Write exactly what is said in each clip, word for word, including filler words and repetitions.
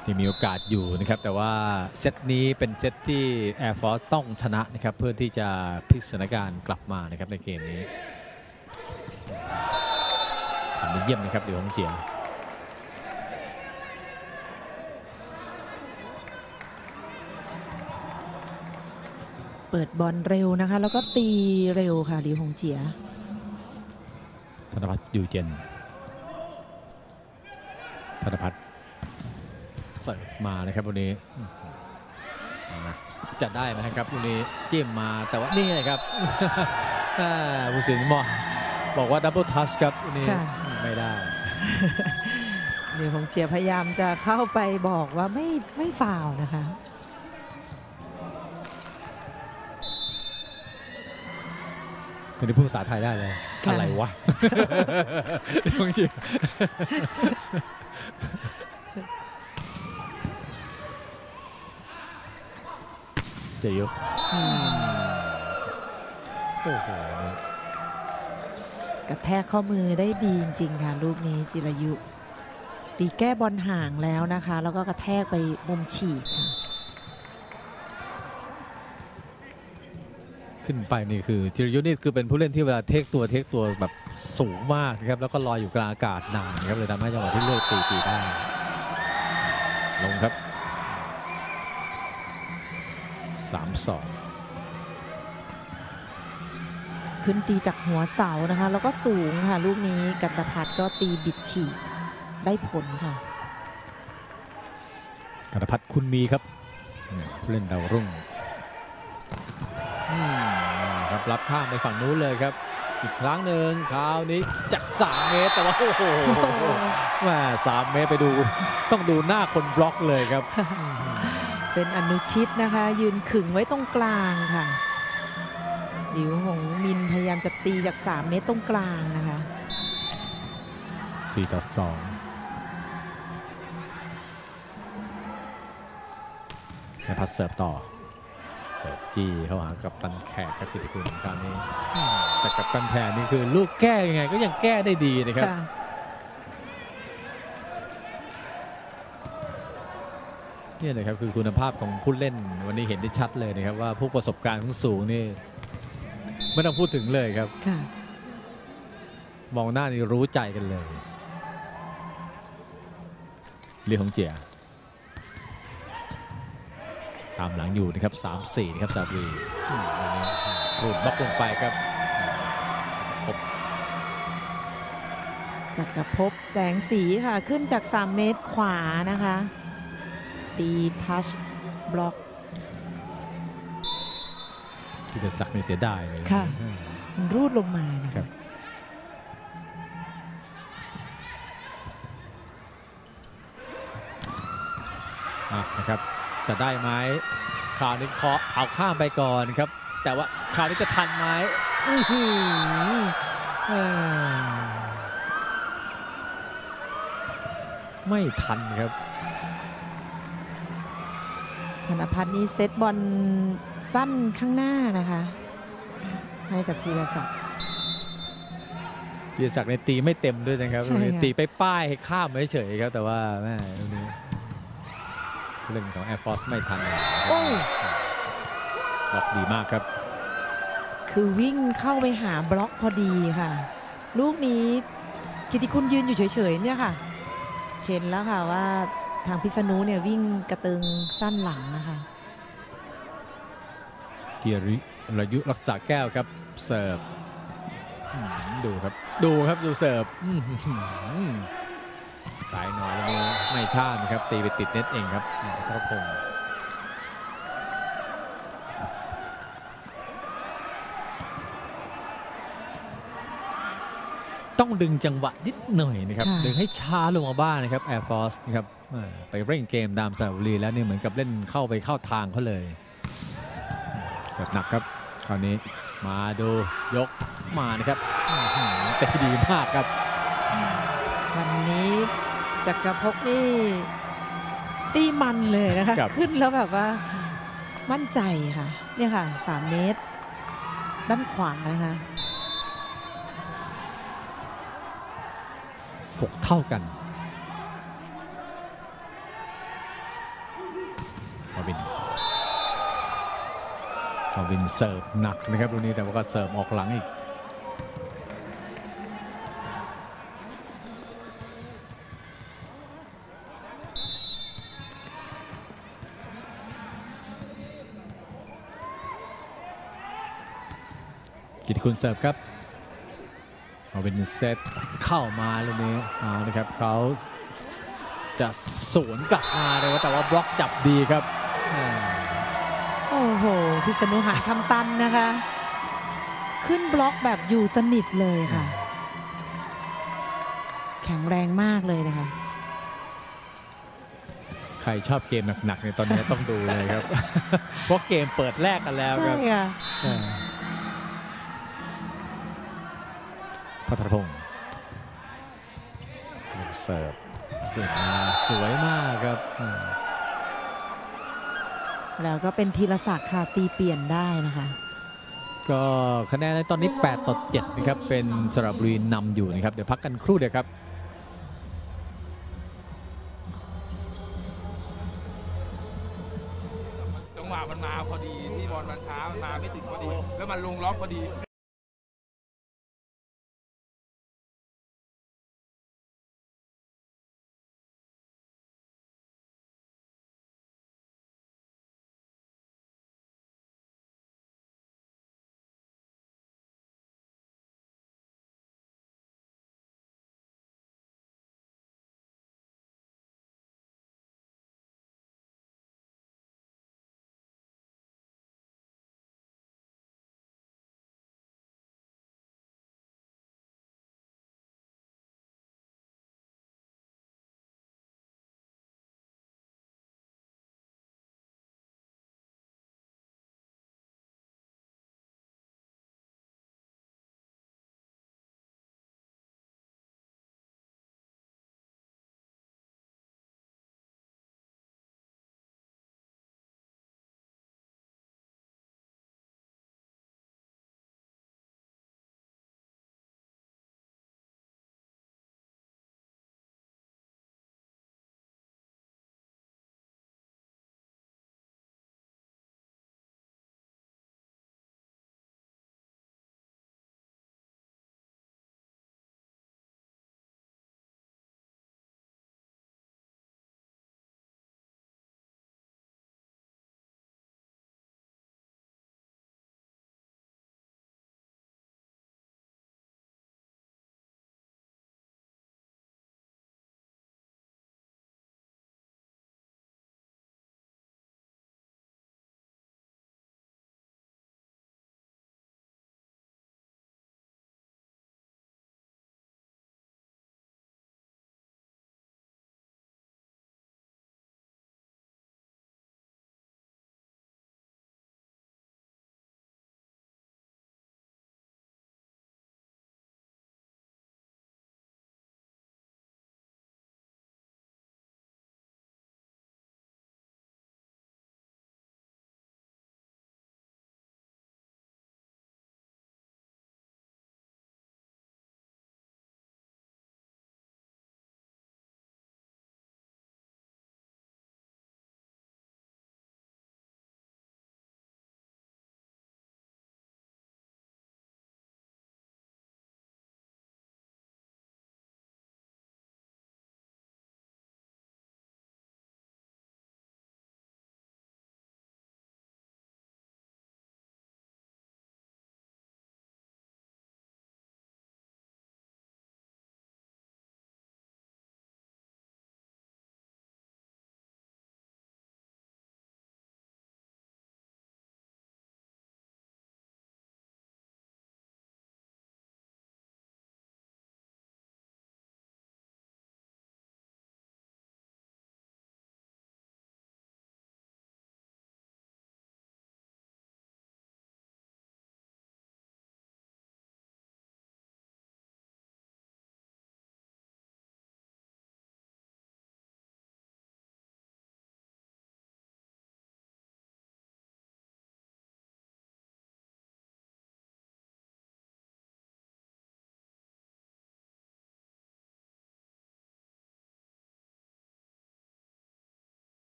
ที่มีโอกาสอยู่นะครับแต่ว่าเซตนี้เป็นเซตที่ Air Force ต้องชนะนะครับเพื่อที่จะพลิกสถานการณ์กลับมานะครับในเกมนี้ทำได้เยี่ยมนะครับเดี๋ยวฮงเจียเปิดบอลเร็วนะคะแล้วก็ตีเร็วค่ะหลิวฮงเจียธนพัฒน์ยูเจนธนพัฒน์เสิร์ฟมานะครับวันนี้จะได้ไหมครับวันนี้จิ้มมาแต่ว่านี่เลยครับผู้สินบอกบอกว่าดับเบิลทัชครับวันนี้ไม่ได้หลิวฮงเจียพยายามจะเข้าไปบอกว่าไม่ไม่ฟาวล์นะคะคนที่พูดภาษาไทยได้เลยอะไรวะจริงเจียวโอ้โหกระแทกข้อมือได้ดีจริงๆค่ะลูกนี้จิรายุตีแก้บอลห่างแล้วนะคะแล้วก็กระแทกไปมุมฉีกค่ะขึ้นไปนี่คือจิรายุนี่คือเป็นผู้เล่นที่เวลาเทคตัวเทคตัวแบบสูงมากนะครับแล้วก็ลอยอยู่กลางอากาศนานครับเลยทำให้จังหวะที่เลือกตีตีได้ลงครับสามสองขึ้นตีจากหัวเสานะคะแล้วก็สูงค่ะลูกนี้กันตพัฒน์ก็ตีบิดฉีกได้ผลค่ะกันตพัฒน์คุณมีครับเล่นดาวรุ่งครับรับข้ามไปฝั่งนู้นเลยครับอีกครั้งหนึ่งคราวนี้จากสามเมตรแต่ว่าโอ้โหแม่สามเมตรไปดูต้องดูหน้าคนบล็อกเลยครับเป็นอนุชิตนะคะยืนขึงไว้ตรงกลางค่ะหลิวหงมินพยายามจะตีจากสามเมตรตรงกลางนะคะสี่ต่อสองให้พัดเสิร์ฟต่อเสิร์ฟจี้เข้าหากับตันแขกครับกิติคุณคราวนี้แต่กับตันแขกนี่คือลูกแก้ยังไงก็ยังแก้ได้ดีนะครับนี่เลยครับคือคุณภาพของผู้เล่นวันนี้เห็นได้ชัดเลยนะครับว่าพวกประสบการณ์สูงนี่ไม่ต้องพูดถึงเลยครับมองหน้านี่รู้ใจกันเลยเลียงเจียตามหลังอยู่นะครับ สามสี่ นะครับซาบีรูดบล็อกลงไปครับจักรภพแสงสีค่ะขึ้นจากสามเมตรขวานะคะตีทัชบล็อกที่จะสักไม่เสียดายเลยค่ะมันรูดลงมานะครับนะครับจะได้ไหมข่าวนี้เคาะเอาข้ามไปก่อนครับแต่ว่าข่าวนี้จะทันไหมไม่ทันครับธนพัฒน์นี่เซตบอลสั้นข้างหน้านะคะให้กับธีรศักดิ์ธีรศักดิ์ในตีไม่เต็มด้วยนะครับตีไปป้ายให้ข้ามไม่เฉยครับแต่ว่าแม่ตรงนี้เล่นของ Air Force ไม่ทันบล็อกดีมากครับคือวิ่งเข้าไปหาบล็อกพอดีค่ะลูกนี้กิติคุณยืนอยู่เฉยๆเนี่ยค่ะเห็นแล้วค่ะว่าทางพิษณุเนี่ยวิ่งกระเติงสั้นหลังนะคะเกียริรายุรักษาแก้วครับเสิร์ฟดูครับดูครับดูเสิร์ฟสายหน่อยนี้ไม่ข้ามครับตีไปติดเน็ตเองครับพระพงศ์ต้องดึงจังหวะนิดหน่อยนะครับดึงให้ช้าลงมาบ้างนะครับ Air Force นะครับไปเร่งเกมตามสระบุรีแล้วนี่เหมือนกับเล่นเข้าไปเข้าทางเขาเลยเสิร์ฟหนักครับคราวนี้มาดูยกมานะครับเตะดีมากครับวันนี้จักรภพนี่ตีมันเลยนะคะขึ้นแล้วแบบว่ามั่นใจค่ะเนี่ยค่ะสามเมตรด้านขวานะคะหกเท่ากันวินเสิร์ฟหนักนะครับตรงนี้แต่ว่าก็เสิร์ฟออกหลังอีกกิติคุณเสิร์ฟครับมาวินเซตเข้ามาลูกนี้เอานะครับเขาจะสวนกลับมาเลยแต่ว่าบล็อกจับดีครับโอ้โหพิษณุหันคำตันนะคะขึ้นบล็อกแบบอยู่สนิทเลยค่ะแข็งแรงมากเลยนะคะใครชอบเกมหนักๆในตอนนี้ต้องดูเลยครับเพราะเกมเปิดแรกกันแล้วครับใช่ค่ะพัทรพงศ์เสิร์ฟเก่งมาสวยมากครับแล้วก็เป็นธีรศักดิ์ค่ะตีเปลี่ยนได้นะคะก็คะแนนในตอนนี้แปดต่อเจ็ดนะครับเป็นสระบุรีนำอยู่นะครับเดี๋ยวพักกันครู่เดียวครับจังหวะมันมาพอดีที่บอลมันช้ามันมาไม่ถึงพอดีแล้วมันลงล็อกพอดี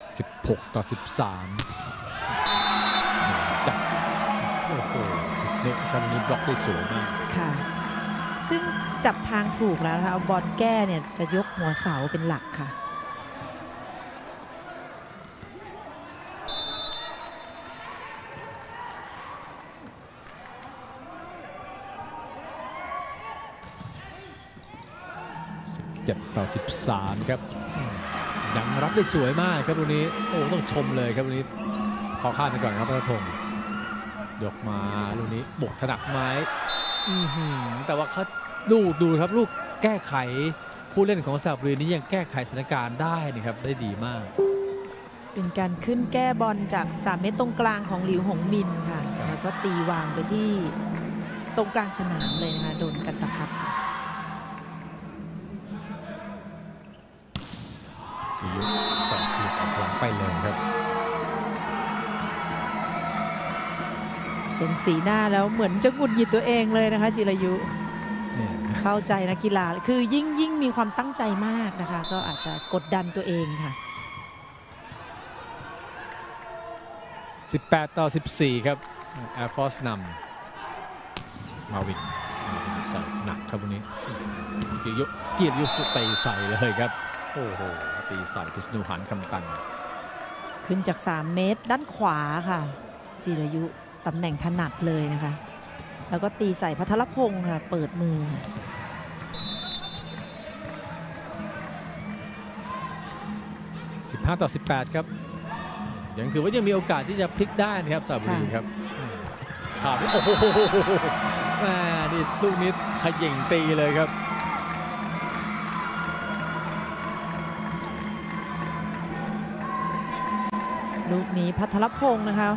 สิบหกต่อสิบสามจับโอ้โหเน็ตคำนี้บล็อกได้สวยมากค่ะซึ่งจับทางถูกแล้วนะคะเอาบอลแก้เนี่ยจะยกหัวเสาเป็นหลักค่ะสิบเจ็ดต่อสิบสามครับยังรับได้สวยมากครับวันนี้โอ้ต้องชมเลยครับวันนี้ขอข้ามไปก่อนครับพระพงศ์ยกมาลูกนี้บุกถนัดไม้แต่ว่าเขาดูดูครับลูกแก้ไขผู้เล่นของสระบุรีนี้ยังแก้ไขสถานการณ์ได้นี่ครับได้ดีมากเป็นการขึ้นแก้บอลจากสามเมตรตรงกลางของหลิวหงมินค่ะแล้วก็ตีวางไปที่ตรงกลางสนามเลยนะคะโดนกันตะพัดค่ะยุสองลูกออกหลังไปเลยครับเป็นสีหน้าแล้วเหมือนจะหงุดหงิดตัวเองเลยนะคะจิรายุเข้าใจนักกีฬาคือยิ่งยิ่งมีความตั้งใจมากนะคะก็อาจจะกดดันตัวเองค่ะสิบแปดต่อสิบสี่ครับ Air Force นำมาวินใส่หนักครับวันนี้เกียรติยุเกียรติยุสเตย์ใส่เลยครับโอ้โหตีใส่พิษณุหันคำตันขึ้นจากสามเมตรด้านขวาค่ะจิรายุตำแหน่งถนัดเลยนะคะแล้วก็ตีใส่พัทรพงศ์ค่ะเปิดมือสิบห้าต่อสิบแปดครับยังคือว่ายังมีโอกาสที่จะพลิกได้นะครับสระบุรีครับขาดโอ้โหแม่นี่ลูกนี้ขย่งตีเลยครับลูกนี้พัทรพงศ์นะคะ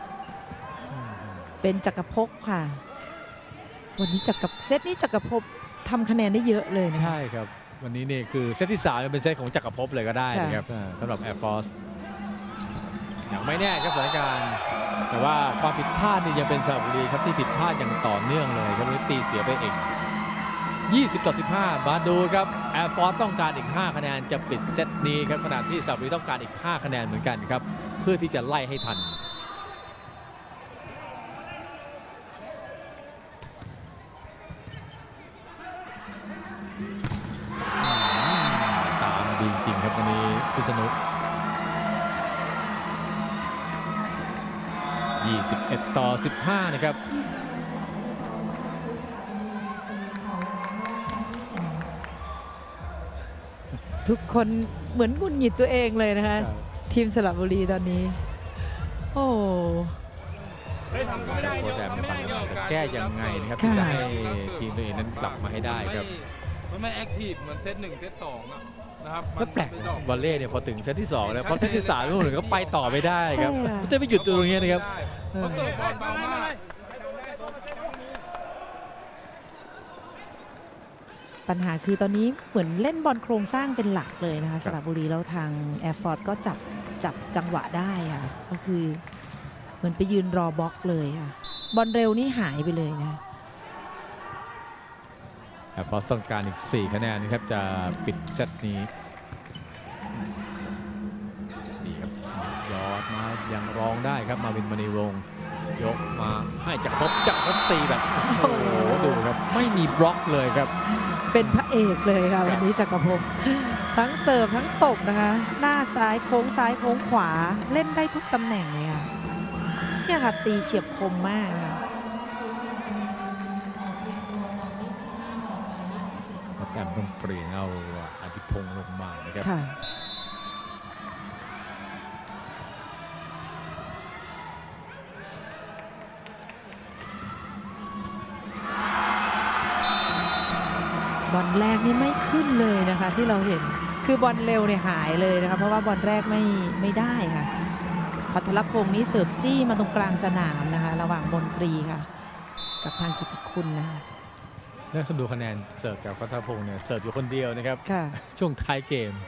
เป็นจักรภพค่ะวันนี้จักรเซตนี้จักรภพทำคะแนนได้เยอะเลยนะใช่ครับวันนี้นี่คือเซตที่สามเป็นเซตของจักรภพเลยก็ได้นะครับสำหรับ Air Force อย่างไม่แน่ครับสถานการณ์แต่ว่าความผิดพลาดนี่ยังเป็นสระบุรีครับที่ผิดพลาดอย่างต่อเนื่องเลยครับตีเสียไปเองยี่สิบต่อสิบห้ามาดูครับ Air Force ต้องการอีกห้าคะแนนจะปิดเซตนี้ครับขณะที่สระบุรีต้องการอีกห้าคะแนนเหมือนกันครับเพื่อที่จะไล่ให้ทันตามดีจริงครับวันนี้พิษณุยี่สิบเอ็ดต่อสิบห้านะครับทุกคนเหมือนหงุดหงิดตัวเองเลยนะคะทีมสระบุรีตอนนี้โอ้โค้ชแดมในปัญหาจะแก้ยังไงนะครับที่จะให้ทีมตัวเองนั้นกลับมาให้ได้ครับมันไม่แอคทีฟเหมือนเซตหนึ่งเซตสองนะครับก็แปลกวอลเล่เนี่ยพอถึงเซตที่สองแล้วพอเซตที่สามลูกหนึ่งก็ไปต่อไม่ได้ครับจะไม่หยุดตัวตรงนี้นะครับปัญหาคือตอนนี้เหมือนเล่นบอลโครงสร้างเป็นหลักเลยนะคะสระบุรีแล้วทางแอร์ฟอร์สก็จับจับจังหวะได้ค่ะก็คือเหมือนไปยืนรอบล็อกเลยค่ะบอลเร็วนี่หายไปเลยนะแอร์ฟอร์สต้องการอีกสี่คะแนนนะครับจะปิดเซตนี้นี่ครับยอดมายังร้องได้ครับมาวินมณีวงศ์ยกมาให้จักรภพจักรภพตีแบบโอ้โหดูครับไม่มีบล็อกเลยครับเป็นพระเอกเลยค่ะวันนี้จักรภพทั้งเสิร์ฟทั้งตบนะคะหน้าซ้ายโค้งซ้ายโค้งขวาเล่นได้ทุกตำแหน่งเลยค่ะเนี่ยค่ะตีเฉียบคมมากค่ะแต้มต้องเปลี่ยนเอาอธิพงษ์ลงมานะครับบอลแรกนี่ไม่ขึ้นเลยนะคะที่เราเห็นคือบอลเร็วเนี่ยหายเลยนะคะเพราะว่าบอลแรกไม่ไม่ได้ค่ะพัทรพงศ์นี่เสิร์ฟจี้มาตรงกลางสนามนะคะระหว่างมนตรีค่ะกับทางกิติคุณนะคะแล้วดูคะแนนเสิร์ฟจากพัทรพงศ์เนี่ยเสิร์ฟอยู่คนเดียวนะครับช่วงท้ายเกม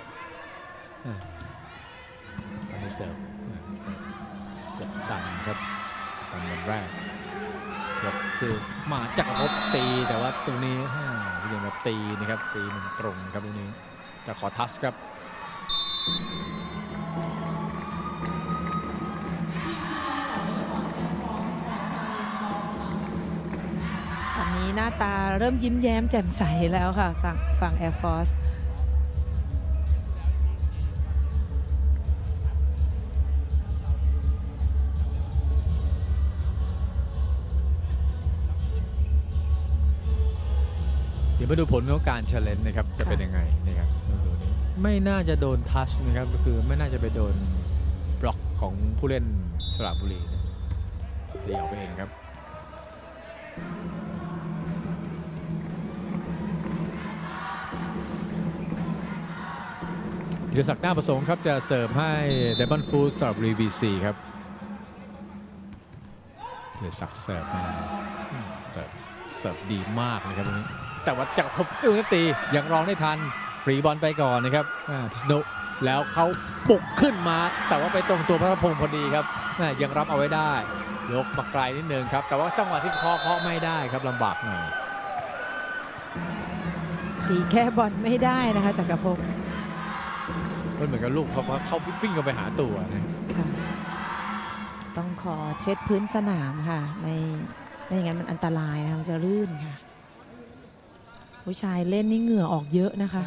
เสิร์ฟกดดันครับตอนวันแรกยกคือมาจักรภพตีแต่ว่าตรงนี้ยังมาตีนะครับตีมันตรงครับตรงนี้จะขอทัชครับหน้าตาเริ่มยิ้มแย้มแจ่มใสแล้วค่ะฝั่ง Air Force เดี๋ยวมาดูผลของการเชลเลนนะครับจะเป็นยังไงนะครับดูนี้ไม่น่าจะโดนทัชนะครับก็คือไม่น่าจะไปโดนบล็อกของผู้เล่นสระบุรีเดี่ยวไปเองครับธีรศักดิ์หน้าประสงค์ครับจะเสิร์ฟให้เดมอนฟูดสระบุรี วี ซี ครับธีรศักดิ์เสิร์ฟมาเสิร์ฟเสิร์ฟดีมากนะครับตรงนี้แต่ว่าจักรภพตู้นักตียังรองได้ทันฟรีบอลไปก่อนนะครับพิษณุแล้วเขาปุกขึ้นมาแต่ว่าไปตรงตัวพระพงศ์พอดีครับยังรับเอาไว้ได้ยกมาไกลนิดนึงครับแต่ว่าจังหวะที่เคาะเคาะไม่ได้ครับลำบากหน่อยตีแค่บอลไม่ได้นะคะจักรภพมันเหมือนกับลูกเขาเขาปิ้งกันไปหาตัวนะต้องขอเช็ดพื้นสนามค่ะไม่ไม่อย่างนั้นมันอันตรายนะมันจะลื่นค่ะผู้ชายเล่นนี่เหงื่อออกเยอะนะคะ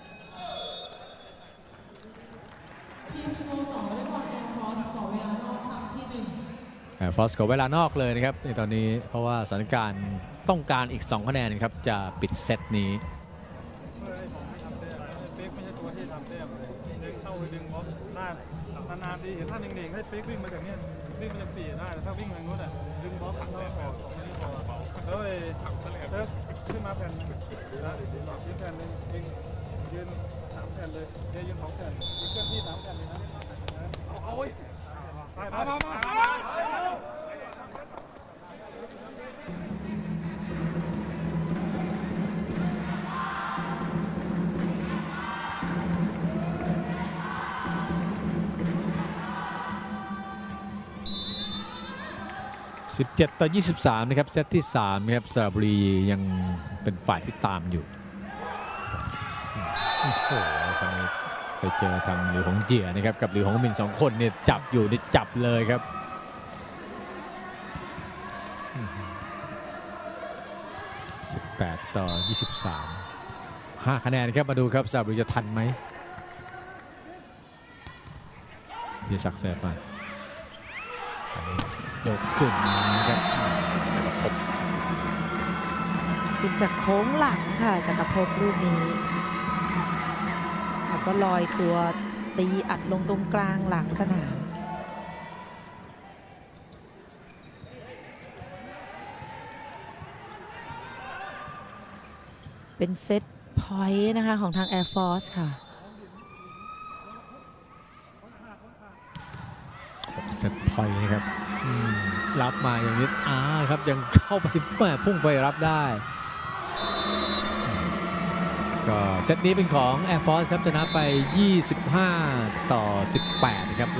แอร์ฟอร์สขอเวลานอกเลยนะครับในตอนนี้เพราะว่าสถานการณ์ต้องการอีกสองคะแนนครับจะปิดเซตนี้นานๆทีเห็นท่านเด็กๆให้เป๊กวิ่งมาจากนี้วิ่งมาจากสี่ได้แต่ถ้าวิ่งมาโน้นอ่ะดึงบล็อกขังแล้วออกนี่ออกแล้วไอ้เป๊กขึ้นมาแผ่นนะยืนแผ่นหนึ่งยิงยืนสามแผ่นเลยเดี๋ยวยืนสองแผ่นยืนเคลื่อนที่สามแผ่นเลยนะเอาไว้ไปไปสิบเจ็ดต่อยี่สิบสามนะครับเซตที่สามนะครับสระบุรียังเป็นฝ่ายที่ตามอยู่โอ้โหตอนนี้ไปเจอทางหลิวของเจี๋ยนะครับกับหลิวของมินสองคนเนี่ยจับอยู่นี่จับเลยครับสิบแปดต่อยี่สิบสามห้าคะแนนครับมาดูครับสระบุรีจะทันไหมที่สักเซฟมายกขึ้นนะครับจักรภพขึ้นจากโค้งหลังค่ะจักรภพลูกนี้แล้วก็ลอยตัวตีอัดลงตรงกลางหลังสนามเป็นเซตพอยต์นะคะของทาง Air Force ค่ะเซตพอยต์นะครับรับมาอย่างนี้อ่าครับยังเข้าไปแม่พุ่งไปรับได้ก็เซตนี้เป็นของ Air Force ครับชนะไปยี่สิบห้าต่อสิบแปดนะครับ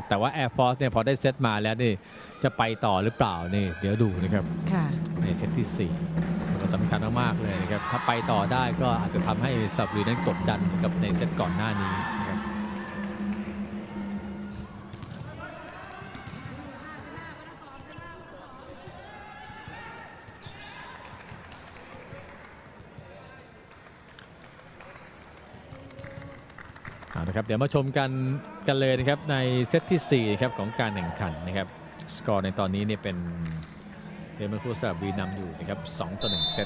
แต่ว่า Air Force เนี่ยพอได้เซตมาแล้วนี่จะไปต่อหรือเปล่านี่เดี๋ยวดูนะครับในเซตที่สี่สำคัญมากๆเลยนะครับถ้าไปต่อได้ก็อาจจะทำให้สระบุรีนั้นกดดันกับในเซตก่อนหน้านี้นะครับเอาละครับเดี๋ยวมาชมกันกันเลยนะครับในเซตที่สี่ครับของการแข่งขันนะครับสกอร์ในตอนนี้เนี่ยเป็นเดนมาร์กสระบุรีนำอยู่นะครับสองต่อหนึ่งเซต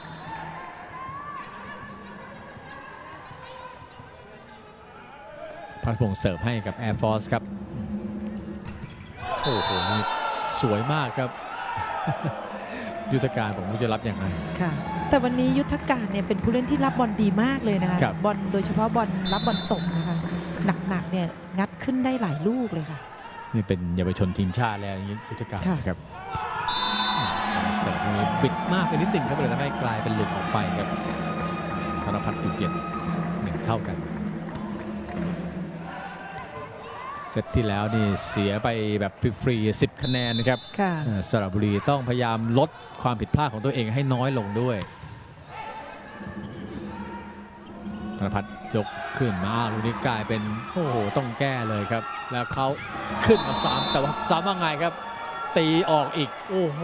พัฒพงษ์เสิร์ฟให้กับ Air Force ครับโอ้โหนี่สวยมากครับ ยุทธการผมไม่รู้จะรับยังไงค่ะแต่วันนี้ยุทธการเนี่ยเป็นผู้เล่นที่รับบอลดีมากเลยนะคะบอลโดยเฉพาะบอลรับบอลตกนะคะหนักๆเนี่ยงัดขึ้นได้หลายลูกเลยค่ะนี่เป็นเยาวชนทีมชาติแล้วยุทธการครับเสิร์ฟนี้บิดมากไปนิดหนึ่งครับเลยทำให้กลายเป็นหลุดออกไปครับธนพัฒน์ตุเกียรติหนึ่งเท่ากันเซตที่แล้วนี่เสียไปแบบฟรีๆสิบคะแนนนะครับสระบุรีต้องพยายามลดความผิดพลาดของตัวเองให้น้อยลงด้วยธนพัฒน์ยกขึ้นมาลูกนี้กลายเป็นโอ้โหต้องแก้เลยครับแล้วเขาขึ้นมาสามแต่ว่าสามว่าไงครับตีออกอีกโอ้โห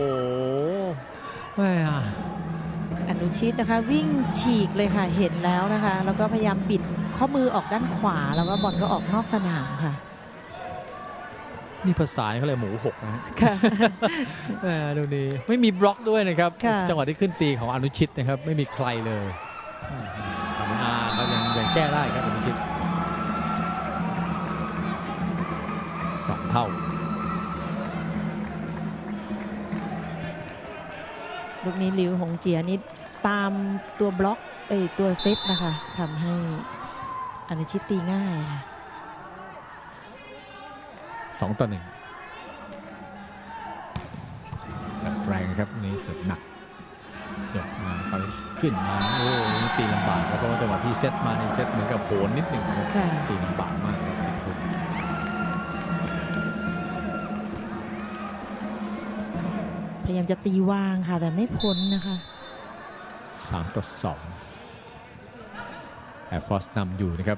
ไม่อะอนุชิตนะคะวิ่งฉีกเลยค่ะเห็นแล้วนะคะแล้วก็พยายามบิดข้อมือออกด้านขวาแล้วก็บอลก็ออกนอกสนามค่ะนี่ภาษาเขาเลยหมูหกนะค่ะดูนี่ไม่มีบล็อกด้วยนะครับจังหวะที่ขึ้นตีของอนุชิตนะครับไม่มีใครเลยทำอาเขายังยังแก้ได้ครับอนุชิตสองเท่าลูกนี้ลิวหงเจียนี่ตามตัวบล็อกเอ้ยตัวเซตนะคะทำให้อนุชิตตีง่ายค่ะสองต่อหนึ่งเสิร์ฟแรงครับนี่เสิร์ฟหนักยกมาเขาขึ้นมาโอ้ตีลำบากเพราะว่าจังหวะที่เซตมาในเซตเหมือนกับโผล่นิดหนึ่งตีลำบากมากครับพยายามจะตีวางค่ะแต่ไม่พ้นนะคะสามต่อสองแอร์ฟอร์สนำอยู่นะครับ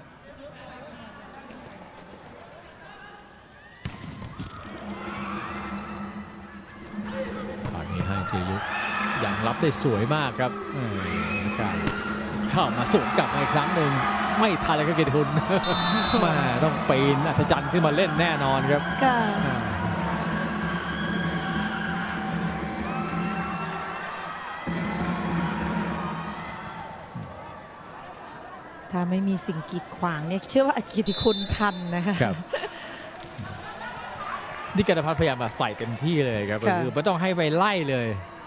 ตอนนี้ให้ธีรยุทธยังรับได้สวยมากครับการเข้ามาสวนกลับมาอีกครั้งหนึ่งไม่ทันเลยครับเกียรติคุณมาต้องปีนอัศจรรย์ขึ้นมาเล่นแน่นอนครับถ้าไม่มีสิ่งกีดขวางเนี่ยเชื่อว่ากิติคุณทันนะคะนี่กันพัฒน์พยายามมาใส่เต็มที่เลยครับคือไม่ต้องให้ไปไล่เลย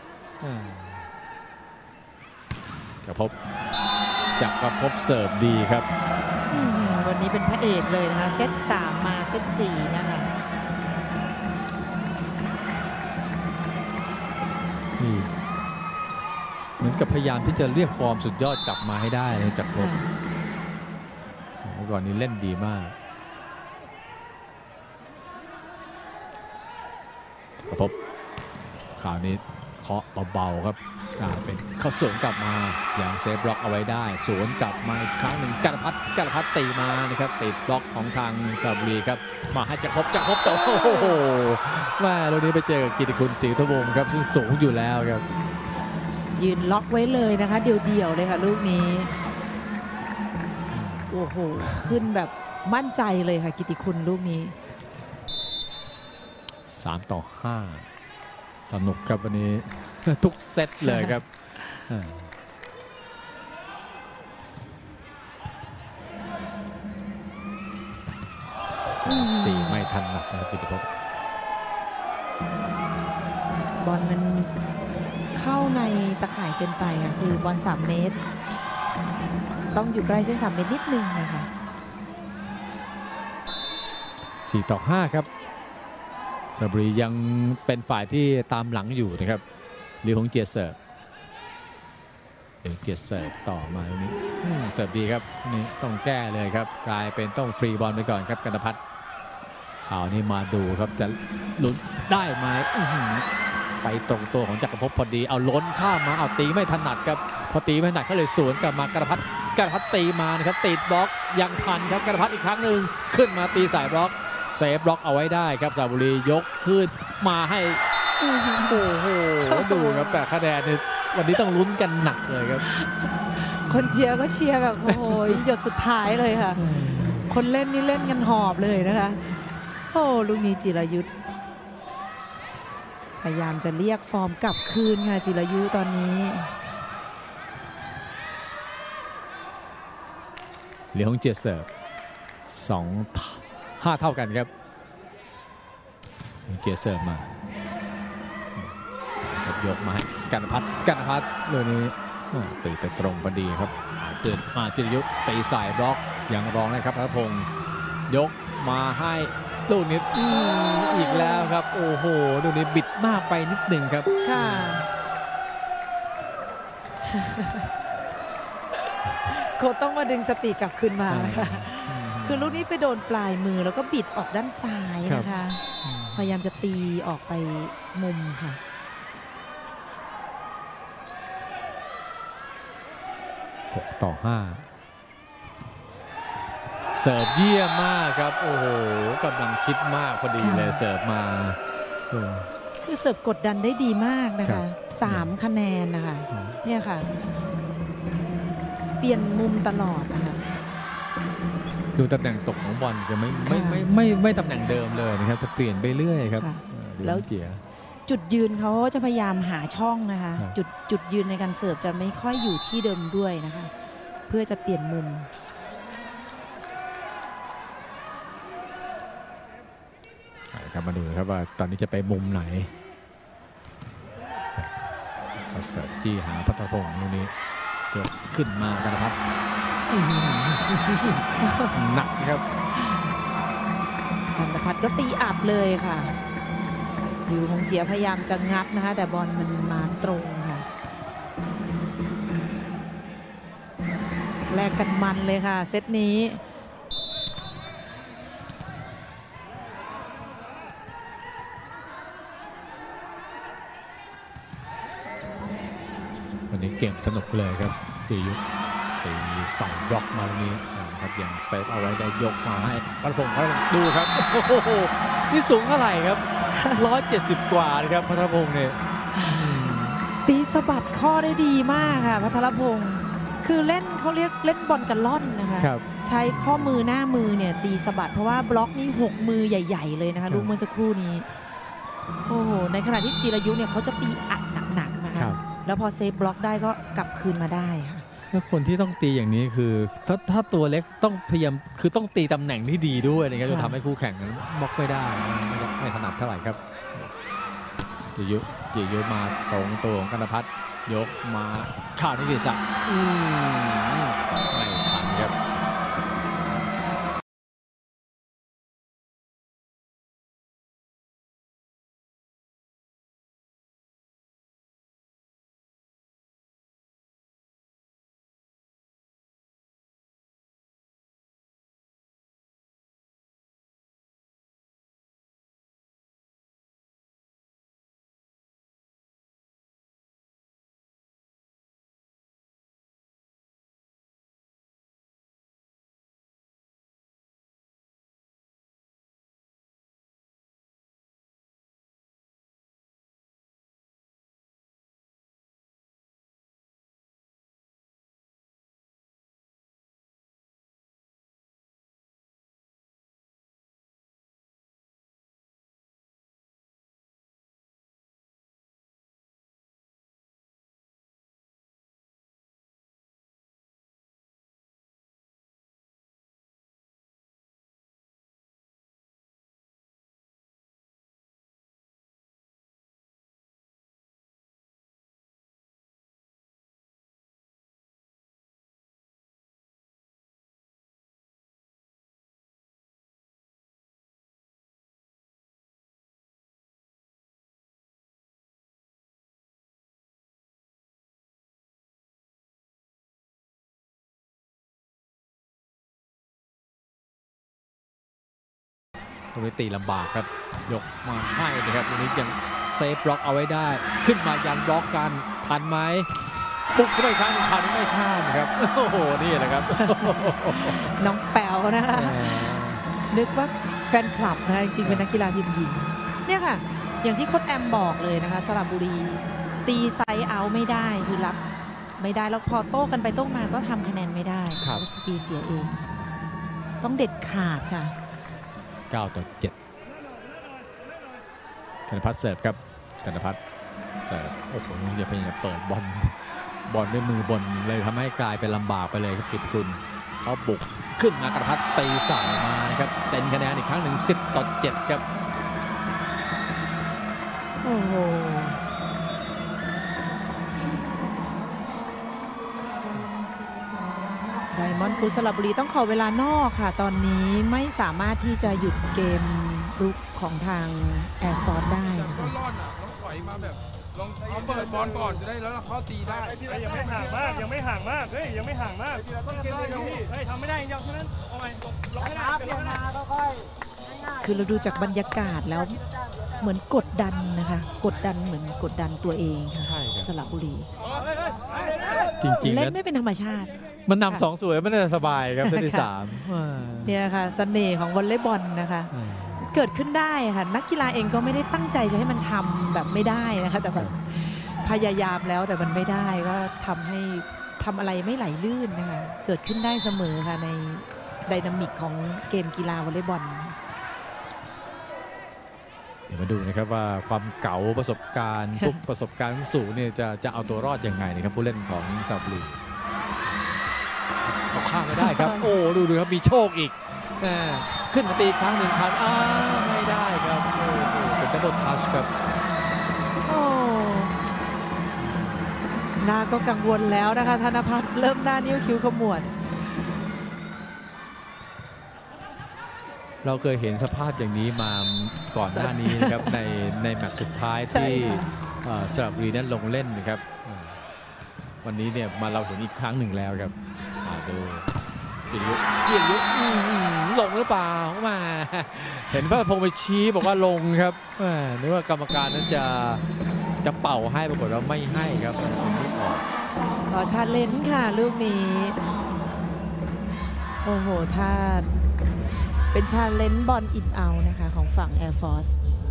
กระพบจับกระพบเสิร์ฟดีครับวันนี้เป็นพระเอกเลยนะคะเซตสามมาเซตสี่นะคะนี่เหมือนกับพยายามที่จะเรียกฟอร์มสุดยอดกลับมาให้ได้เลยจากพบเมื่อก่อนนี้เล่นดีมากกระพบข่าวนี้เคาะเบาๆครับเป็นเขาสวนกลับมาอย่างเซฟบล็อกเอาไว้ได้สวนกลับมาอีกครั้งหนึ่งกันพัฒน์กันพัฒน์ตีมานะครับติดบล็อกของทางสระบุรีครับมาให้จะพบจะพบแต่โอ้โหแม่ลูกนี้ไปเจอกับกิติคุณศรีทวงศ์ครับซึ่งสูงอยู่แล้วครับยืนล็อกไว้เลยนะคะเดี่ยวๆเลยค่ะลูกนี้โอ้โหขึ้นแบบมั่นใจเลยค่ะกิติคุณลูกนี้สามต่อห้าสนุกครับวันนี้ทุกเซตเลยครับตีไม่ทันหนักนะครับกิติภพบอลมันเข้าในตะข่ายเกินไปค่ะคือบอลสามเมตรต้องอยู่ใกล้เส้นสามเมตรนิดนึงนะคะสี่ต่อห้าครับสระบุรียังเป็นฝ่ายที่ตามหลังอยู่นะครับลิวหงเจียเสิร์ฟเกียรติเสิร์ฟต่อมาตรงนี้เสิร์ฟดีครับนี่ต้องแก้เลยครับกลายเป็นต้องฟรีบอลไปก่อนครับกันพัฒน์ข่าวนี้มาดูครับจะลุ้นได้ไหมไปตรงตัวของจักรภพพอดีเอาล้นข้ามมาเอาตีไม่ถนัดครับพอตีไม่ถนัดเขาเลยสวนกลับมากระพัดกระพัดตีมานะครับติดบล็อกยังทันครับกระพัดอีกครั้งหนึ่งขึ้นมาตีสายบล็อกเซฟบล็อกเอาไว้ได้ครับสระบุรียกขึ้นมาให้โอ้โหดูครับแต่คะแนนเนี่ยวันนี้ต้องลุ้นกันหนักเลยครับคนเชียร์ก็เชียร์แบบโอ้โหหยดสุดท้ายเลยค่ะคนเล่นนี่เล่นกันหอบเลยนะคะโอ้ลูกนี้จิรายุทธพยายามจะเรียกฟอร์มกลับคืนค่ะจิรายุตอนนี้เหลียงเจียเสิร์ฟสองห้าเท่ากันครับเจียเสิร์ฟมายกมาให้กันพัฒกันพัฒเรื่องนี้ตีไปตรงพอดีครับเกิดมาจิรยุทธตีสายบล็อกยังรองนะครับพระพงศ์ยกมาให้ลูกนี้อีกแล้วครับโอ้โหลูกนี้บิดมากไปนิดหนึ่งครับค่ะโค้ชต้องมาดึงสติกลับคืนมาค่ะคือลูกนี้ไปโดนปลายมือแล้วก็บิดออกด้านซ้ายนะคะพยายามจะตีออกไปมุมค่ะหกต่อห้าเสิร์ฟเยี่ยมมากครับโอ้โหกำลังคิดมากพอดีเลยเสิร์ฟมาคือเสิร์ฟกดดันได้ดีมากนะคะสามคะแนนนะคะเนี่ยค่ะเปลี่ยนมุมตลอดนะคะดูตำแหน่งตกของบอลจะไม่ไม่ไม่ไม่ไม่ตำแหน่งเดิมเลยนะครับจะเปลี่ยนไปเรื่อยครับแล้วเกียร์จุดยืนเขาจะพยายามหาช่องนะคะจุดจุดยืนในการเสิร์ฟจะไม่ค่อยอยู่ที่เดิมด้วยนะคะเพื่อจะเปลี่ยนมุมครับมาดูครับว่าตอนนี้จะไปมุมไหนเขาเสิร์ฟที่หาพัทรพงศ์ตรงนี้ยกขึ้นมากันนะครับหนักครับกันพัฒน์ก็ตีอัดเลยค่ะอยู่คงเจียพยายามจะงัดนะคะแต่บอลมันมาตรงค่ะแลกกันมันเลยค่ะเซตนี้วันนี้เกมสนุกเลยครับตียุทธตีสองบล็อกมาตรงนี้ครับยังเซฟเอาไว้ได้ยกมาให้พัทรพงศ์พัทรพงศ์ดูครับโอ้โหนี่สูงเท่าไหร่ครับร้อยเจ็ดสิบกว่าเลยครับพัทรพงศ์เนี่ยตีสะบัดข้อได้ดีมากค่ะพัทรพงศ์คือเล่นเขาเรียกเล่นบอลกันล่อนนะคะใช้ข้อมือหน้ามือเนี่ยตีสะบัดเพราะว่าบล็อกนี่หกมือใหญ่ๆเลยนะคะลูกเมื่อสักครู่นี้โอ้โหในขณะที่จิรายุเนี่ยเขาจะตีอัดหนักๆนะคะแล้วพอเซฟบล็อกได้ก็กลับคืนมาได้ค่ะแล้วคนที่ต้องตีอย่างนี้คือถ้าถ้าตัวเล็กต้องพยายามคือต้องตีตำแหน่งที่ดีด้วยนะครับจะทำให้คู่แข่งนั้นบล็อกไม่ได้ไม่ถนัดเท่าไหร่ครับจิยุจิยุมาตรงตัวของกันพัฒน์ยกมาข่าวนิติศักดิ์ไม่ทันครับตรงนี้ตีลำบากครับยกมาให้นะครับตรงนี้ยังเซฟบล็อกเอาไว้ได้ขึ้นมายันบล็อกกันทันไหมบุกเข้าไปข้างนึงทันไม่ข้ามครับโอ้โหนี่แหละครับน้องแป๋วนะคะนึกว่าแฟนคลับนะจริงๆเป็นนักกีฬาทีมหญิงเนี่ยค่ะอย่างที่โค้ชแอมบอกเลยนะคะสระบุรีตีไซด์เอาไม่ได้คือรับไม่ได้แล้วพอโต้กันไปโต้มาก็ทำคะแนนไม่ได้ตีเสียเองต้องเด็ดขาดค่ะเก้าต่อเจ็ดธนพัฒน์เสิร์ฟครับธนพัฒน์เสิร์ฟโอ้โหอย่าพยายามเปิดบอลบอลด้วยมือบนเลยทำให้กลายเป็นลำบากไปเลยครับกิตติคุณเขาบุกขึ้นมากระพัฒน์ตีใส่มานะครับเป็นคะแนนอีกครั้งหนึ่งสิบต่อเจ็ดครับโอ้โหไดมอนด์ฟู้ดสระบุรีต้องขอเวลานอกค่ะตอนนี้ไม่สามารถที่จะหยุดเกมรุกของทางแอร์ฟอร์สได้นะคะลองถอยมาแบบลองเอาเปิดบอลก่อนจะได้แล้วเขาตีได้ยังไม่ห่างมากยังไม่ห่างมากเฮ้ยยังไม่ห่างมากเฮ้ยทำไม่ได้ยังเท่านั้นเอาไปลองให้ได้ลงมาค่อยๆคือเราดูจากบรรยากาศแล้วเหมือนกดดันนะคะกดดันเหมือนกดดันตัวเองค่ะสระบุรีจริงๆเล่นไม่เป็นธรรมชาติมันนำสองสวยไม่ได้สบายครับเซตที่สามเนี่ยค่ะเสน่ห์ของวอลเลย์บอลนะคะเกิดขึ้นได้ค่ะนักกีฬาเองก็ไม่ได้ตั้งใจจะให้มันทำแบบไม่ได้นะคะแต่แบบพยายามแล้วแต่มันไม่ได้ก็ทำให้ทำอะไรไม่ไหลลื่นนะคะเกิดขึ้นได้เสมอค่ะในไดนามิกของเกมกีฬาวอลเลย์บอลเดี๋ยวมาดูนะครับว่าความเก๋าประสบการณ์พวกประสบการณ์สูงเนี่ยจะจะเอาตัวรอดยังไงนะครับผู้เล่นของสระบุรีเอาข้ามไม่ได้ครับโอ้ดูดูครับมีโชคอีกขึ้นมาตีครั้งหนึ่งทันอ้าไม่ได้ครับโอ้เป็นดับเบิลทัชครับโอ้นาก็กังวลแล้วนะคะธนพัฒน์เริ่มหน้านิ้วคิ้วขมวดเราเคยเห็นสภาพอย่างนี้มาก่อนหน้านี้นะครับในในแมตช์สุดท้ายที่สระบุรีนั้นลงเล่นนะครับวันนี้เนี่ยมาเราเห็นอีกครั้งหนึ่งแล้วครับดูยิงยุยิงยุลงหรือเปล่ามาเห็นพระพงษ์ไปชี้บอกว่าลงครับนึกว่ากรรมการนั้นจะจะเป่าให้ปรากฏว่าไม่ให้ครับขอชาเลนจ์ค่ะลูกนี้โอ้โหถ้าเป็นชาเลนจ์บอลอินเอานะคะของฝั่ง Air Force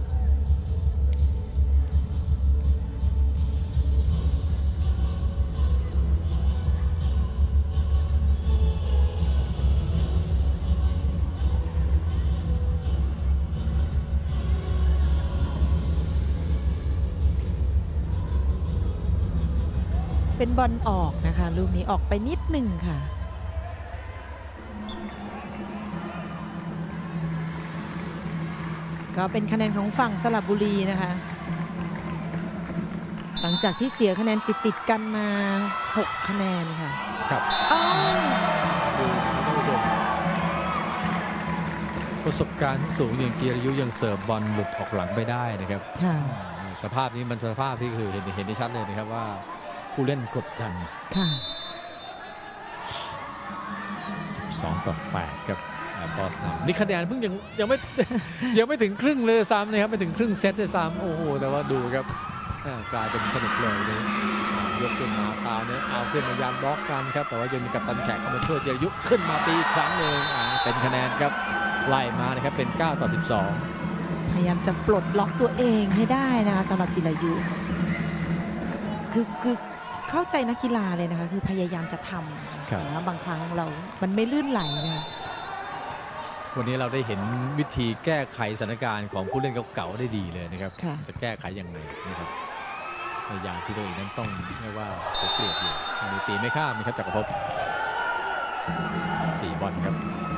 เป็นบอลออกนะคะลูกนี้ออกไปนิดหนึ่งค่ะก็เป็นคะแนนของฝั่งสระบุรีนะคะหลังจากที่เสียคะแนนติดๆกันมาหกคะแนนค่ะครับดูท่านผู้ชมประสบการณ์สูงอย่างกีรยุยังเสิร์ฟบอลหลุดออกหลังไปได้นะครับสภาพนี้มันสภาพที่คือเห็นเห็นได้ชัดเลยนะครับว่าผู้เล่นกดดันสิบสองต่อแปดครับฟอสนำนี่คะแนนเพิ่งยังยังไม่ยังไม่ถึงครึ่งเลยซ้ำนะครับไม่ถึงครึ่งเซตเลยซ้ำโอ้โหแต่ว่าดูครับกลายเป็นสนุกเลยนี่ยกขึ้นมาคราวนี้เอาขึ้นมายามบล็อกกันครับแต่ว่ายังมีกัปตันแขกเข้ามาช่วยเจรยุขึ้นมาตีอีกครั้งหนึ่งเป็นคะแนนครับไล่มานะครับเป็นเก้าต่อสิบสองพยายามจะปลดล็อกตัวเองให้ได้นะคะสำหรับจิรายุคือคือเข้าใจนักกีฬาเลยนะคะคือพยายามจะทำแต่ว่าบางครั้งเรามันไม่ลื่นไหลนะคะวันนี้เราได้เห็นวิธีแก้ไขสถานการณ์ของผู้เล่นเก่าๆได้ดีเลยนะครับจะแก้ไขอย่างไรนะครับพยายามที่ตัวเองนั้นต้องเรียกว่าเสียเปรียบอยู่มีตีไม่ข้ามนะครับจักรภพสี่บอลครับ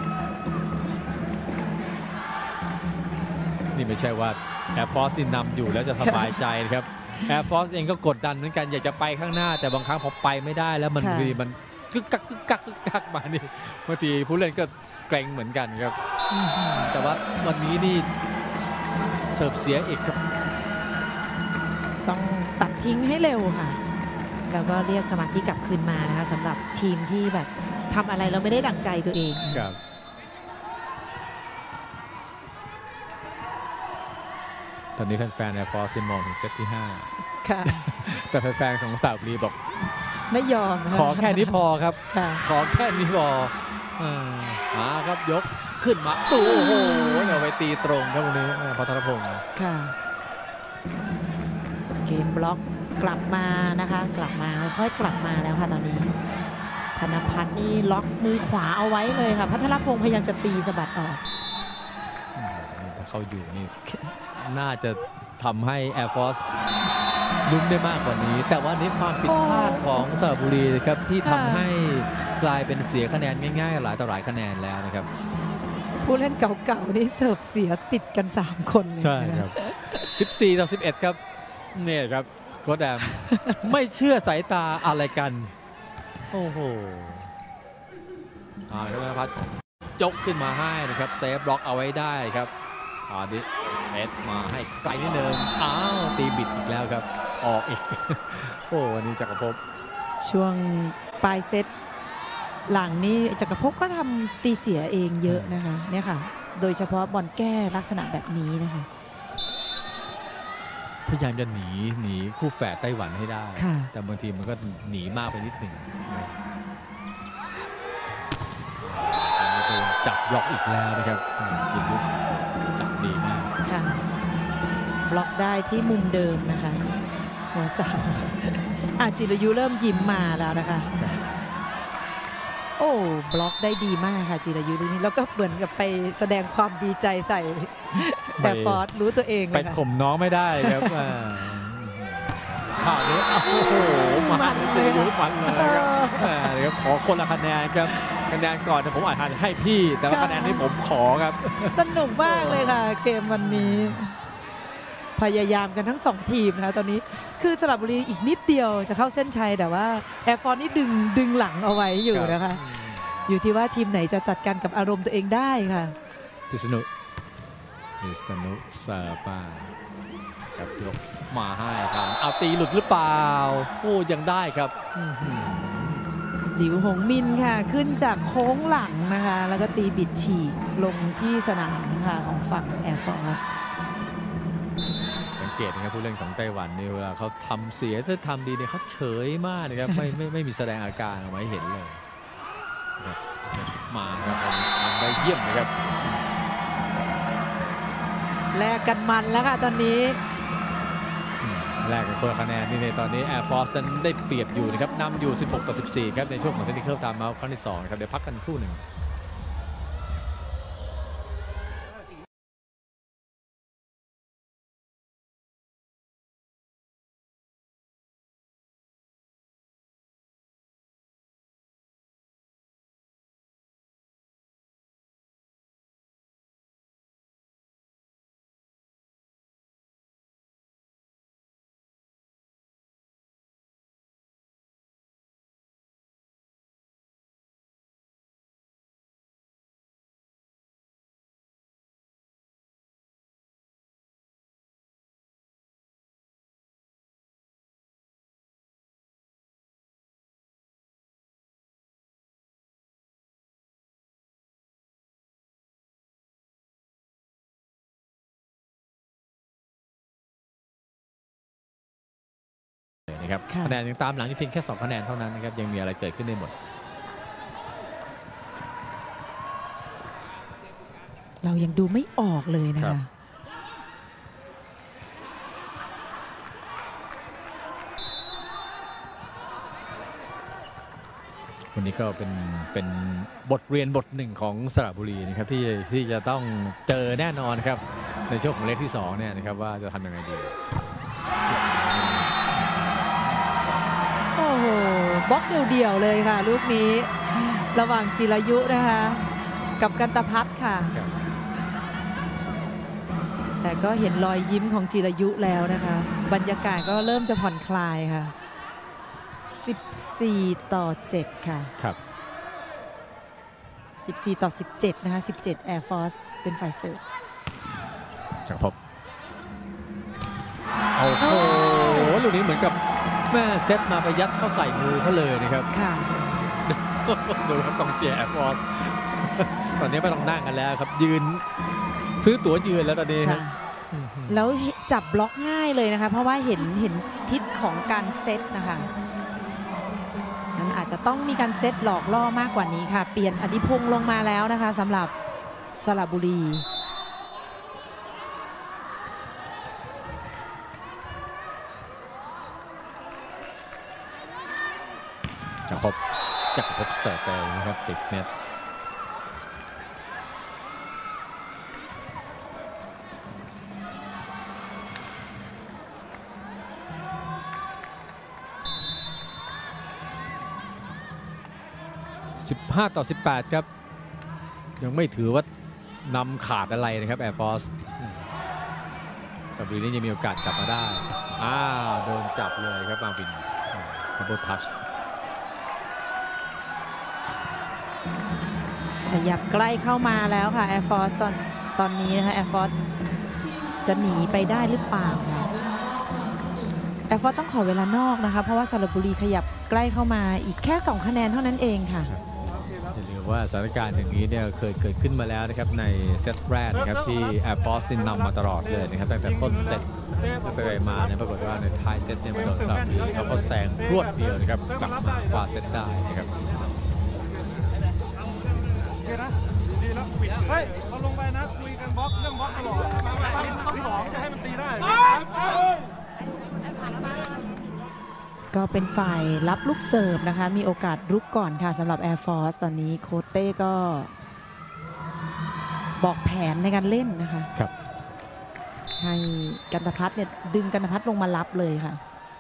นี่ไม่ใช่ว่าแอร์ฟอร์สที่นำอยู่แล้วจะสบายใจนะครับแอร์ฟอร์สเองก็กดดันเหมือนกันอยากจะไปข้างหน้าแต่บางครั้งพอไปไม่ได้แล้วมันมีมันกึกกักกึกกักกึกกักมานี่บางทีผู้เล่นก็เกรงเหมือนกันครับแต่ว่าวันนี้นี่เสิร์ฟเสียอีกครับต้องตัดทิ้งให้เร็วค่ะแล้วก็เรียกสมาธิกลับคืนมานะคะสำหรับทีมที่แบบทำอะไรเราไม่ได้ดั่งใจตัวเองครับตอนนี้แฟนๆ Air Force มองถึงเซตที่ห้าค่ะแต่แฟนๆของสระบุรีบอกไม่ยอมขอแค่นี้พอครับขอแค่นี้พอหาครับยกขึ้นมาโอ้โหเอาไปตีตรงครับวันนี้พัทรพงศ์ค่ะเกมบล็อกกลับมานะคะกลับมาค่อยๆกลับมาแล้วค่ะตอนนี้ธนพัฒน์นี่ล็อกมือขวาเอาไว้เลยค่ะพัทรพงศ์พยายามจะตีสะบัดออกถ้าเขาอยู่นี่น่าจะทำให้ Air Force ลุ้นได้มากกว่านี้แต่ว่านี้ความผิดพลาดของสระบุรีครับที่ทำให้กลายเป็นเสียคะแนนง่ายๆหลายต่อหลายคะแนนแล้วนะครับผู้เล่นเก่าๆนี่เสิร์ฟเสียติดกันสามคนเลยใช่ครับสิบสี่ต่อสิบเอ็ดครับเนี่ยครับโค้ชแดมไม่เชื่อสายตาอะไรกันโอ้โหอ่าครับธนพัฒน์ยกขึ้นมาให้นะครับเซฟบล็อกเอาไว้ได้ครับคาดิเอสมาให้ไกลนิดนึงอ้าวตีบิดอีกแล้วครับออกอีกโอ้วันนี้จักรภพช่วงปลายเซตหลังนี้จักรภพก็ทำตีเสียเองเยอะนะคะเนี่ยค่ะโดยเฉพาะบอลแก้ลักษณะแบบนี้นะคะพยายามจะหนีหนีคู่แฝดไต้หวันให้ได้แต่บางทีมันก็หนีมากไปนิดหนึ่งจับบล็อกอีกแล้วนะครับกินลุกจับดีมากค่ะบล็อกได้ที่มุมเดิมนะคะหัวสาวอาจิรยุเริ่มยิ้มมาแล้วนะคะโอ้บล็อกได้ดีมากค่ะจิรยุดูนี้แล้วก็เหมือนกับไปแสดงความดีใจใส่แต่ฟอร์ดรู้ตัวเองไปข่มน้องไม่ได้ครับข่าวนี้โอ้โหมันเลยยุมันเลยครับขอคนละคะแนนครับคะแนนก่อนแต่ผมอาจจะให้พี่แต่ว่าคะแนนนี้ผมขอครับสนุกมากเลยค่ะเกมวันนี้พยายามกันทั้งสองทีมนะคะตอนนี้คือสระบุรีอีกนิดเดียวจะเข้าเส้นชัยแต่ว่าแอร์ฟอร์สนี่ดึงดึงหลังเอาไว้อยู่นะคะอยู่ที่ว่าทีมไหนจะจัดการกับอารมณ์ตัวเองได้ค่ะพิษณุพิษณุซาปาครับยกมาให้ครับเอาตีหลุดหรือเปล่าโอ้ยังได้ครับหลิวหงมินค่ะขึ้นจากโค้งหลังนะคะแล้วก็ตีบิดฉีกลงที่สนามค่ะของฝั่งแอร์ฟอร์สสังเกตนะครับผู้เล่นของไต้หวันนี่เวลาเขาทำเสียถ้าทำดีเนี่ยเขาเฉยมากนะครับไม่ไม่ไม่มีแสดงอาการออกมาให้เห็นเลยมาครับทำได้เยี่ยมนะครับแลกกันมันแล้วค่ะตอนนี้แลกกันคนละคะแนนนี่ในตอนนี้ Air Force นั้นได้เปรียบอยู่นะครับนำอยู่สิบหกต่อสิบสี่ครับในช่วงของเทคนิคตามมาครั้งที่สองนะครับเดี๋ยวพักกันครู่หนึ่งนะครับคะแนนยังตามหลังเพียงแค่สองคะแนนเท่านั้นนะครับยังมีอะไรเกิดขึ้นได้หมดเรายังดูไม่ออกเลยนะคะวันนี้ก็เป็นเป็นบทเรียนบทหนึ่งของสระบุรีนะครับที่ที่จะต้องเจอแน่นอนครับในช่วงของเลขที่สองเนี่ยนะครับว่าจะทำยังไงดีโอ้โหบล็อกเดี่ยวๆเลยค่ะลูกนี้ระหว่างจิรายุนะคะกับกันตพัฒน์ค่ะแต่ก็เห็นรอยยิ้มของจิรายุแล้วนะคะบรรยากาศก็เริ่มจะผ่อนคลายค่ะสิบสี่ต่อเจ็ดค่ะครับสิบสี่ต่อสิบเจ็ดนะคะสิบเจ็ด Air Force เป็นฝ่ายเสิร์ฟจักรภพโอ้โหลูกนี้เหมือนกับแม่เซตมาไปยัดเข้าใส่มือเขาเลยนะครับค่ะดูครับกองเชียร์ Air Force ตอนนี้ไม่ต้องนั่งกันแล้วครับยืนซื้อตั๋วยืนแล้วตอนนี้แล้วจับบล็อกง่ายเลยนะคะเพราะว่าเห็นเห็นทิศของการเซตนะคะนั้นอาจจะต้องมีการเซตหลอกล่อมากกว่านี้ค่ะเปลี่ยนอดิพงษ์ลงมาแล้วนะคะสำหรับสระบุรีจักรภพจักรภพเสิร์ฟไปนะครับติดเน็ตสิบห้าต่อสิบแปดครับยังไม่ถือว่านำขาดอะไรนะครับ Air Force สระบุรีนี่ยังมีโอกาสกลับมาได้อ้าวโดนจับเลยครับมาวินดับเบิลทัชขยับใกล้เข้ามาแล้วค่ะ Air Force ตอนตอนนี้นะคะ Air Force จะหนีไปได้หรือเปล่าค่ะ Air Force ต้องขอเวลานอกนะคะเพราะว่าสระบุรีขยับใกล้เข้ามาอีกแค่สองคะแนนเท่านั้นเองค่ะอย่าลืมว่าสถานการณ์อย่างนี้เนี่ยเคยเกิดขึ้นมาแล้วนะครับในเซตแรกนะครับที่ Air Force นำมาตลอดเลยนะครับตั้งแต่ต้นเซตไปมาเนี่ยปรากฏว่าในท้ายเซตเนี่ยมาโดนสระบุรีเขาก็แซงรวดเดียวนะครับกลับมาคว้าเซตได้นะครับดีแล้วเฮ้ยเราลงไปนะคุยกันบล็อกเรื่องบล็อกตลอดต้องสองจะให้มันตีได้ก็เป็นฝ่ายรับลูกเสิร์ฟนะคะมีโอกาสรุกก่อนค่ะสำหรับ Air Force ตอนนี้โค้ชเต้ก็บอกแผนในการเล่นนะคะครับให้กันตพัฒน์เนี่ยดึงกันตพัฒน์ลงมารับเลยค่ะ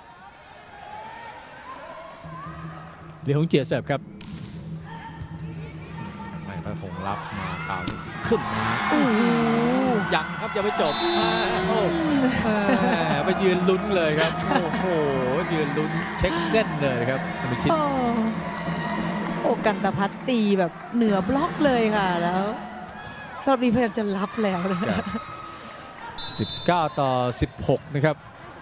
เหลียวหงเจียเสิร์ฟครับไม่พระพงษ์รับมาข่าวขึ้นมายังครับยังไม่จบโอ้ไปยืนลุ้นเลยครับโอ้โหยืนลุ้นเช็คเส้นเลยครับธนชิตโอ้กันตพัฒน์ตีแบบเหนือบล็อกเลยค่ะแล้วสระบุรีพยายามจะรับแล้วเลยสิบเก้าต่อสิบหกนะครับ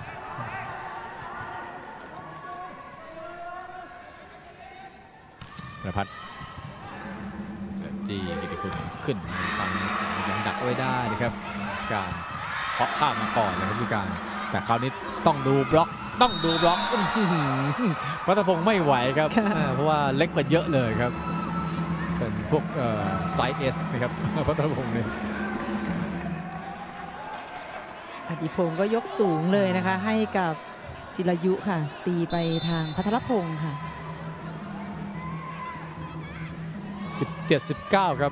ธนพัฒน์จีกิติคุณขึ้นฟังยังดักไว้ได้นะครับการเคาะข้ามมาก่อนเลยครับพี่การแต่คราวนี้ต้องดูบล็อกต้องดูบล็อกพัฒพงศ์ไม่ไหวครับเพราะว่าเล็กกว่าเยอะเลยครับเป็นพวกไซส์เอสนะครับพัฒพงศ์เนี่ยอดิพงศ์ก็ยกสูงเลยนะคะให้กับจิรายุค่ะตีไปทางพัทรพงศ์ค่ะสิบเจ็ด สิบเก้าครับ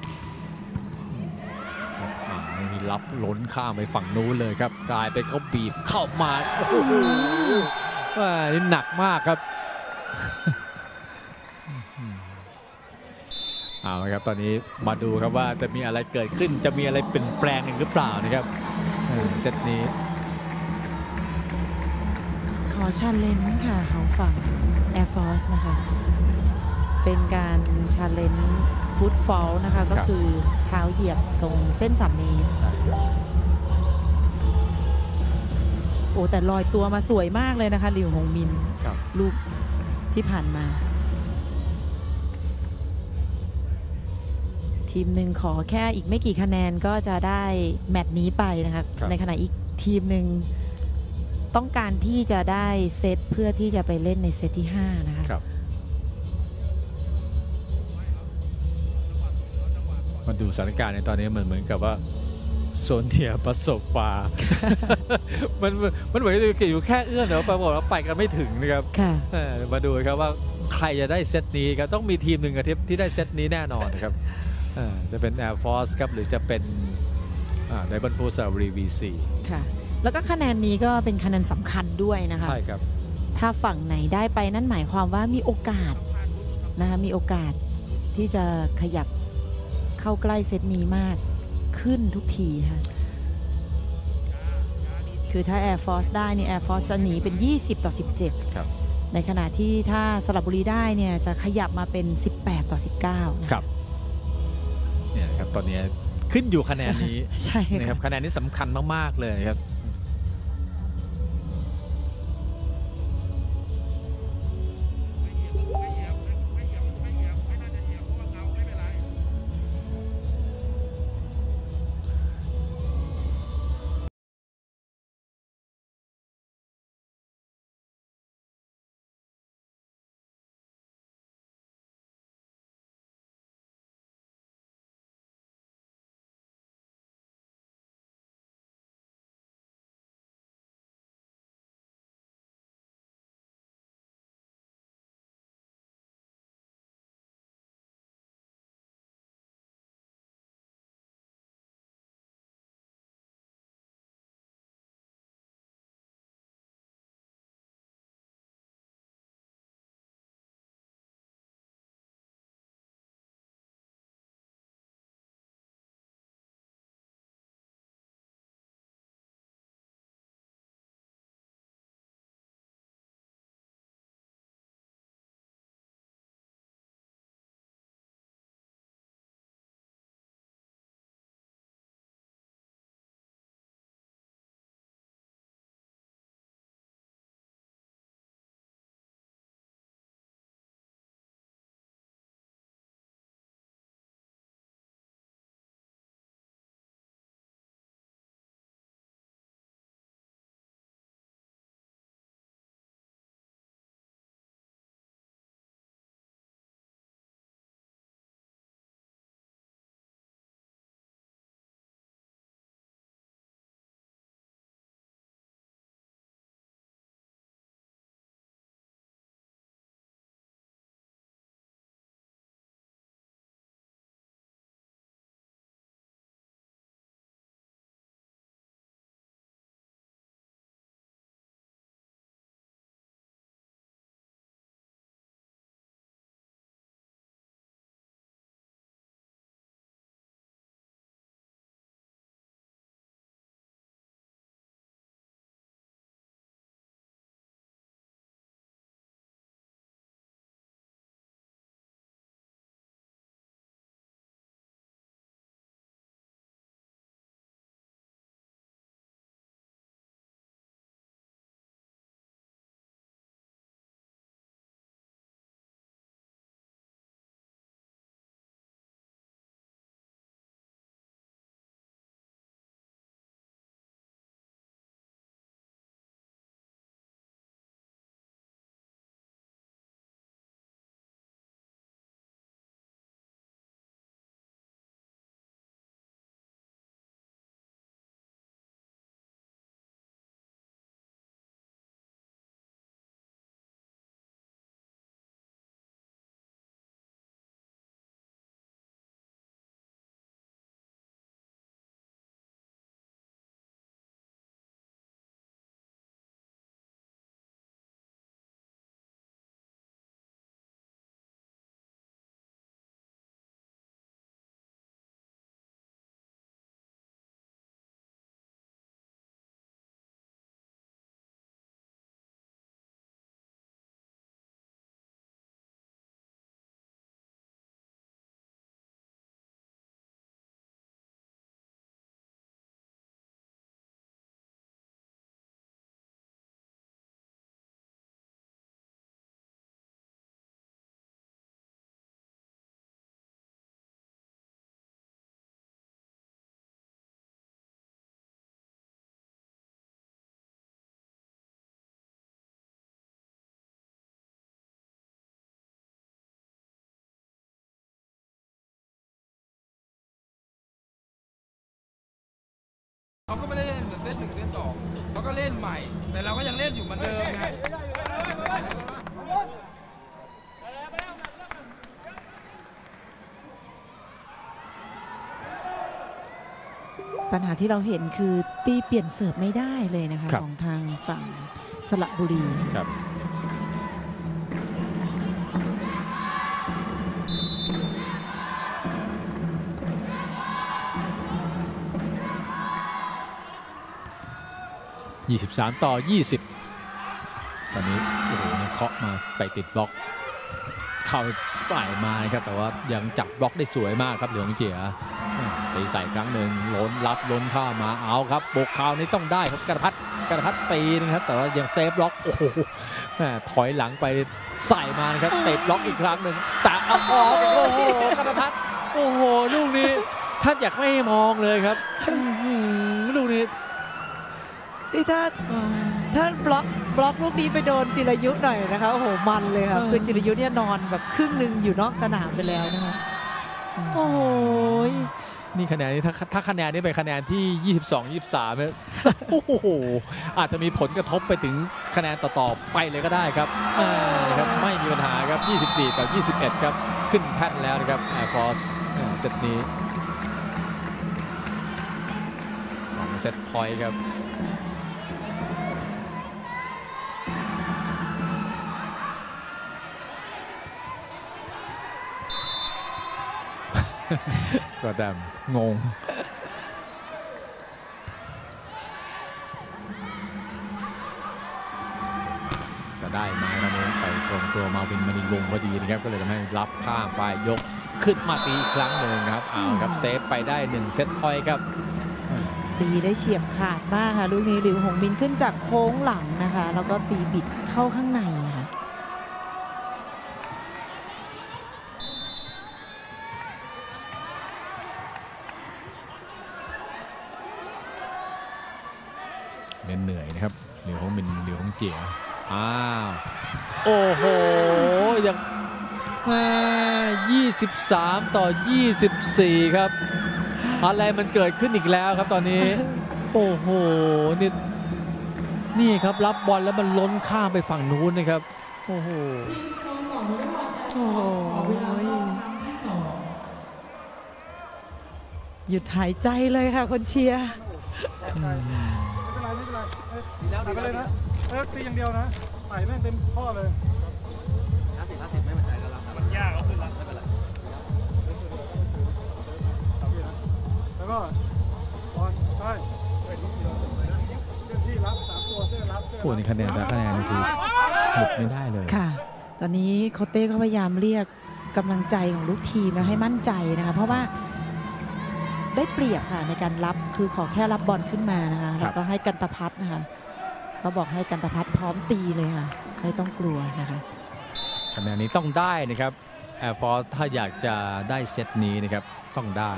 มีรับล้นข้ามไปฝั่งนู้นเลยครับกลายไปเขาบีบเข้ามาโอ้โหนี่หนักมากครับเอาละครับตอนนี้มาดูครับว่าจะมีอะไรเกิดขึ้นจะมีอะไรเปลี่ยนแปลงหรือเปล่านะครับเซตนี้ขอชาเลนจ์ค่ะของฝั่ง Air Force นะคะเป็นการชาเลนจ์ฟุตฟอลนะคะก็คือเท้าเหยียบตรงเส้นสามเมตรโอ้แต่ลอยตัวมาสวยมากเลยนะคะหลิวหงมินลูกที่ผ่านมาทีมหนึ่งขอแค่อีกไม่กี่คะแนนก็จะได้แมตช์นี้ไปนะคะในขณะอีกทีมหนึ่งต้องการที่จะได้เซตเพื่อที่จะไปเล่นในเซตที่ห้านะคะมาดูสถานการณ์ในตอนนี้เหมือนเหมือนกับว่าโซนเทียประสบฟ้ามันมันเหมือนจะอยู่แค่เอื้อมแต่ว่าปรากฏว่าไปกันไม่ถึงนะครับมาดูครับว่าใครจะได้เซตนี้ครับต้องมีทีมหนึ่งที่ได้เซตนี้แน่นอนนะครับจะเป็น Air Force ครับหรือจะเป็นไดบันพูสระบุรี วี ซีค่ะแล้วก็คะแนนนี้ก็เป็นคะแนนสำคัญด้วยนะคะใช่ครับถ้าฝั่งไหนได้ไปนั่นหมายความว่ามีโอกาสนะคะมีโอกาสที่จะขยับเข้าใกล้เซตนี้มากขึ้นทุกทีค่ะคือถ้า Air Force ได้นี่ Air Force จะหนีเป็นยี่สิบต่อสิบเจ็ดครับในขณะที่ถ้าสระบุรีได้เนี่ยจะขยับมาเป็นสิบแปดต่อสิบเก้านะครับเนี่ยครับตอนนี้ขึ้นอยู่คะแนนนี้ใช่นะครับคะแนนนี้สำคัญมากๆเลยครับเขาก็ไม่ได้เล่นเหมือนเซตหนึ่งเซตสองเขาก็เล่นใหม่ แต่เราก็ยังเล่นอยู่เหมือนเดิมไงปัญหาที่เราเห็นคือตีเปลี่ยนเสิร์ฟไม่ได้เลยนะคะของทางฝั่งสระบุรีครับยี่สิบสามต่อยี่สิบตอนนี้โอ้โหเคาะมาไปติดบล็อกเข้าฝ่ายมาครับแต่ว่ายังจับบล็อกได้สวยมากครับเหลืองเจียตีใส่ครั้งหนึ่งล้นรับล้นเข้ามาเอาครับบุกคราวนี้ต้องได้ครับกระพัดกระพัดตีนะครับแต่ว่ายังเซฟบล็อกโอ้โหถอยหลังไปใส่มานะครับเตะบล็อกอีกครั้งหนึ่งแต่เอาออกโอ้โหกระพัดโอ้โหลูกนี้แทบอยากไม่มองเลยครับลูกนี้ที่ถ้าถ้าบล็อกบล็อกลูกนี้ไปโดนจิรยุหน่อยนะคะโอ้โหมันเลยค่ะคือจิรยุเนี่ยนอนแบบครึ่งหนึ่งอยู่นอกสนามไปแล้วนะคะโอ้ยนี่คะแนนนี้ถ้าถ้าคะแนนนี้เป็นคะแนนที่ยี่สิบสอง ยี่สิบสามเนี่ยโอ้โหอาจจะมีผลกระทบไปถึงคะแนนต่อๆไปเลยก็ได้ครับนะครับไม่มีปัญหาครับยี่สิบสี่ต่อยี่สิบเอ็ดครับขึ้นแท่นแล้วนะครับ Air Force เซตนี้สองเซตพอยต์ครับก็แต่งงจะได้ไหมตอนนี้ไปตรงตัวมาวินมันลงพอดีนะครับก็เลยทำให้รับข้ามไปยกขึ้นมาตีอีกครั้งหนึ่งครับเอาครับเซฟไปได้หนึ่งเซตพอยต์ครับตีได้เฉียบขาดมากค่ะลูกนี้หลิวหงมินขึ้นจากโค้งหลังนะคะแล้วก็ตีบิดเข้าข้างในค่ะเหนื่อยนะครับเหลียวของมินเหลียวของเจี๋ยอ้าวโอ้โหยังยี่สิบสามต่อยี่สิบสี่ครับอะไรมันเกิดขึ้นอีกแล้วครับตอนนี้โอ้โหนี่นี่ครับรับบอลแล้วมันล้นข้ามไปฝั่งนู้นนะครับโอ้โหโอ้โหหยุดหายใจเลยค่ะคนเชียร์ไปเลยนะเออตีอย่างเดียวนะใส่แม่งเต็มข้อเลยห้าสิบห้าสิบไม่มั่นใจแล้วมันยากเอาขึ้นแล้วไม่เป็นไรแล้วก็บอลใช่ที่รับสามตัวเสื้อรับโอ้นี่คะแนนแต่คะแนนคือหลุดไม่ได้เลยค่ะตอนนี้โค้ชเต้ก็พยายามเรียกกำลังใจของลูกทีมมาให้มั่นใจนะคะเพราะว่าได้เปรียบค่ะในการรับคือขอแค่รับบอลขึ้นมานะคะแล้วก็ให้กันตพัฒน์นะคะก็บอกให้กันตพัฒน์พร้อมตีเลยค่ะไม่ต้องกลัวนะคะคะแนนนี้ต้องได้นะครับ Air Force ถ้าอยากจะได้เซตนี้นะครับต้องได้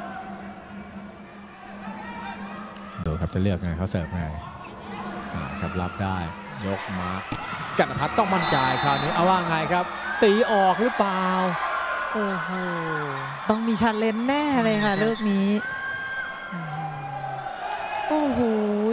ดูครับจะเลือกไงเขาเสิร์ฟไงครับรับได้ยกมากันตพัฒน์ต้องมั่นใจคราวนี้เอาว่าไงครับตีออกหรือเปล่าโอ้โหต้องมีชันเลนแน่เลยค่ะลูกนี้โอ้โห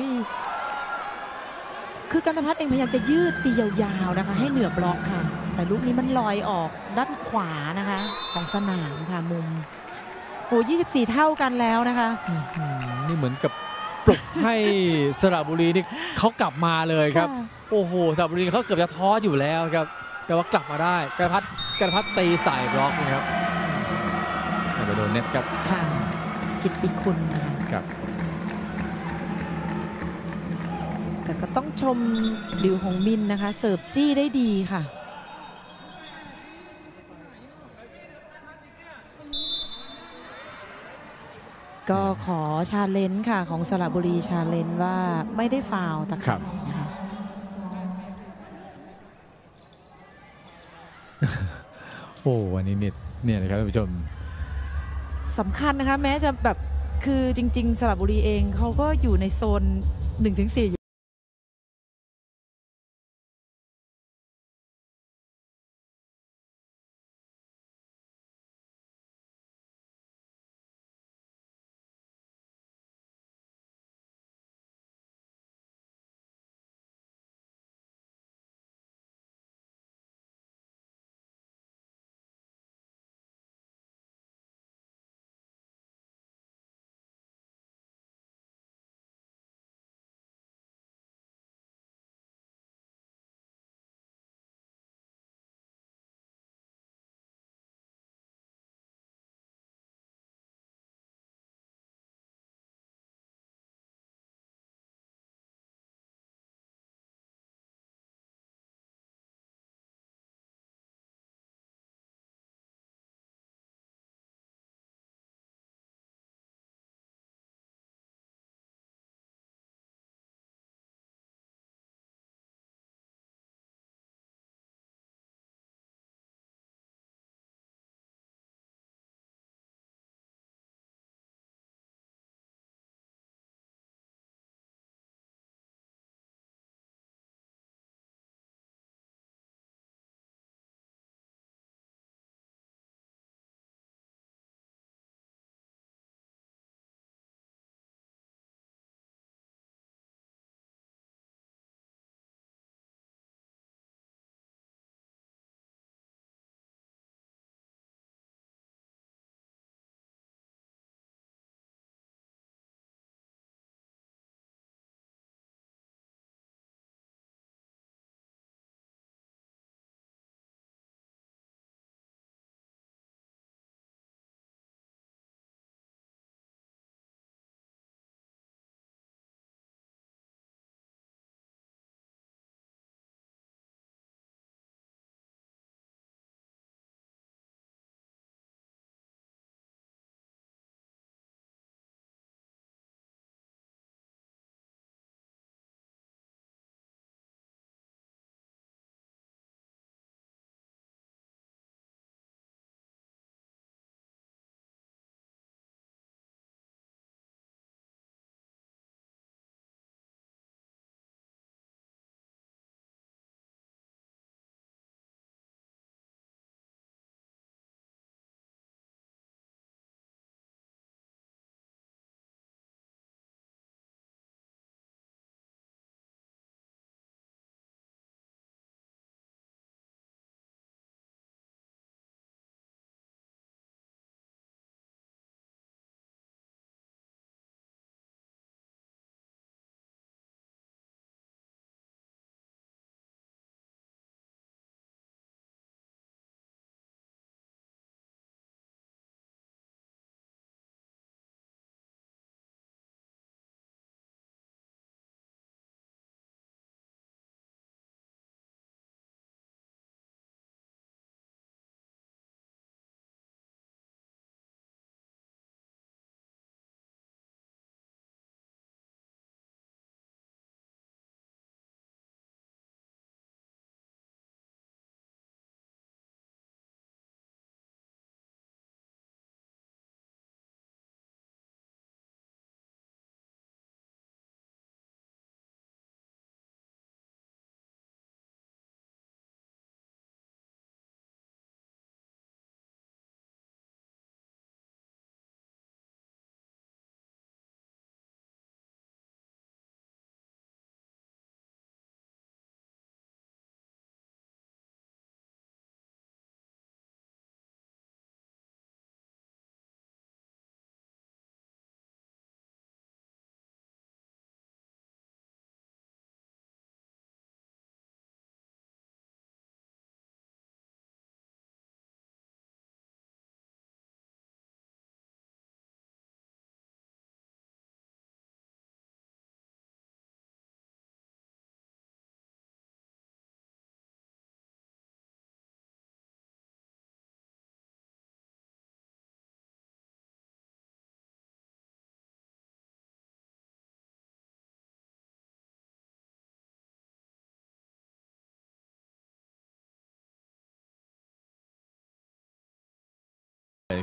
คือกันตพัฒน์เองพยายามจะยืดตียาวๆนะคะให้เหนือบล็อกค่ะแต่ลูกนี้มันลอยออกด้านขวานะคะของสนามค่ะมุมโอ้ยี่สิบสี่เท่ากันแล้วนะคะนี่เหมือนกับปลุกให้สระบุรีนี่เขากลับมาเลยครับโอ้โหสระบุรีเขาเกือบจะท้ออยู่แล้วครับแต่ว่ากลับมาได้กันตพัฒน์กันตพัฒน์ตีใส่บล็อกนะครับไปโดนเน็ตครับค่ะกิตติคุณนะคะครับแต่ก็ต้องชมหลิวหงมินนะคะเสิร์ฟจี้ได้ดีค่ะก็ขอชาเลนจ์ค่ะของสระบุรีชาเลนจ์ว่าไม่ได้ฟาวล์ตะข่ายนะคะโอ้วันนี้เนี่ยเนี่ยนะครับท่านผู้ชมสำคัญนะคะแม้จะแบบคือจริงๆสระบุรีเองเขาก็อยู่ในโซน หนึ่งถึงสี่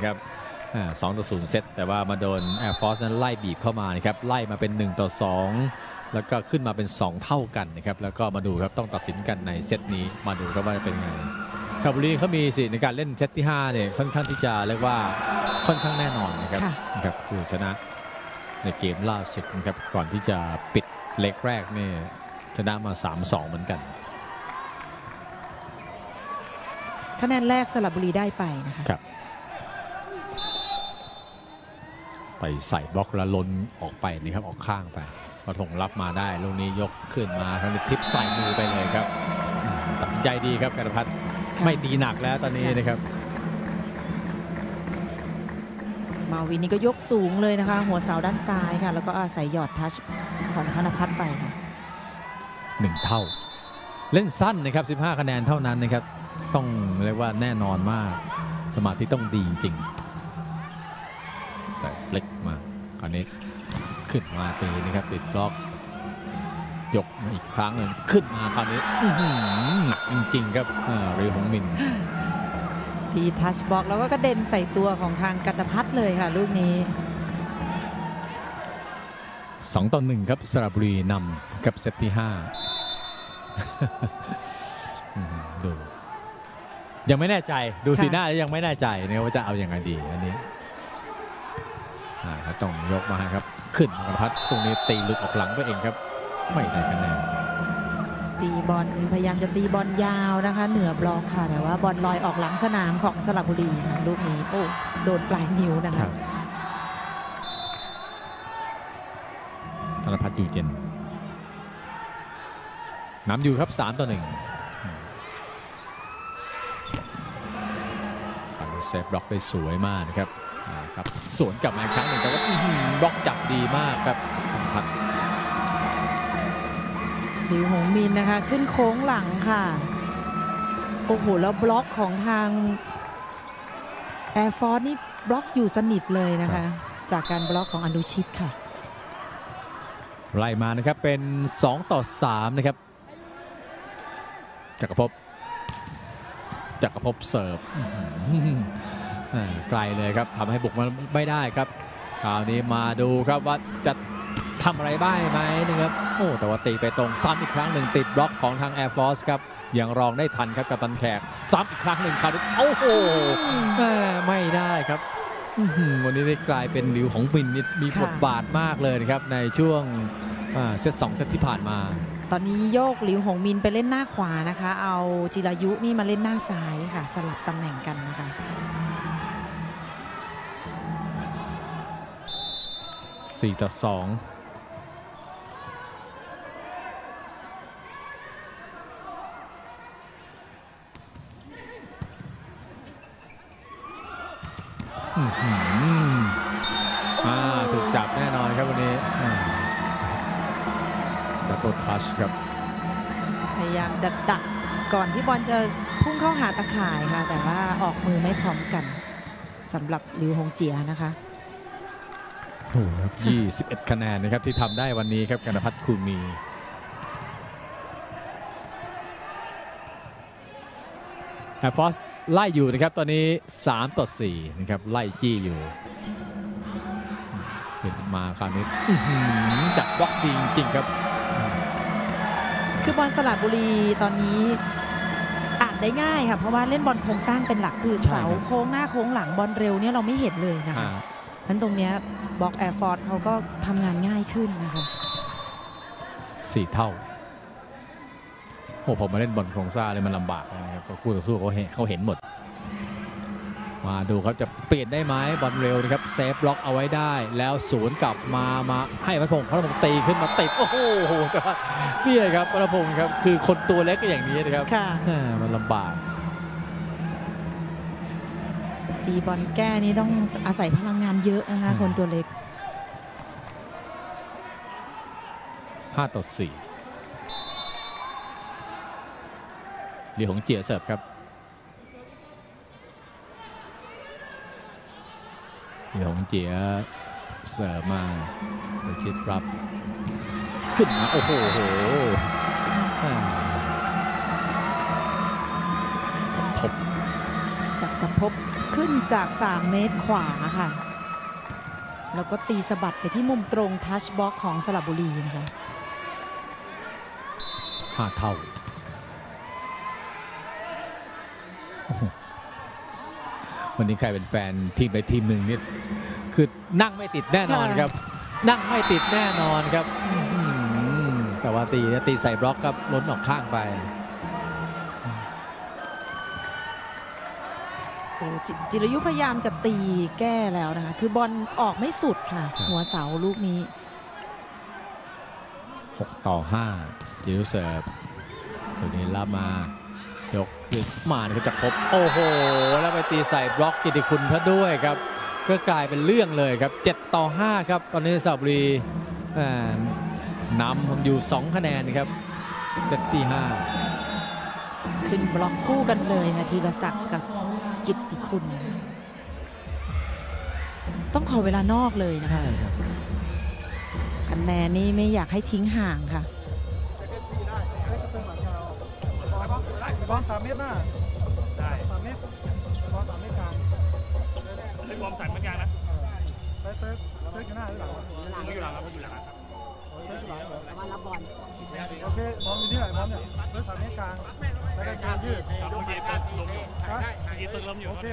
นะครับสองต่อศูนย์เซตแต่ว่ามาโดน Air Force นั้นไล่บีบเข้ามานะครับไล่มาเป็นหนึ่งต่อสองแล้วก็ขึ้นมาเป็นสองเท่ากันนะครับแล้วก็มาดูครับต้องตัดสินกันในเซตนี้มาดูครับว่าจะเป็นไงชลบุรีเขามีสิในการเล่นเซตที่ห้าเนี่ยค่อนข้างที่จะเรียกว่าค่อนข้างแน่นอนนะครับนะครับคือชนะในเกมล่าสุดนะครับก่อนที่จะปิดเล็กแรกเนี่ยชนะมา สามสอง เหมือนกันคะแนนแรกสระบุรีได้ไปนะคะครับไปใส่บล็อกแล้วล้นออกไปนี่ครับออกข้างไปปฐมรับมาได้ลูกนี้ยกขึ้นมาทางนี้ทิปใส่มือไปเลยครับตัดสินใจดีครับกันพัฒน์ไม่ตีหนักแล้วตอนนี้นะครับมาวินนี่ก็ยกสูงเลยนะคะหัวเสาด้านซ้ายค่ะแล้วก็อาศัยหยอดทัชของธนพัฒน์ไปค่ะหนึ่งเท่าเล่นสั้นนะครับสิบห้าคะแนนเท่านั้นนะครับต้องเรียกว่าแน่นอนมากสมาธิต้องดีจริงใส่เล็กมาคราวนี้ขึ้นมาตีนะครับติดบล็อกยกมาอีกครั้งหนึ่งขึ้นมาคราวนี้หนักจริงๆครับเรือของมินทีทัชบล็อกแล้วก็กระเด็นใส่ตัวของทางกันตพัฒน์เลยค่ะลูกนี้สองต่อหนึ่งครับสระบุรีนำกับเซตที่ห้าดูยังไม่แน่ใจดูสีหน้าแล้วยังไม่แน่ใจนะว่าจะเอาอย่างไรดีอันนี้ต้องยกมาครับขึ้นกันพัฒน์ตรงนี้ตีลุกออกหลังไปเองครับไม่ได้คะแนนตีบอลพยายามจะตีบอลยาวนะคะเหนือบล็อกค่ะแต่ว่าบอลลอยออกหลังสนามของสระบุรีค่ะลูกนี้โอ้โดนปลายนิ้วนะคะธนพัฒน์อยู่เย็นนำอยู่ครับสามต่อหนึ่งเซฟบล็อกได้สวยมากนะครับครับสวนกลับมาอีกครั้งหนึ่งแต่ว่าบล็อกจับดีมากครับพัฒน์หลิวหงมินนะคะขึ้นโค้งหลังค่ะโอ้โหแล้วบล็อกของทาง Air Force นี่บล็อกอยู่สนิทเลยนะคะจากการบล็อกของอนุชิตค่ะไล่มานะครับเป็นสองต่อสามนะครับจักรภพจักรภพเสิร์ฟไกลเลยครับทำให้บุกมันไม่ได้ครับคราวนี้มาดูครับว่าจะทำอะไรบ้างไหมนะครับโอ้แต่ว่าตีไปตรงซ้ำอีกครั้งหนึ่งติดบล็อกของทาง Air Force ครับยังรองได้ทันครับกัปตันแขกซ้ำอีกครั้งหนึ่งคราวนี้โอ้โหไม่ได้ครับวันนี้ได้กลายเป็นหลิวของบินนี่มีบทบาทมากเลยนะครับในช่วงเซตสองเซตที่ผ่านมาตอนนี้โยกหลิวหงมินไปเล่นหน้าขวานะคะเอาจิรายุนี่มาเล่นหน้าซ้ายค่ะสลับตำแหน่งกันนะคะสี่ต่อสองถูกจับแน่นอนครับวันนี้ดับเบิลทัชครับพยายามจะดักก่อนที่บอลจะพุ่งเข้าหาตะข่ายค่ะแต่ว่าออกมือไม่พร้อมกันสำหรับหลิวหงเจียนะคะโอ้ครับยี่สิบเอ็ดคะแนนนะครับที่ทำได้วันนี้ครับกันพัฒน์คูมีแอร์ฟอร์สไล่อยู่นะครับตอนนี้สามต่อสี่นะครับไล่จี้อยู่ขึ้นมาคราวนี้จัดบล็อกดีจริงๆครับคือบอลสระบุรีตอนนี้อ่านได้ง่ายค่ะเพราะว่าเล่นบอลโครงสร้างเป็นหลักคือเสาโค้งหน้าโค้งหลังบอลเร็วเนี่ยเราไม่เห็นเลยนะคะทั้นตรงนี้บล็อก Air Force เขาก็ทำงานง่ายขึ้นนะคะสี่เท่าโอ้ผมมาเล่นบอลโครงสร้างเลยมันลำบากนะครับคู่ต่อสู้เขาเห็นเขาเห็นหมดมาดูครับจะเปลี่ยนได้ไหมบอลเร็วนะครับเซฟบล็อกเอาไว้ได้แล้วศูนย์กลับมามาให้พระพงศ์พระพงศ์ตีขึ้นมาติดโอ้โหนี่ครับพระพงศ์ครับคือคนตัวเล็กก็อย่างนี้นะครับมันลำบากตีบอลแก้นี่ต้องอาศัยพลังงานเยอะนะคะคนตัวเล็กห้าต่อสี่เหลียวหงเจียเสิร์ฟครับเหลียวหงเจียเสิร์ฟมาคิดรับขึ้นมาโอ้โหทบจักรจักรภพขึ้นจากสามเมตรขวาค่ะแล้วก็ตีสะบัดไปที่มุมตรงทัชบล็อกของสระบุรีนะคะห้าเท่าวันนี้ใครเป็นแฟนทีมใดทีมหนึ่งนี่คือนั่งไม่ติดแน่นอนครับนั่งไม่ติดแน่นอนครับแต่ว่าตีตีใส่บล็อกครับล้นออกข้างไปโอ้จิรยุพยายามจะตีแก้แล้วนะคะคือบอลออกไม่สุดค่ะหัวเสาลูกนี้หกต่อห้าจิรยุเสิร์ฟตัวนี้รับมายกขึ้นมานะครับจักรภพโอ้โหแล้วไปตีใส่บล็อกกิติคุณพระด้วยครับก็กลายเป็นเรื่องเลยครับเจ็ดต่อห้าครับตอนนี้สระบุรีนำผมอยู่สองคะแนนครับเจ็ดที่ห้าขึ้นบล็อกคู่กันเลยค่ะธีรศักดิ์กับกิตติคุณต้องขอเวลานอกเลยนะคะคะแนนนี้ไม่อยากให้ทิ้งห่างค่ะบอลสามเมตรหน้าได้สามเมตรบอลสามเมตรกลางเล่นบอลสามเมตรกลางนะเต้เต้เต้อยู่หน้าหรือหลังไม่อยู่หลังครับไม่อยู่หลังครับเต้อยู่หลังเหรอมารับบอลโอเคบอลอยู่นี่แหละบอลเนี่ยเต้สามเมตรกลางแล้วก็การยืดโอเคตึงลมยืดตึงลมอยู่โอเค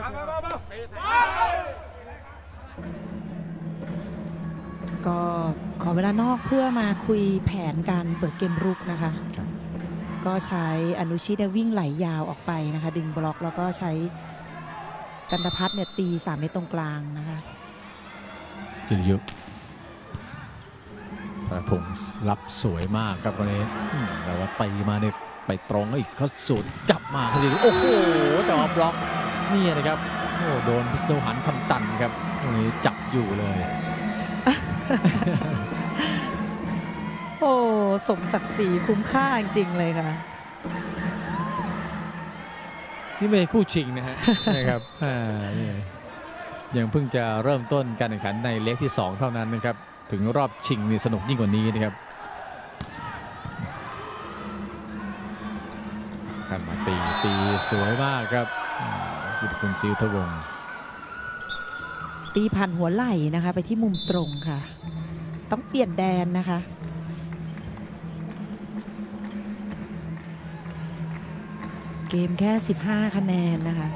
ก็ขอเวลานอกเพื่อมาคุยแผนการเปิดเกมรุกนะคะก็ใช้อนุชิตวิ่งไหลยาวออกไปนะคะดึงบล็อกแล้วก็ใช้กันตพัฒน์เนี่ยตีสามเมตรตรงกลางนะคะจิรยุประพงศ์รับสวยมากครับวันนี้แต่ว่าตีมาเนี่ยไปตรงอีกเขาสุดกลับมาเขาโอ้โหแต่ว่าบล็อกนี่นะครับโอ้โดนพิษณุหันคำตันครับวันนี้จับอยู่เลยโอ้สมศักดิ์ศรีคุ้มค่าจริงๆเลยค่ะนี่ไม่ใช่คู่ชิงนะฮะนะครับยังเพิ่งจะเริ่มต้นการแข่งขันในเล็กที่สองเท่านั้นนะครับถึงรอบชิงนี่สนุกยิ่งกว่านี้นะครับขันมาตีตีสวยมากครับกิตติคุณศิวทวงศ์ตีผ่านหัวไหล่นะคะไปที่มุมตรงค่ะต้องเปลี่ยนแดนนะคะเกมแค่สิบห้าคะแนนนะคะ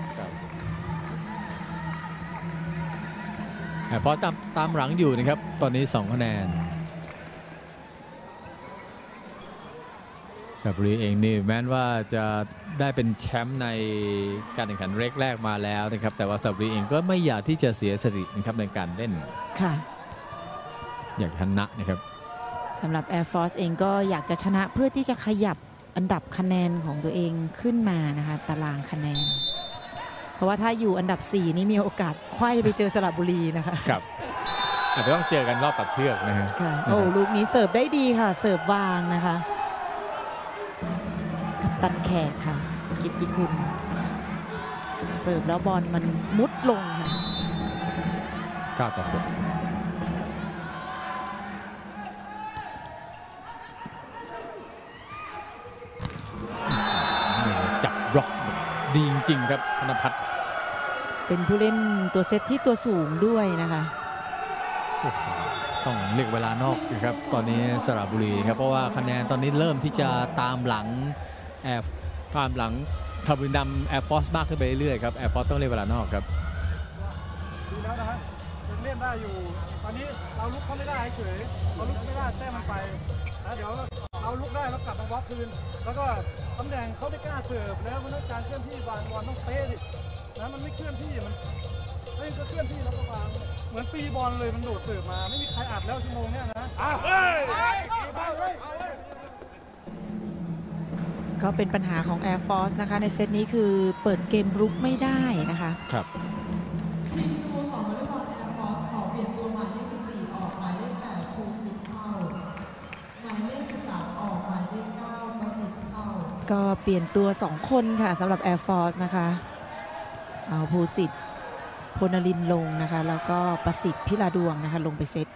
แอร์ฟอร์สตามตามหลังอยู่นะครับตอนนี้สองคะแนนสระบุรีเองนี่แม้ว่าจะได้เป็นแชมป์ในการแข่งขันเล็กแรกมาแล้วนะครับแต่ว่าสระบุรีเองก็ไม่อยากที่จะเสียสตินะครับในการเล่นค่ะอยากชนะนะครับสำหรับ Air Force เองก็อยากจะชนะเพื่อที่จะขยับอันดับคะแนนของตัวเองขึ้นมานะคะตารางคะแนนเพราะว่าถ้าอยู่อันดับสี่นี่มีโอกาสไขว้ไปเจอสระบุรีนะคะครับอาจจะต้องเจอกันรอบตัดเชือกนะฮะโอ้ลูกนี้เสิร์ฟได้ดีค่ะเสิร์ฟวางนะคะกับตันแขกค่ะกิตติคุณเสิร์ฟแล้วบอลมันมุดลงค่ะเก้าต่อหกจับบล็อกดีจริงๆครับธนพัฒน์เป็นผู้เล่นตัวเซตที่ตัวสูงด้วยนะคะต้องเรียกเวลานอกนะครับตอนนี้สระบุรีครับเพราะว่าคะแนนตอนนี้เริ่มที่จะตามหลังแอร์ตามหลังคาร์บินดำแอร์ฟอร์สมากขึ้นไปเรื่อยๆครับแอร์ฟอร์สต้องเรียกเวลานอกครับดูแล้วนะฮะยังเล่นได้อยู่ตอนนี้เราลุกเขาไม่ได้เฉยเราลุกไม่ได้แต้มมันไปแล้วเดี๋ยวเราลุกได้แล้วกลับมาบล็อกคืนแล้วก็ตำแหน่งเขาไม่กล้าเสิร์ฟแล้วมันต้องการเคลื่อนที่วางบอลต้องเตะดินะมันไม่เคลื่อนที่มันเล่นก็เคลื่อนที่แล้วก็วางเหมือนปีบอลเลยมันโดดเสิร์ฟมาไม่มีใครอัดแล้วชั่วโมงเนี้ยนะก็เป็นปัญหาของ Air Force นะคะในเซตนี้คือเปิดเกมรุกไม่ได้นะคะครับก็เปลี่ยนตัวสองคนค่ะสำหรับ Air Force นะคะเอาภูสิทธิ์พลนรินทร์ลงนะคะแล้วก็ประสิทธิ์พิลาดวงนะคะลงไปเซต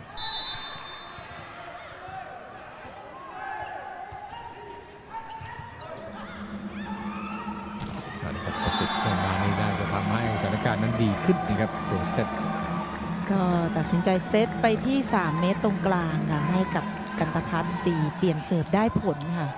ปสิบขึ้นมานี่ได้จะทำให้สถานการณ์นั้นดีขึ้นนะครับตัวเซตก็ตัดสินใจเซตไปที่สามเมตรตรงกลางค่ะให้กับกันตพัฒน์ตีเปลี่ยนเสิร์ฟได้ผลค่ะ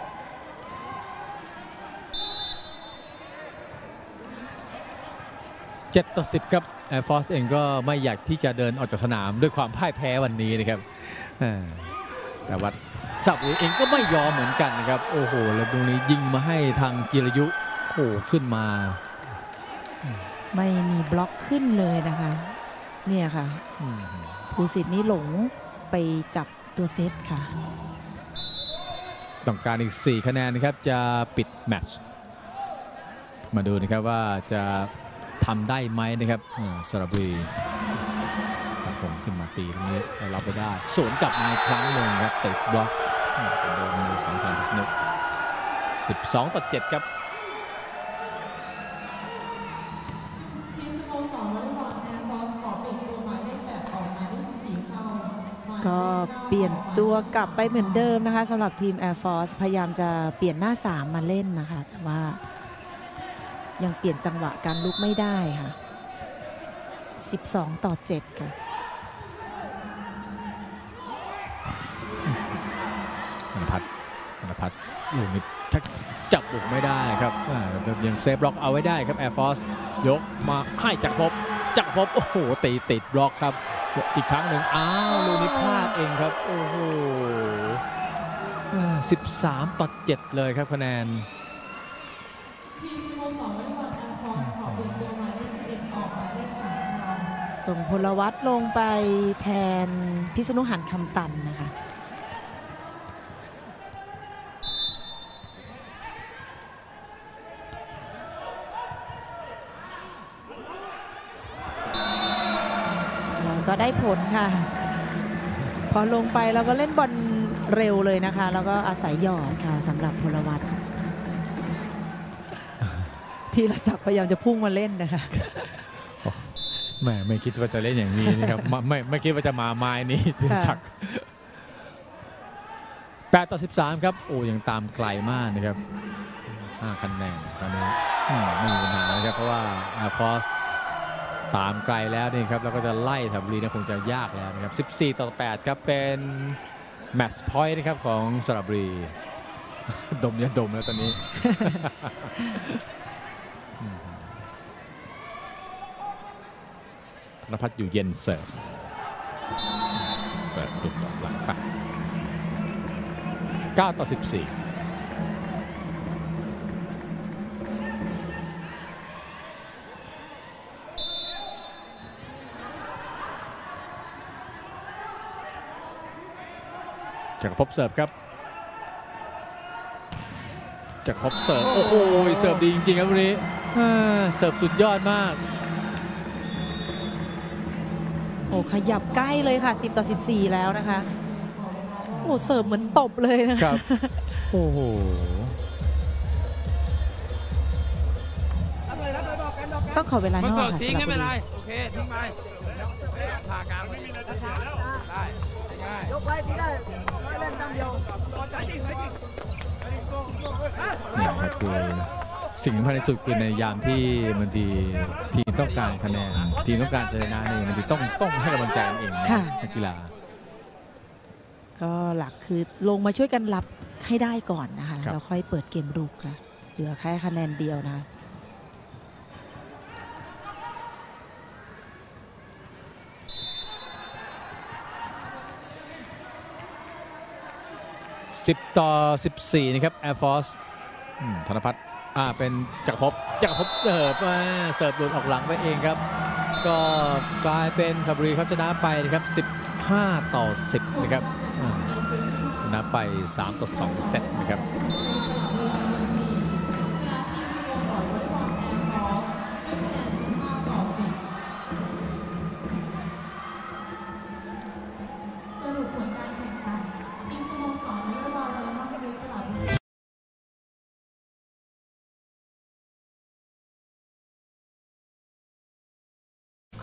เจ็ดต่อสิบครับแอร์ฟอร์สเองก็ไม่อยากที่จะเดินออกจากสนามด้วยความพ่ายแพ้วันนี้นะครับแต่ว่าสับเองก็ไม่ยอมเหมือนกันนะครับโอ้โหแล้วตรงนี้ยิงมาให้ทางจิรยุโอ้ขึ้นมาไม่มีบล็อกขึ้นเลยนะคะเนี่ยค่ะภูสิทธิ์นี่หลงไปจับตัวเซตค่ะต้องการอีกสี่คะแนนนะครับจะปิดแมตช์มาดูนะครับว่าจะทำได้ไหมนะครับสระบุรีผมขึ้นมาตีตรงนี้เราไปได้สวนกลับมาอีกครั้งหนึ่งครับติดบล็อกโดนมือของทางพิษณุสิบสองต่อเจ็ดครับก็เปลี่ยนตัวกลับไปเหมือนเดิมนะคะสำหรับทีม Air Force พยายามจะเปลี่ยนหน้าสามมาเล่นนะคะแต่ว่ายังเปลี่ยนจังหวะการลุกไม่ได้ค่ะสิบสองต่อเจ็ดค่ะธนพัฒน์ธนพัฒน์ลูกนี้ถ้าจับบุกไม่ได้ครับยังเซฟบล็อกเอาไว้ได้ครับ Air Force ยกมาให้จักรภพจักรภพโอ้โหตีติดบล็อกครับอีกครั้งหนึ่งอ้าวลูกนี้พลาดเองครับโอ้โหสิบสามต่อเจ็ดเลยครับคะแนนส่งพลวัตลงไปแทนพิษณุหันคำตันนะคะก็ได้ผลค่ะพอลงไปเราก็เล่นบอลเร็วเลยนะคะแล้วก็อาศัยหยอดค่ะสำหรับพลวัตทีละศักดิ์พยายามจะพุ่งมาเล่นนะคะไม่ไม่คิดว่าจะเล่นอย่างนี้นะครับไม่ไม่คิดว่าจะมาไม้นี้ทีละศักดิ์แปดต่อสิบสามครับโอ้ยังตามไกลมากนะครับห้าคะแนนตอนนี้ไม่มีปัญหานะครับเพราะว่าอาร์ฟอสตามไกลแล้วนี่ครับแล้วก็จะไล่สระบุรีนะคงจะยากแล้วนะครับสิบสี่ต่อแปดครับเป็นแมตช์พอยต์นะครับของสระบุรีดมยาดมแล้วตอนนี้ธนพัฒน์อยู่เย็นเสิร์ฟเสิร์ฟหลุดออกหลังไปเก้าต่อสิบสี่จักรภพเสิร์ฟครับจักรภพเสิร์ฟโอ้โหเสิร์ฟดีจริงๆครับวันนี้เสิร์ฟสุดยอดมากโอ้ขยับใกล้เลยค่ะสิบต่อสิบสี่แล้วนะคะโอ้เสิร์ฟเหมือนตบเลยนะครับโอ้โหต้องขอเวลานอกค่ะทิ้งไม่เป็นไรโอเคทิ้งไปผ่ากลางไม่มีอะไรจะเสียแล้วได้ง่ายยกไว้ที่ได้ไม่เล่นตั้งเดียวนี่ครับคือสิ่งสำคัญที่สุดคือในยามที่บางทีทีมต้องการคะแนนทีมต้องการชนะนี่บางทีต้องต้องให้กำลังใจกันเองนักกีฬาก็หลักคือลงมาช่วยกันรับให้ได้ก่อนนะคะแล้วค่อยเปิดเกมรุกค่ะเหลือแค่คะแนนเดียวนะสิบต่อสิบสี่นะครับ Air Force ธนพัฒน์อ่าเป็นจักรภพจักรภพเสิร์ฟเสิร์ฟหลุดออกหลังไปเองครับก็กลายเป็นสระบุรีครับชนะไปนะครับสิบห้าต่อสิบนะครับชนะไปสามต่อสองเซตนะครับ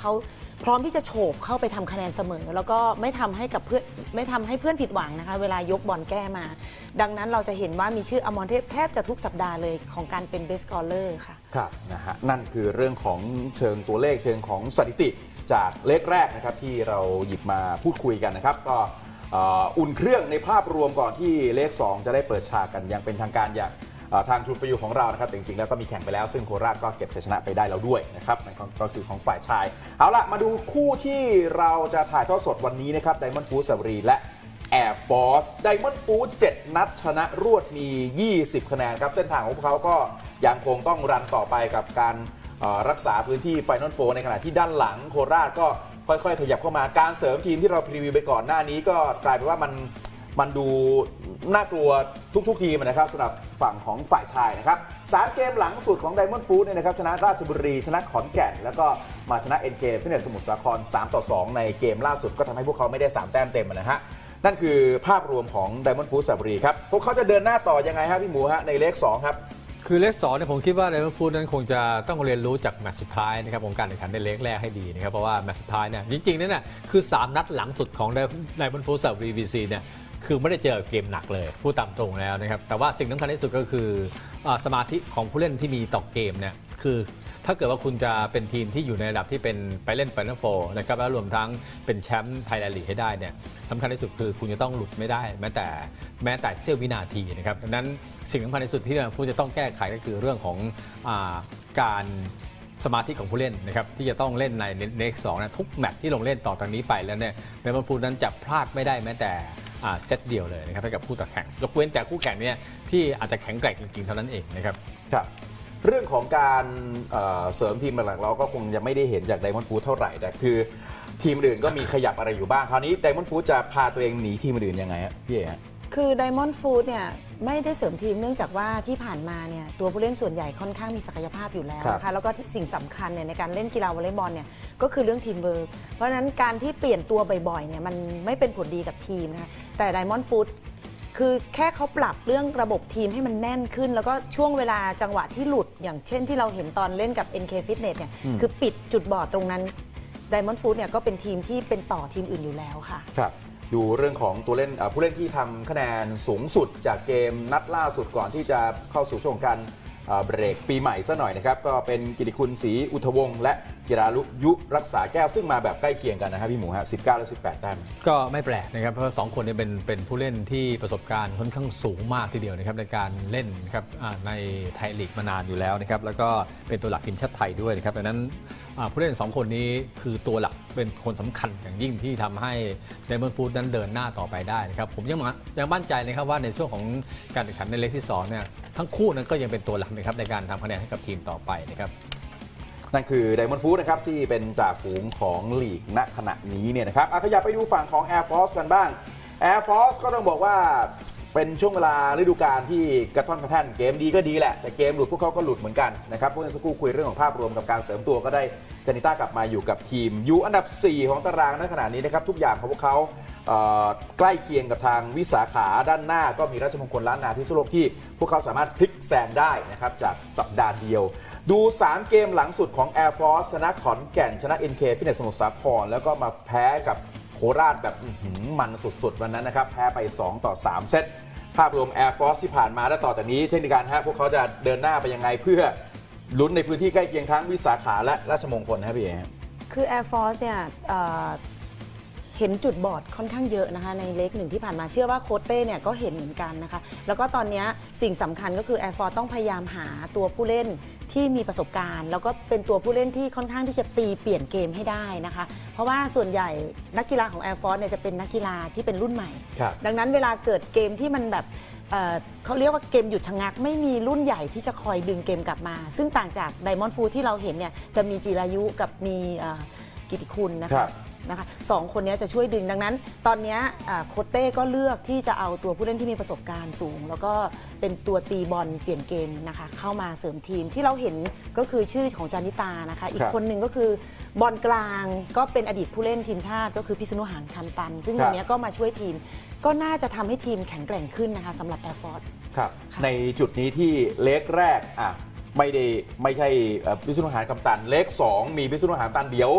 เขาพร้อมที่จะโฉบเข้าไปทำคะแนนเสมอแล้วก็ไม่ทำให้กับเพื่อนไม่ทำให้เพื่อนผิดหวังนะคะเวลายกบอลแก้มาดังนั้นเราจะเห็นว่ามีชื่ออมรเทพแทบจะทุกสัปดาห์เลยของการเป็นเบสสกอร์เลอร์ค่ะครับนะฮะนั่นคือเรื่องของเชิงตัวเลขเชิงของสถิติจากเลขแรกนะครับที่เราหยิบมาพูดคุยกันนะครับก็อุ่นเครื่องในภาพรวมก่อนที่เลขสองจะได้เปิดฉากกันอย่างเป็นทางการอย่างทาง True for You ของเรานะครับจริงๆแล้วก็มีแข่งไปแล้วซึ่งโคราชก็เก็บชัยชนะไปได้แล้วด้วยนะครับนั่นก็คือของฝ่ายชายเอาละมาดูคู่ที่เราจะถ่ายทอดสดวันนี้นะครับ Diamond Food สระบุรีและ Air Force Diamond Food เจ็ดนัดชนะรวดมียี่สิบคะแนนครับเส้นทางของพวกเขาก็ยังคงต้องรันต่อไปกับการรักษาพื้นที่ Final Four ในขณะที่ด้านหลังโคราชก็ค่อยๆขยับเข้ามาการเสริมทีมที่เราพรีวิวไปก่อนหน้านี้ก็กลายเป็นว่ามันมันดูน่ากลัวทุกๆทีมนะครับสำหรับฝั่งของฝ่ายชายนะครับสามเกมหลังสุดของ Diamond Food เนี่ยนะครับชนะราชบุรีชนะขอนแก่นแล้วก็มาชนะ เอ็น เค ฟิตเนสสมุทรสาครสามต่อสองในเกมล่าสุดก็ทำให้พวกเขาไม่ได้สามแต้มเต็มนะฮะนั่นคือภาพรวมของ Diamond Food สระบุรีครับพวกเขาจะเดินหน้าต่อยังไงฮะพี่หมูฮะในเลขสองครับคือเลขสองเนี่ยผมคิดว่า Diamond Food นั้นคงจะต้องเรียนรู้จากแมตช์สุดท้ายนะครับของการแข่งขันในเลขแรกให้ดีนะครับเพราะว่าแมตช์สุดท้ายเนี่ยจริงๆนั่นน่ะคือสามนัดหลังสุดของ Diamond Food สระบุรี วี ซี เนี่ยคือไม่ได้เจอเกมหนักเลยพูดตามตรงแล้วนะครับแต่ว่าสิ่งสำคัญที่สุดก็คือสมาธิของผู้เล่นที่มีต่อเกมเนี่ยคือถ้าเกิดว่าคุณจะเป็นทีมที่อยู่ในระดับที่เป็นไปเล่นไฟนอลโฟร์นะครับแล้วรวมทั้งเป็นแชมป์ไทยแลนด์ลีกให้ได้เนี่ยสำคัญที่สุดคือคุณจะต้องหลุดไม่ได้แม้แต่แม้แต่เสี้ยววินาทีนะครับดังนั้นสิ่งสำคัญที่สุดที่เราจะต้องแก้ไขก็คือเรื่องของอาการสมาธิของผู้เล่นนะครับที่จะต้องเล่นในเลขสองนะทุกแมตช์ที่ลงเล่นต่อจากนี้ไปแล้วเนี่ยในบอลฟูนั้นจะพลาดไม่ได้แม้แต่เซตเดียวเลยนะครับให้กับคู่ต่อแข่งยกเว้นแต่คู่แข่งเนี่ยที่อาจจะแข็งแกร่งจริงๆเท่านั้นเองนะครับครับเรื่องของการเสริมทีมหลักเราก็คงยังไม่ได้เห็นจาก Diamond Food เท่าไหร่แต่คือทีมอื่นก็มีขยับอะไรอยู่บ้างคราวนี้ Diamond Food จะพาตัวเองหนีทีมอื่นยังไงฮะพี่เอ๋คือ Diamond Food เนี่ยไม่ได้เสริมทีมเนื่องจากว่าที่ผ่านมาเนี่ยตัวผู้เล่นส่วนใหญ่ค่อนข้างมีศักยภาพอยู่แล้วนะคะแล้วก็สิ่งสำคัญเนี่ยในการเล่นกีฬาวอลเลย์บอลเนี่ยก็คือเรื่องทีมเวิร์กเพราะฉะนั้นการที่เปลี่ยนตัวบ่อยๆเนี่ยมันไม่เป็นผลดีกับทีมนะคะแต่ Diamond Food คือแค่เขาปรับเรื่องระบบทีมให้มันแน่นขึ้นแล้วก็ช่วงเวลาจังหวะที่หลุดอย่างเช่นที่เราเห็นตอนเล่นกับ เอ็น เค Fitness เนี่ยคือปิดจุดบอดตรงนั้น Diamond Food เนี่ยก็เป็นทีมที่เป็นต่อทีมอื่นอยู่แล้วค่ะครับดูเรื่องของตัวเล่นผู้เล่นที่ทำคะแนนสูงสุดจากเกมนัดล่าสุดก่อนที่จะเข้าสู่ช่วงการเบรกปีใหม่ซะหน่อยนะครับก็เป็นกิติคุณศรีอุทวงศ์และจิราลุยุรักษาแก้วซึ่งมาแบบใกล้เคียงกันนะครับพี่หมูฮะสิบเก้าและสิบแปดแต้มก็ไม่แปลกนะครับเพราะสองคนนี้เป็นเป็นผู้เล่นที่ประสบการณ์ค่อนข้างสูงมากทีเดียวนะครับในการเล่นครับในไทยลีกมานานอยู่แล้วนะครับแล้วก็เป็นตัวหลักทีมชาติไทยด้วยนะครับดังนั้นผู้เล่นสองคนนี้คือตัวหลักเป็นคนสำคัญอย่างยิ่งที่ทำให้ Diamond Food นั้นเดินหน้าต่อไปได้นะครับผมยังยังมั่นใจนะครับว่าในช่วงของการแข่งขันในเลขที่สองเนี่ยทั้งคู่นั้นก็ยังเป็นตัวหลักนะครับในการทำคะแนนให้กับทีมต่อไปนะครับนั่นคือ Diamond Food นะครับที่เป็นจ่าฝูงของลีกณขณะนี้เนี่ยนะครับขยับไปดูฝั่งของ Air Force กันบ้าง Air Force ก็ต้องบอกว่าเป็นช่วงเวลาฤดูกาลที่กระท่อนกระแท่นเกมดีก็ดีแหละแต่เกมหลุดพวกเขาก็หลุดเหมือนกันนะครับพวกนั้นสักครู่คุยเรื่องของภาพรวมกับการเสริมตัวก็ได้จานิต้ากลับมาอยู่กับทีมอยู่อันดับสี่ของตารางณขณะนี้นะครับทุกอย่างของพวกเขาใกล้เคียงกับทางวิสาขาด้านหน้าก็มีราชมงคลล้านนาพิษณุโลกที่พวกเขาสามารถพลิกแซงได้นะครับจากสัปดาห์เดียวดูสามเกมหลังสุดของ Air Force ชนะขอนแก่นชนะ เอ็น เค ฟิตเนสสมุทรสาครแล้วก็มาแพ้กับโคราชแบบมันสุดๆวันนั้นนะครับแพ้ไปสองต่อสามเซตภาพรวม Air Force ที่ผ่านมาและต่อจากนี้เช่นเดียวกันฮะพวกเขาจะเดินหน้าไปยังไงเพื่อลุ้นในพื้นที่ใกล้เคียงทั้งวิสาขาและราชมงคลนะครับพี่เอ๋คือ Air Force เนี่ยเห็นจุดบอดค่อนข้างเยอะนะคะในเล็กหนึ่งที่ผ่านมาเชื่อว่าโค้ชเต้เนี่ยก็เห็นเหมือนกันนะคะแล้วก็ตอนนี้สิ่งสำคัญก็คือ Air Force ต้องพยายามหาตัวผู้เล่นที่มีประสบการณ์แล้วก็เป็นตัวผู้เล่นที่ค่อนข้างที่จะตีเปลี่ยนเกมให้ได้นะคะเพราะว่าส่วนใหญ่นักกีฬาของ Air Force เนี่ยจะเป็นนักกีฬาที่เป็นรุ่นใหม่ดังนั้นเวลาเกิดเกมที่มันแบบ เอ่อ เขาเรียกว่าเกมหยุดชะงักไม่มีรุ่นใหญ่ที่จะคอยดึงเกมกลับมาซึ่งต่างจาก Diamond Food ที่เราเห็นเนี่ยจะมีจิรายุกับมีกิติคุณนะคะนะคะสองคนนี้จะช่วยดึงดังนั้นตอนนี้โค้ชเต้ก็เลือกที่จะเอาตัวผู้เล่นที่มีประสบการณ์สูงแล้วก็เป็นตัวตีบอลเปลี่ยนเกมนะคะเข้ามาเสริมทีมที่เราเห็นก็คือชื่อของจานิตานะคะอีกคนหนึ่งก็คือบอลกลางก็เป็นอดีตผู้เล่นทีมชาติก็คือพิษณุหางคันตันซึ่งวันนี้ก็มาช่วยทีมก็น่าจะทำให้ทีมแข็งแกร่งขึ้นนะคะสำหรับ Air Force ครับในจุดนี้ที่เล็กแรกอ่ะไม่ได้ไม่ใช่พิษณุหางคันตันเล็กสองมีพิษณุหางคันตันเดี๋ยว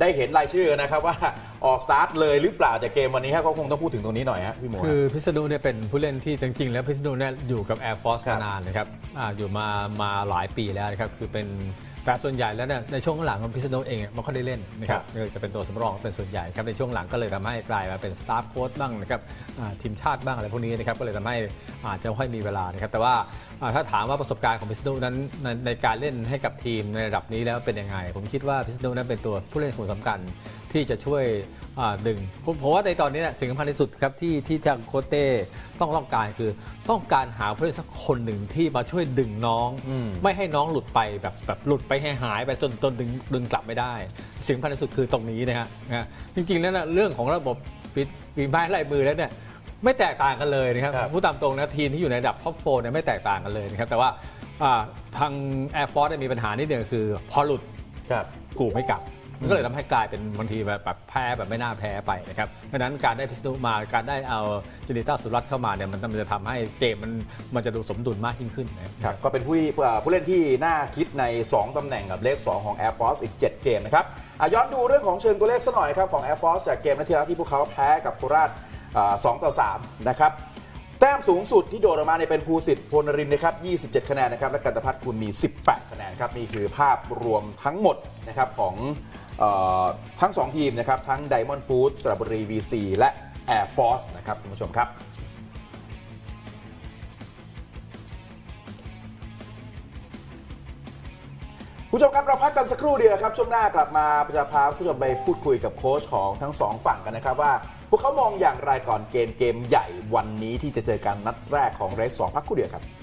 ได้เห็นรายชื่อนะครับว่าออกสตาร์ทเลยหรือเปล่าจากเกมวันนี้ก็คงต้องพูดถึงตรงนี้หน่อยฮะพี่หมูคือพิษณุเนี่ยเป็นผู้เล่นที่จริงๆแล้วพิษณุเนี่ยอยู่กับ Air Force มานานนะครับอยู่มามาหลายปีแล้วนะครับคือเป็นแต่ส่วนใหญ่แล้วเนี่ยในช่วงหลังของพิษณุเองไม่ค่อยได้เล่นนะครับจะเป็นตัวสำรองเป็นส่วนใหญ่ครับในช่วงหลังก็เลยทำให้กลายมาเป็นสตาฟโค้ชบ้างนะครับทีมชาติบ้างอะไรพวกนี้นะครับก็เลยทำให้อาจจะไม่ค่อยมีเวลานะครับแต่ว่าถ้าถามว่าประสบการณ์ของพิษณุนั้นในการเล่นให้กับทีมในระดับนี้แล้วเป็นยังไงผมคิดว่าพิษณุนั้นเป็นตัวผู้เล่นคนสำคัญที่จะช่วยดึงผมว่าในตอนนี้สิ่งสำคัญที่สุดครับที่ที่ทางโค้ชเต้ต้องต้องการคือต้องการหาผู้เล่นสักคนหนึ่งที่มาช่วยดึงน้องไม่ให้น้องหลุดไปแบบแบบหลุดไปให้หายไปจนจนดึงดึงกลับไม่ได้สิ่งสำคัญที่สุดคือตรงนี้นะฮะจริงๆแล้วนะเรื่องของระบบฝีไม้ลายมือแล้วเนี่ยไม่แตกต่างกันเลยนะครับพูดตามตรงนะทีมที่อยู่ในระดับท็อปโฟร์เนี่ยไม่แตกต่างกันเลยนะครับแต่ว่าทาง Air Force มีปัญหานิดเดียวคือพอหลุดกูไม่กลับมันก็เลยทำให้กลายเป็นบางทีแบบแพ้แบบไม่น่าแพ้ไปนะครับเพราะฉะนั้นการได้พิษณุมาการได้เอาเจนิต้าสุรัตน์เข้ามาเนี่ยมันจะทำให้เกมมันมันจะดูสมดุลมากยิ่งขึ้นนะครับก็เป็นผู้ผู้เล่นที่น่าคิดในสองตำแหน่งกับเลขสองของ Air Force อีกเจ็ดเกมนะครับย้อนดูเรื่องของเชิงตัวเลขสักหน่อยครับของ Air Force จากเกมนัดที่แล้วที่พวกเขาแพ้กับโคราชสองต่อสามนะครับแต้มสูงสุดที่โดดออกมาเนี่ยเป็นภูสิทธิ์พลนรินทร์นะครับยี่สิบเจ็ดคะแนนนะครับและกันตพัฒน์คุณมีสิบแปดคะแนนครับนี่คือภาพรวมทั้งหมดนะครับของทั้งสองทีมนะครับทั้ง Diamond Food สระบุรี วี ซี และ Air Force นะครับคุณผู้ชมครับผู้ชมครับเราพักกันสักครู่เดียวครับช่วงหน้ากลับมาจะพาผู้ชมไปพูดคุยกับโค้ชของทั้งสองฝั่งกันนะครับว่าพวกเขามองอย่างไรก่อนเกมเกมใหญ่วันนี้ที่จะเจอกันนัดแรกของเลขสองพักครู่เดียวครับ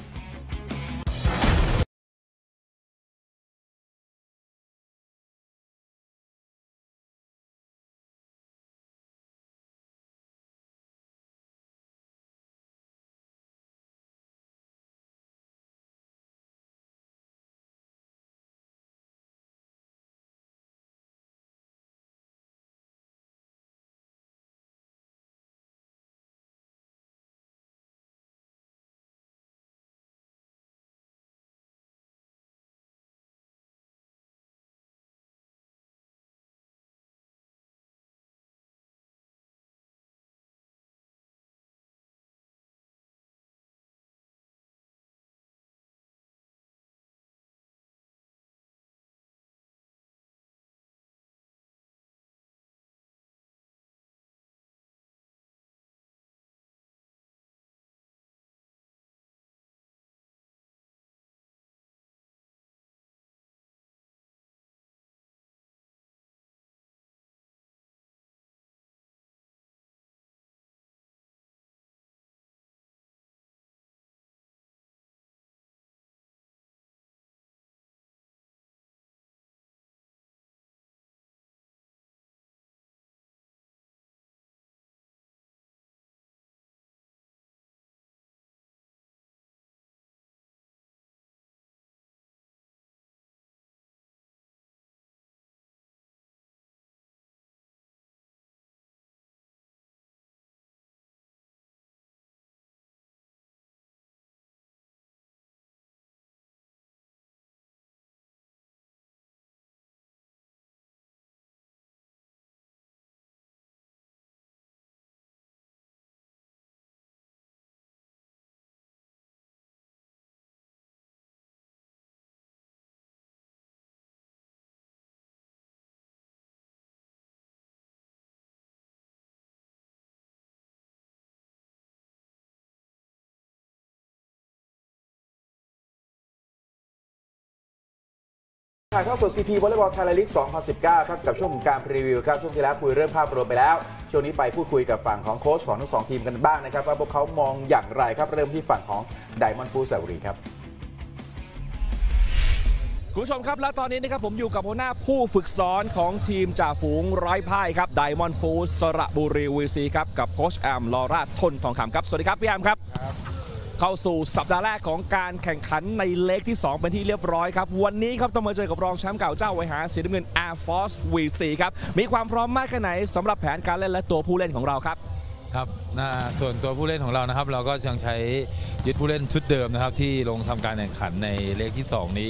ถ่ายทอดสด ซี พี volleyball Thailand League สองพันสิบเก้าครับกับช่วงของการพรีวิวครับช่วงที่แล้วคุยเรื่องภาพรวมไปแล้วช่วงนี้ไปพูดคุยกับฝั่งของโค้ชของทั้งสองทีมกันบ้างนะครับว่าพวกเขามองอย่างไรครับเริ่มที่ฝั่งของ Diamond Food สระบุรีครับคุณผู้ชมครับและตอนนี้นะครับผมอยู่กับหัวหน้าผู้ฝึกสอนของทีมจ่าฝูงร้อยพ่ายครับ Diamond Food สระบุรี วี ซี ครับกับโค้ชแอมลอร่าทนทองคำครับสวัสดีครับพี่แอมครับเข้าสู่สัปดาห์แรกของการแข่งขันในเลกที่สองเป็นที่เรียบร้อยครับวันนี้ครับต้องมาเจอกับรองแชมป์เก่าเจ้าไวหาสีน้ำเงิน Air Force วี ซี ครับมีความพร้อมมากแค่ไหนสำหรับแผนการเล่นและตัวผู้เล่นของเราครับครับส่วนตัวผู้เล่นของเรานะครับเราก็ยังใช้ยึดผู้เล่นชุดเดิมนะครับที่ลงทำการแข่งขันในเลกที่สองนี้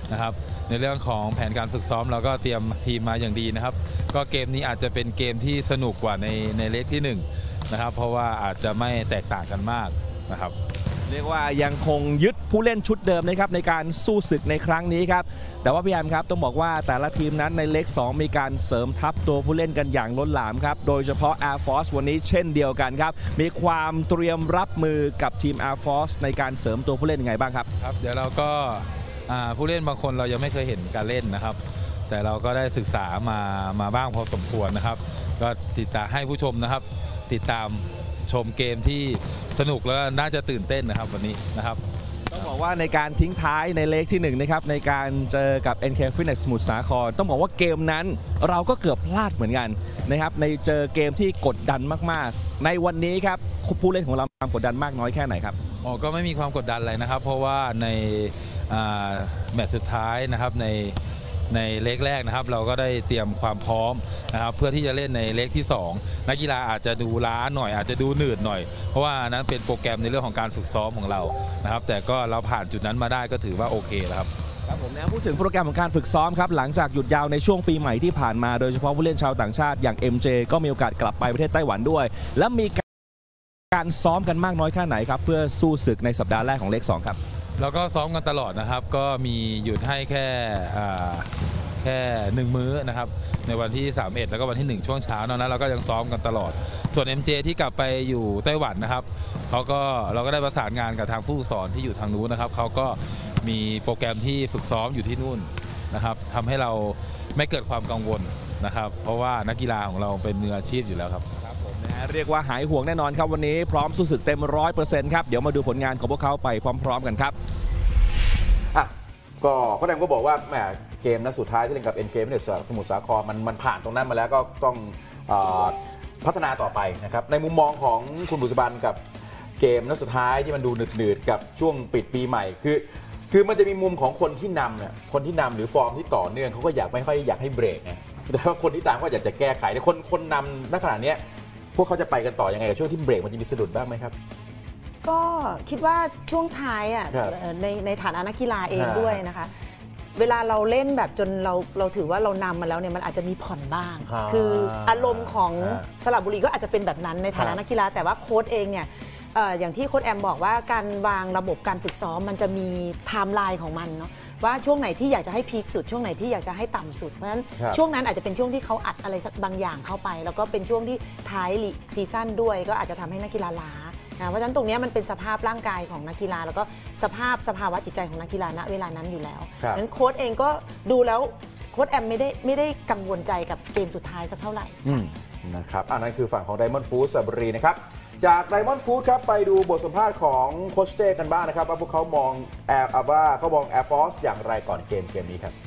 นะครับในเรื่องของแผนการฝึกซ้อมเราก็เตรียมทีมมาอย่างดีนะครับก็เกมนี้อาจจะเป็นเกมที่สนุกกว่าในในเลกที่หนึ่งนะครับเพราะว่าอาจจะไม่แตกต่างกันมากนะครับเรียกว่ายังคงยึดผู้เล่นชุดเดิมนะครับในการสู้ศึกในครั้งนี้ครับแต่ว่าพี่แอมครับต้องบอกว่าแต่ละทีมนั้นในเลกสองมีการเสริมทัพตัวผู้เล่นกันอย่างล้นหลามครับโดยเฉพาะ Air Force วันนี้เช่นเดียวกันครับมีความเตรียมรับมือกับทีม Air Force ในการเสริมตัวผู้เล่นยังไงบ้างครับครับเดี๋ยวเราก็ผู้เล่นบางคนเรายังไม่เคยเห็นการเล่นนะครับแต่เราก็ได้ศึกษามามาบ้างพอสมควรนะครับก็ติดตามให้ผู้ชมนะครับติดตามชมเกมที่สนุกแล้วน่าจะตื่นเต้นนะครับวันนี้นะครับต้องบอกว่าในการทิ้งท้ายในเลกที่หนึ่งนะครับในการเจอกับ เอ็น เค Fitness สมุทรสาครต้องบอกว่าเกมนั้นเราก็เกือบพลาดเหมือนกันนะครับในเจอเกมที่กดดันมากๆในวันนี้ครับผู้เล่นของเราความกดดันมากน้อยแค่ไหนครับอ๋อก็ไม่มีความกดดันอะไรนะครับเพราะว่าในแมตช์สุดท้ายนะครับในในเลกแรกนะครับเราก็ได้เตรียมความพร้อมนะครับเพื่อที่จะเล่นในเลกที่สองนักกีฬาอาจจะดูล้าหน่อยอาจจะดูหนืดหน่อยเพราะว่านั้นเป็นโปรแกรมในเรื่องของการฝึกซ้อมของเรานะครับแต่ก็เราผ่านจุดนั้นมาได้ก็ถือว่าโอเคแล้วครับครับผมนะพูดถึงโปรแกรมของการฝึกซ้อมครับหลังจากหยุดยาวในช่วงปีใหม่ที่ผ่านมาโดยเฉพาะผู้เล่นชาวต่างชาติอย่าง เอ็ม เจ ก็มีโอกาสกลับไปประเทศไต้หวันด้วยและมีการซ้อมกันมากน้อยแค่ไหนครับเพื่อสู้ศึกในสัปดาห์แรกของเลกสองครับเราก็ซ้อมกันตลอดนะครับก็มีหยุดให้แค่แค่หนึ่งมื้อนะครับในวันที่สามสิบเอ็ดแล้วก็วันที่หนึ่งช่วงเช้านอกนั้นเราก็ยังซ้อมกันตลอดส่วน เอ็ม เจ ที่กลับไปอยู่ไต้หวันนะครับเขาก็เราก็ได้ประสานงานกับทางผู้สอนที่อยู่ทางนู้นนะครับเขาก็มีโปรแกรมที่ฝึกซ้อมอยู่ที่นู่นนะครับทำให้เราไม่เกิดความกังวลนะครับเพราะว่านักกีฬาของเราเป็นมืออาชีพอยู่แล้วครับครับผมนะเรียกว่าหายห่วงแน่นอนครับวันนี้พร้อมสู้ศึกเต็มร้อยเปอร์เซ็นต์ครับเดี๋ยวมาดูผลงานของพวกเขาไปพร้อมๆกันครับอ่ะก็พ่อแดงก็บอกว่าแหมเกมนัดสุดท้ายที่เล่นกับ เอ็น เค สมุทรสาครมันมันผ่านตรงนั้นมาแล้วก็ต้องพัฒนาต่อไปนะครับในมุมมองของคุณบุษบันกับเกมนัดสุดท้ายที่มันดูหนืดๆกับช่วงปิดปีใหม่คือคือมันจะมีมุมของคนที่นำเนี่ยคนที่นำหรือฟอร์มที่ต่อเนื่องเขาก็อยากไม่ค่อยอยากให้เบรกไงแต่ว่าคนที่ตามก็อยากจะแก้ไขแต่คนคนนำณขณะนี้พวกเขาจะไปกันต่อยังไงกับช่วงที่เบรกมันจะมีสะดุดบ้างไหมครับก็คิดว่าช่วงท้ายอ่ะในในฐานะนักกีฬาเองด้วยนะคะเวลาเราเล่นแบบจนเราเราถือว่าเรานำมาแล้วเนี่ยมันอาจจะมีผ่อนบ้างคืออารมณ์ของสระบุรีก็อาจจะเป็นแบบนั้นในฐานะนักกีฬาแต่ว่าโค้ชเองเนี่ยอย่างที่โค้ชแอมบอกว่าการวางระบบการฝึกซ้อมมันจะมีไทม์ไลน์ของมันเนาะว่าช่วงไหนที่อยากจะให้พีคสุดช่วงไหนที่อยากจะให้ต่ำสุดเพราะฉะนั้นช่วงนั้นอาจจะเป็นช่วงที่เขาอัดอะไรสักบางอย่างเข้าไปแล้วก็เป็นช่วงที่ท้ายซีซั่นด้วยก็อาจจะทำให้นักกีฬาล้าเพราะฉะนั้นตรงนี้มันเป็นสภาพร่างกายของนักกีฬาแล้วก็สภาพสภาวะจิตใจของนักกีฬาณเวลานั้นอยู่แล้วนั้นโค้ชเองก็ดูแล้วโค้ชแอมไม่ได้ไม่ได้กังวลใจกับเกมสุดท้ายสักเท่าไหร่นะครับอันนั้นคือฝั่งของ Diamond Food สระบุรีนะครับจาก Diamond Food ครับไปดูบทสัมภาษณ์ของโค้ชเต้กันบ้างนะครับว่าพวกเขามองแอร์ว่าเขามอง Air Force อย่างไรก่อนเกมเกมนี้ครับ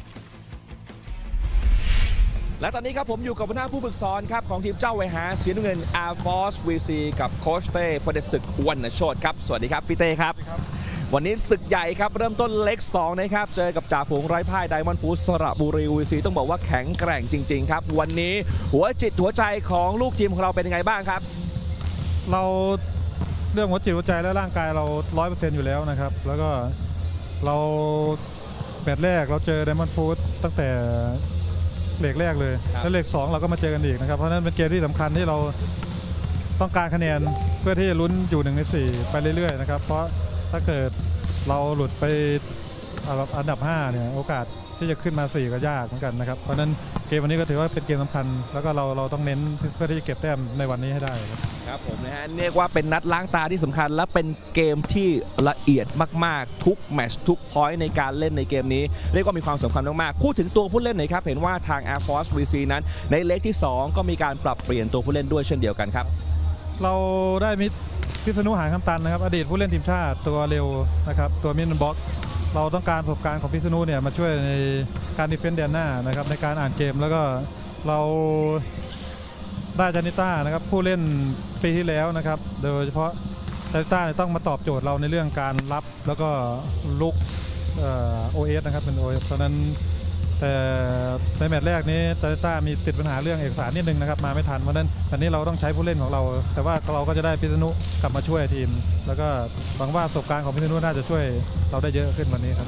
และตอนนี้ครับผมอยู่กับหัวหน้าผู้ฝึกสอนครับของทีมเจ้าไวหาสีน้ำเงิน Air Force วี ซี กับโค้ชเต้พเดชศึกวรรณโชติครับสวัสดีครับพี่เต้ครับวันนี้ศึกใหญ่ครับเริ่มต้นเล็กสองนะครับเจอกับจ่าฝูงไร้พ่าย Diamond Food สระบุรี วี ซี ต้องบอกว่าแข็งแกร่งจริงๆครับวันนี้หัวจิตหัวใจของลูกทีมของเราเป็นยังไงบ้างครับเราเรื่องหัวจิตหัวใจและร่างกายเรา ร้อยเปอร์เซ็นต์ อยู่แล้วนะครับแล้วก็เราแมตช์แรกเราเจอ Diamond Food ตั้งแต่เลขแรกเลยแล้วเลขสองเราก็มาเจอกันอีกนะครับเพราะนั้นเป็นเกมที่สำคัญที่เราต้องการคะแนนเพื่อที่จะลุ้นอยู่หนึ่งในสี่ไปเรื่อยๆนะครับเพราะถ้าเกิดเราหลุดไปอันดับห้าเนี่ยโอกาสที่จะขึ้นมาสี่ก็ยากเหมือนกันนะครับเพราะนั้นเกมวันนี้ก็ถือว่าเป็นเกมสำคัญแล้วก็เราเราต้องเน้นเพื่อที่จะเก็บแต้มในวันนี้ให้ได้ครับครับผมนะฮะเรียกว่าเป็นนัดล้างตาที่สำคัญและเป็นเกมที่ละเอียดมากๆทุกแมตช์ทุกพอยต์ในการเล่นในเกมนี้เรียกว่ามีความสำคัญมากๆพูดถึงตัวผู้เล่นหน่อยครับเห็นว่าทาง Air Force วี ซี นั้นในเลกที่สองก็มีการปรับเปลี่ยนตัวผู้เล่นด้วยเช่นเดียวกันครับเราได้มิพิษณุหางคำตันนะครับอดีตผู้เล่นทีมชาติตัวเร็วนะครับตัวมิดบล็อกเราต้องการประสบการณ์ของพิษณุเนี่ยมาช่วยในการดิเฟนส์แดนหน้านะครับในการอ่านเกมแล้วก็เราได้จานิต้านะครับผู้เล่นปีที่แล้วนะครับโดยเฉพาะจานิต้าต้องมาตอบโจทย์เราในเรื่องการรับแล้วก็ลุกโอเอสนะครับเป็น โอ เอส เพราะนั้นแต่ในแมตช์แรกนี้จานิต้ามีติดปัญหาเรื่องเอกสารนิดนึงนะครับมาไม่ทันเพราะนั้นอันนี้เราต้องใช้ผู้เล่นของเราแต่ว่าเราก็จะได้พิษณุกลับมาช่วยทีมแล้วก็หวังว่าประสบการณ์ของพิษณุน่าจะช่วยเราได้เยอะขึ้นวันนี้ครับ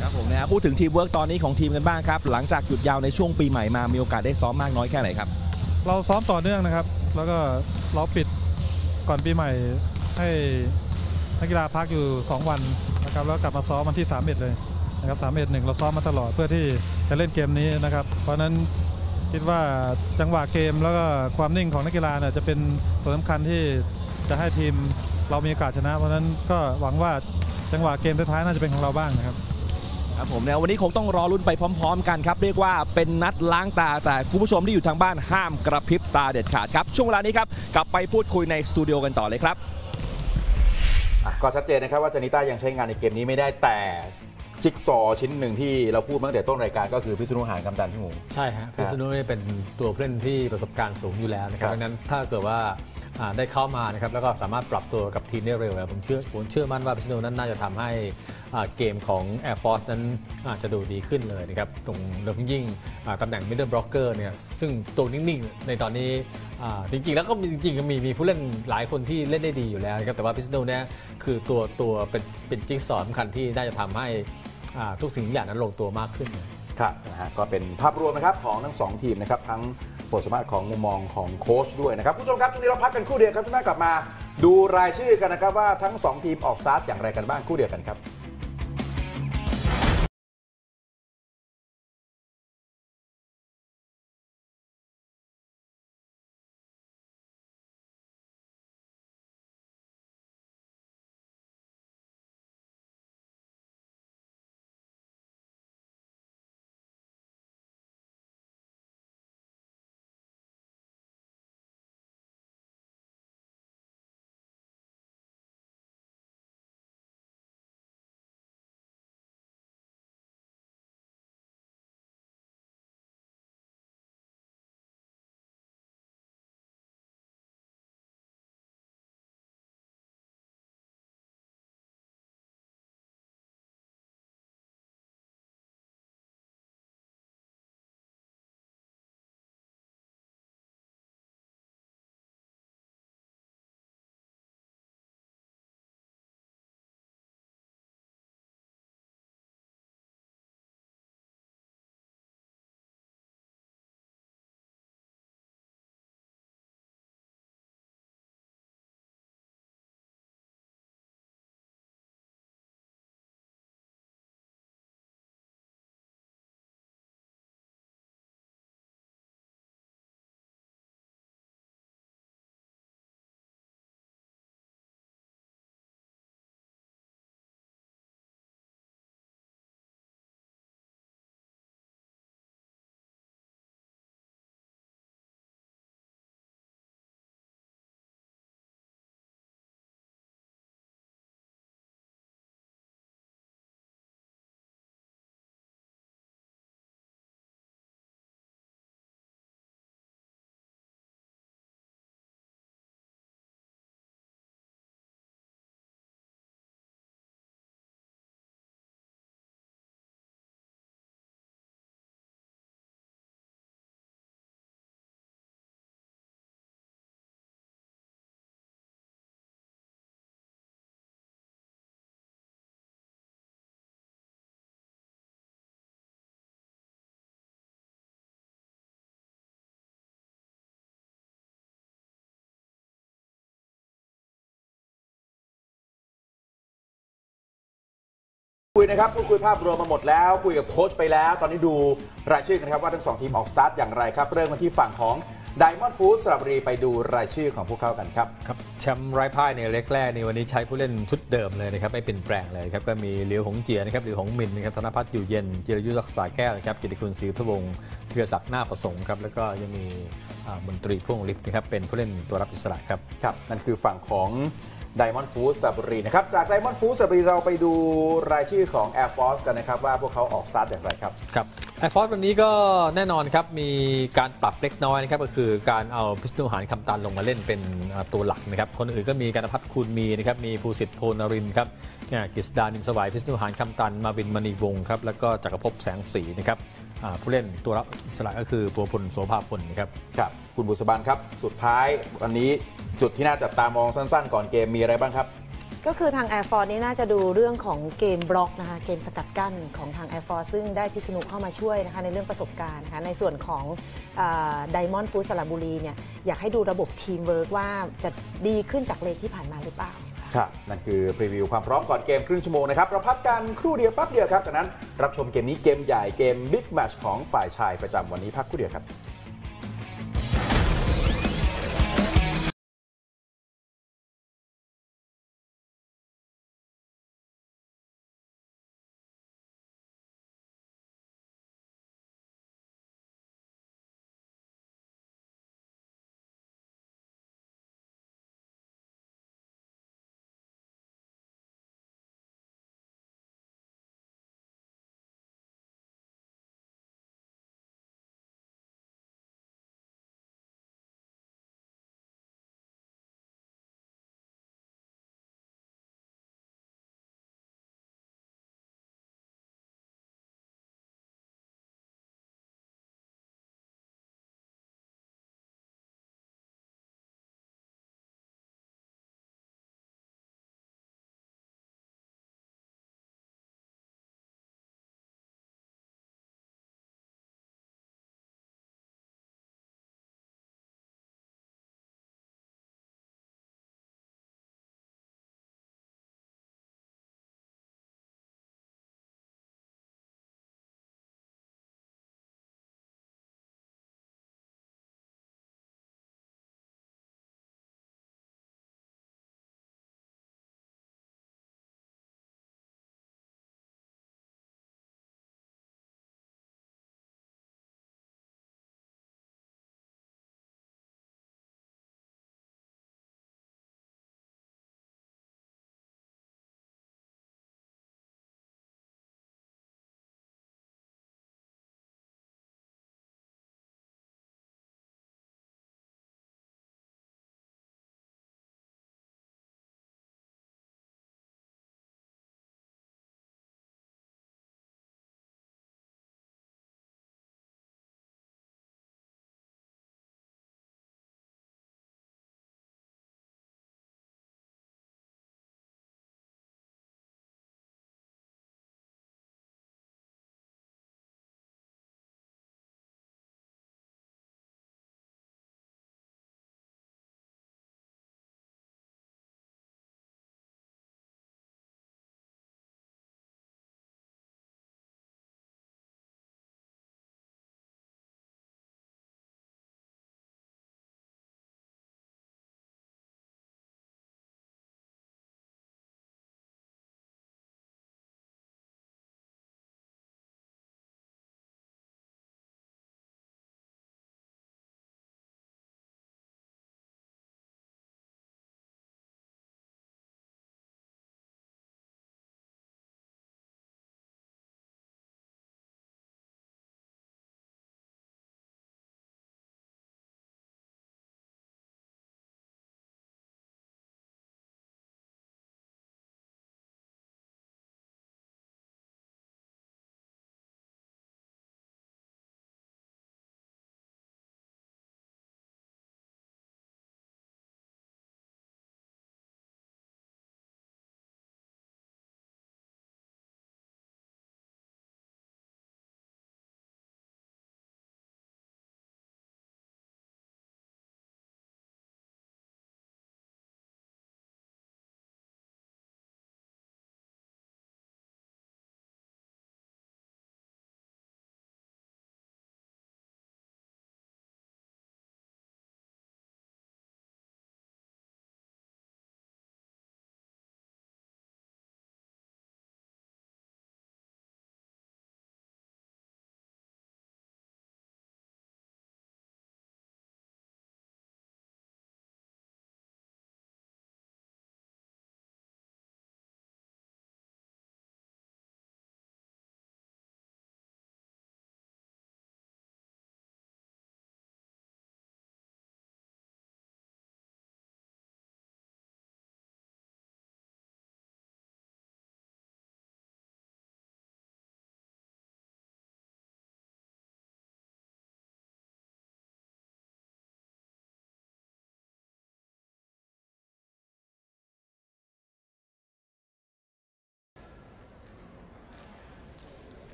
ครับผมนะพูดถึงทีมเวิร์กตอนนี้ของทีมกันบ้างครับหลังจากหยุดยาวในช่วงปีใหม่มามีโอกาสได้ซ้อมมากน้อยแค่ไหนครับเราซ้อมต่อเนื่องนะครับแล้วก็เราปิดก่อนปีใหม่ให้นักกีฬาพักอยู่สองวันนะครับแล้วกลับมาซ้อมวันที่สามสิบเอ็ดเลยนะครับสามสิบเอ็ด หนึ่งเราซ้อมมาตลอดเพื่อที่จะเล่นเกมนี้นะครับเพราะนั้นคิดว่าจังหวะเกมแล้วก็ความนิ่งของนักกีฬาเนี่ยจะเป็นตัวสำคัญที่จะให้ทีมเรามีโอกาสชนะเพราะนั้นก็หวังว่าจังหวะเกมท้ายๆน่าจะเป็นของเราบ้างนะครับครับผมเนี่ยวันนี้คงต้องรอลุ้นไปพร้อมๆกันครับเรียกว่าเป็นนัดล้างตาแต่คุณผู้ชมที่อยู่ทางบ้านห้ามกระพริบตาเด็ดขาดครับช่วงเวลานี้ครับกลับไปพูดคุยในสตูดิโอกันต่อเลยครับก็ชัดเจนนะครับว่าจานิต้ายังใช้งานในเกมนี้ไม่ได้แต่จิ๊กซอชิ้นหนึ่งที่เราพูดมาตั้งแต่ต้นรายการก็คือพิษณุหานคำตันพี่หมูใช่ฮะพิษณุนี่เป็นตัวผู้เล่นที่ประสบการณ์สูงอยู่แล้วนะครับดังนั้นถ้าเกิดว่าได้เข้ามานะครับแล้วก็สามารถปรับตัวกับทีมได้เร็วแล้วผมเชื่อผมเชื่อมั่นว่าพิษณุนั้นน่าจะทำให้เกมของ Air Force นั้นอาจจะดูดีขึ้นเลยนะครับตรงโดยเฉพาะยิ่งตำแหน่ง middle blocker เนี่ยซึ่งตัวนิ่งๆในตอนนี้จริงๆแล้วก็จริงๆก็มีมีผู้เล่นหลายคนที่เล่นได้ดีอยู่แล้วนะครับแต่ว่าพิษณุเนี่ยคือตัวตัวเป็นเป็นจิ๊กซอว์สำคัญที่น่าจะทำให้ทุกสิ่งทุกอย่างนั้นลงตัวมากขึ้นครับนะฮะก็เป็นภาพรวมนะครับของทั้งสองทีมนะครับทั้งบทสามารถของมุมมองของโค้ชด้วยนะครับผู้ชมครับช่วงนี้เราพักกันครู่เดียวครับทุกท่านกลับมาดูรายชื่อกันนะครับว่าทั้งสองทีมออกสตาร์ทอย่างไรกันบ้างครู่เดียวกันครับคุยนะครับพูดคุยภาพรวมมาหมดแล้วคุยกับโค้ชไปแล้วตอนนี้ดูรายชื่อกันครับว่าทั้งสองทีมออกสตาร์ทอย่างไรครับเริ่มมาที่ฝั่งของ Diamond Food สระบุรีไปดูรายชื่อของพวกเขากันครับครับแชมป์ไร้พ่ายในเล็กแรกในวันนี้ใช้ผู้เล่นชุดเดิมเลยนะครับไม่เปลี่ยนแปลงเลยครับก็มีเหลียวหงเจียนะครับเหลียวหงมินนะครับธนภัทรอยู่เย็นจิรยุทธรักษาแก้วนะครับกิติคุณศรีทวงศ์ธีรศักดิ์หน้าประสงค์ครับแล้วก็ยังมีมนตรีพ่วงฤทธิ์นะครับเป็นผู้เล่นตัวรับอิสระครับครับนั่นคือฝั่งของDiamond Food สระบุรีนะครับจาก Diamond Food สระบุรีเราไปดูรายชื่อของ Air Force กันนะครับว่าพวกเขาออกสตาร์ทอย่างไรครับครับ Air Force วันนี้ก็แน่นอนครับมีการปรับเล็กน้อยนะครับก็คือการเอาพิษณุหานคำตันลงมาเล่นเป็นตัวหลักนะครับคนอื่นก็มีการพัฒน์คูณมีนะครับมีภูสิทธิ์โพนรินทร์ครับกฤษดานินสวัยพิษณุหานคำตันมาวินมณีวงศ์ครับแล้วก็จักรภพแสงสีนะครับผู้เล่นตัวรับอิสระก็คือปัวพลโสภาพลนะครับครับคุณบุษบาลครับสุดท้ายวันนี้จุดที่น่าจับตามองสั้นๆก่อนเกมมีอะไรบ้างครับก็คือทาง Air Force นี่น่าจะดูเรื่องของเกมบล็อกนะคะเกมสกัดกั้นของทาง Air Force ซึ่งได้พิษณุเข้ามาช่วยนะคะในเรื่องประสบการณ์นะคะในส่วนของไดมอนด์ฟู้ดสระบุรีเนี่ยอยากให้ดูระบบทีมเวิร์กว่าจะดีขึ้นจากเลกที่ผ่านมาหรือเปล่าครับนั่นคือพรีวิวความพร้อมก่อนเกมครึ่งชั่วโมงนะครับเราพักกันครู่เดียวแป๊บเดียวครับจากนั้นรับชมเกมนี้เกมใหญ่เกมบิ๊กแมตช์ของฝ่ายชายประจำวันนี้พักครู่เดียวครับ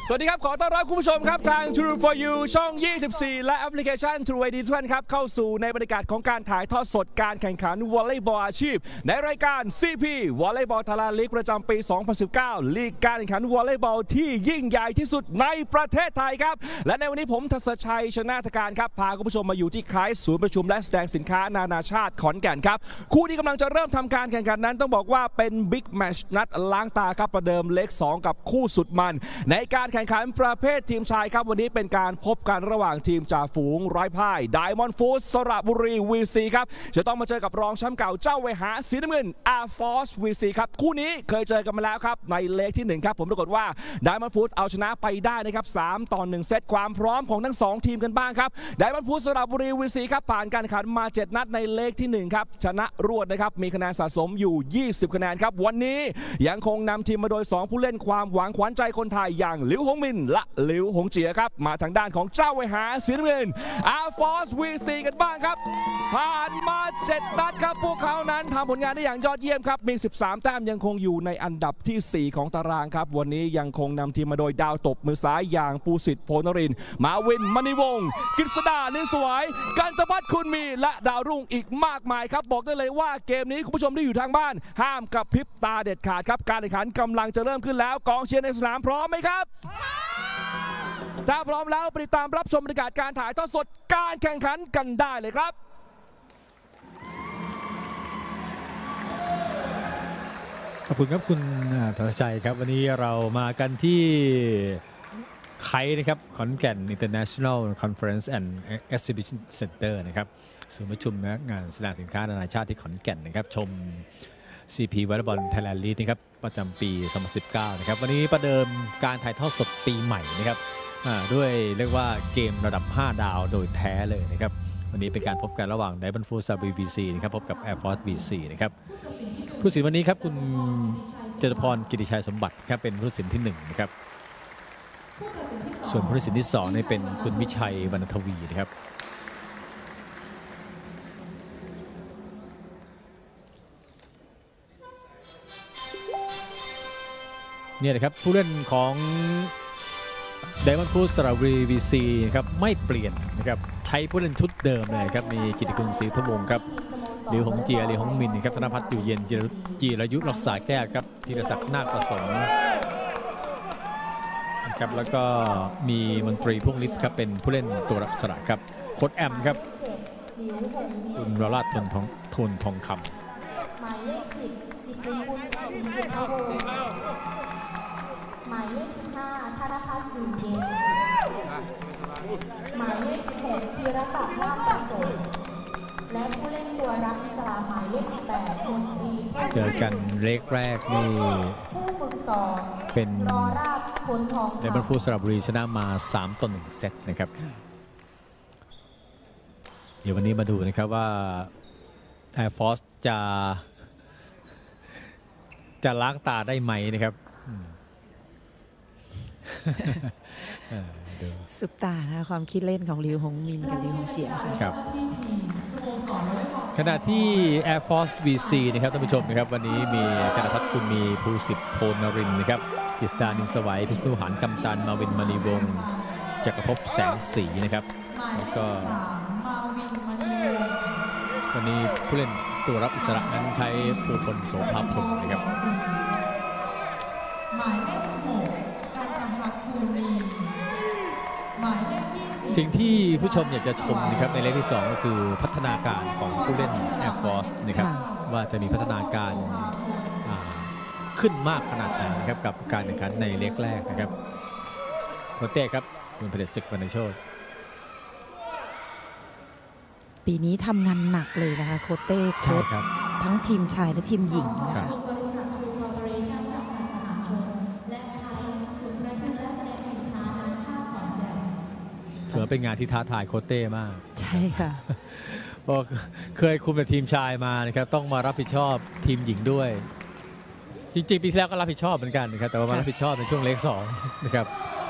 สวัสดีครับขอต้อนรับคุณผู้ชมครับทาง True for You ช่อง ยี่สิบสี่ และแอปพลิเคชัน True ไอ ดี ทุกท่านครับเข้าสู่ในบรรยากาศของการถ่ายทอดสดการแข่งขันวอลเลย์บอลอาชีพในรายการ ซี พี Volleyball Thailand League ประจำปี สองพันสิบเก้า ลีกการแข่งขันวอลเลย์บอลที่ยิ่งใหญ่ที่สุดในประเทศไทยครับและในวันนี้ผมทัศชัยชนะทการครับพาคุณผู้ชมมาอยู่ที่คล้ายศูนย์ประชุมและแสดงสินค้านานาชาติขอนแก่นครับคู่ที่กำลังจะเริ่มทำการแข่งขันนั้นต้องบอกว่าเป็นบิ๊กแมตช์นัดล้างตาครับประเดิมเลขสองกับคู่สุดมันในการแข่งขันประเภททีมชายครับวันนี้เป็นการพบกันระหว่างทีมจ่าฝูงร้อยพ่าย Diamond Food สระบุรี วี ซี ครับจะต้องมาเจอกับรองแชมป์เก่าเจ้าเวหาสีน้ำเงิน Air Force วี ซี ครับคู่นี้เคยเจอกันมาแล้วครับในเลขที่หนึ่งครับผมปรากฏว่า Diamond Food เอาชนะไปได้นะครับสามต่อหนึ่งเซตความพร้อมของทั้งสองทีมกันบ้างครับ Diamond Food สระบุรี วี ซี ครับผ่านการแข่งขันมาเจ็ดนัดในเลขที่หนึ่งครับชนะรวดนะครับมีคะแนนสะสมอยู่ยี่สิบคะแนนครับวันนี้ยังคงนำทีมมาโดยสองผู้เล่นความหวังขวัญใจคนไทยอย่างหลิวหงมินและหลิวหงเจียครับมาทางด้านของเจ้าเวหาสีน้ำเงิน Air Force วี ซี กันบ้างครับผ่านมาเจ็ดนัดครับพวกเขานั้นทำผลงานได้อย่างยอดเยี่ยมครับมีสิบสามแต้มยังคงอยู่ในอันดับที่สี่ของตารางครับวันนี้ยังคงนำทีมมาโดยดาวตบมือซ้ายอย่างปูสิทธิ์โพนรินทร์มาวินมณีวงศ์กฤษดานินสวยกันตพัฒน์คุณมีและดาวรุ่งอีกมากมายครับบอกได้เลยว่าเกมนี้คุณผู้ชมที่อยู่ทางบ้านห้ามกระพริบตาเด็ดขาดครับการแข่งขันกำลังจะเริ่มขึ้นแล้วกองเชียร์ในสนามพร้อมไหมครับถ้าพร้อมแล้วไปติดตามรับชมบรรยากาศการถ่ายทอดสดการแข่งขันกันได้เลยครับขอบคุณครับคุณธนชัยครับวันนี้เรามากันที่ไคนะครับขอนแก่น International Conference and Exhibition Center นะครับศูนย์ประชุมนะงานแสดงสินค้านานาชาติที่ขอนแก่นนะครับชม ซี พี Volleyball Thailand League นะครับประจำปี สองพันสิบเก้า นะครับวันนี้ประเดิมการถ่ายทอดสดปีใหม่นะครับด้วยเรียกว่าเกมระดับห้าดาวโดยแท้เลยนะครับวันนี้เป็นการพบกันระหว่าง Diamond Food สระบุรี วี ซี นะครับพบกับ Air Force วี ซี นะครับผู้สินวันนี้ครับคุณเจตพรกิติชัยสมบัติครับเป็นผู้สินที่หนึ่งนะครับส่วนผู้สินที่สองนี่เป็นคุณวิชัยวรรณทวีนะครับเนี่ยนะครับผู้เล่นของ Diamond Food สระบุรี วี ซี ครับไม่เปลี่ยนนะครับใช้ผู้เล่นชุดเดิมเลยครับมีกิติคุณศรีทวงศ์ครับหลิวหงเจียหลิวหงมินครับธนภัทรอยู่เย็นจีรยุทธรักษาแก้วครับธีรศักดิ์นาคประสงค์ครับแล้วก็มีมนตรีพงฤทธิ์ครับเป็นผู้เล่นตัวรับสระครับโค้ชแอมครับคุณวราชทนทองทนทองคำหมายเลขสิบกิติคุณศรีทวงศ์หมายเลขสิบห้าธนภัทรอยู่เย็นหมายเลขสิบหกธีรศักดิ์นาคประสงค์และผู้เล่นตัวรับอิสระหมายเลขแปดคนทีเจอกันเลขแรกนี่ผู้ฝึกสอนเป็นรอราชพลทองในบันฟูสระบุรีชนะมาสามต่อหนึ่งเซตนะครับเดี๋ยววันนี้มาดูนะครับว่า Air Force จะจะล้างตาได้ไหมนะครับสุปตานะความคิดเล่นของลิวหงมินกับลิวหงเจียครับขณะที่ Air Force วี ซี นะครับท่านผู้ชมนะครับวันนี้มีกนภัทรคุณมีภูสิทธิ์โพนรินทร์นะครับกฤษดานินสวัยพิสตุหารกำตันมาวินมณีวงศ์จักรภพแสงสีนะครับแล้วก็วันนี้ผู้เล่นตัวรับอิสระนั้นใช้ภูพลโสภาพลนะครับหมายเลขหกกันตภัทรคุณมีสิ่งที่ผู้ชมอยากจะชมนะครับในเลขที่สองก็คือพัฒนาการของผู้เล่น Air Force นะครับว่าจะมีพัฒนาการขึ้นมากขนาดไหนครับกับการแข่งขันในเลขแรกนะครับโค้ชเต้ครับคุณเผด็จศึกวรรณโชติปีนี้ทำงานหนักเลยนะคะโค้ชเต้โค้ชทั้งทีมชายและทีมหญิงนะคะถือเป็นงานที่ท้าทายโค้ชเต้มากใช่ค่ะเพราะเคยคุมแต่ทีมชายมานะครับต้องมารับผิดชอบทีมหญิงด้วยจริงๆปีที่แล้วก็รับผิดชอบเหมือนกันนะครับแต่ว่ามารับผิดชอบในช่วงเลขสองนะครับ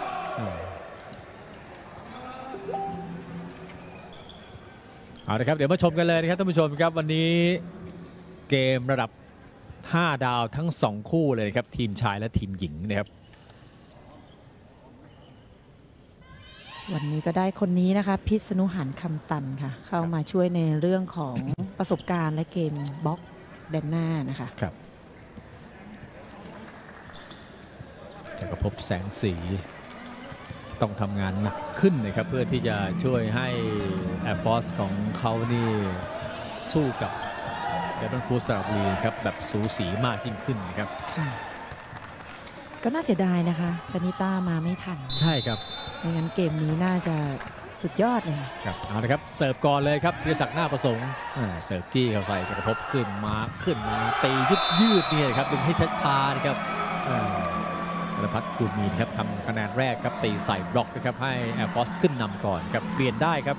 เอาละครับเดี๋ยวมาชมกันเลยนะครับท่านผู้ชมครับวันนี้เกมระดับห้าดาวทั้งสองคู่เลยครับทีมชายและทีมหญิงนะครับวันนี้ก็ได้คนนี้นะคะพิษณุหันคำตันค่ะเข้ามาช่วยในเรื่องของประสบการณ์และเกมบล็อกแดนหน้านะคะครับจักรภพแสงสีต้องทำงานหนักขึ้นนะครับเพื่อที่จะช่วยให้ Air Force ของเขานี่สู้กับเดบันฟูสระบุรีครับแบบสูสีมากยิ่งขึ้นนะครับก็น่าเสียดายนะคะจานิต้ามาไม่ทันใช่ครับไม่งั้นเกมนี้น่าจะสุดยอดเลยครับเอาละครับเสิร์ฟก่อนเลยครับธีรศักดิ์หน้าประสงค์เสิร์ฟจี้เข้าใส่จักรภพขึ้นมาขึ้นมาตียืดยืดนี่ครับดึงให้ช้าๆนะครับธนพัฒน์คูณมีนครับทำคะแนนแรกครับตีใส่บล็อกนะครับให้ Air Force ขึ้นนำก่อนครับเปลี่ยนได้ครับ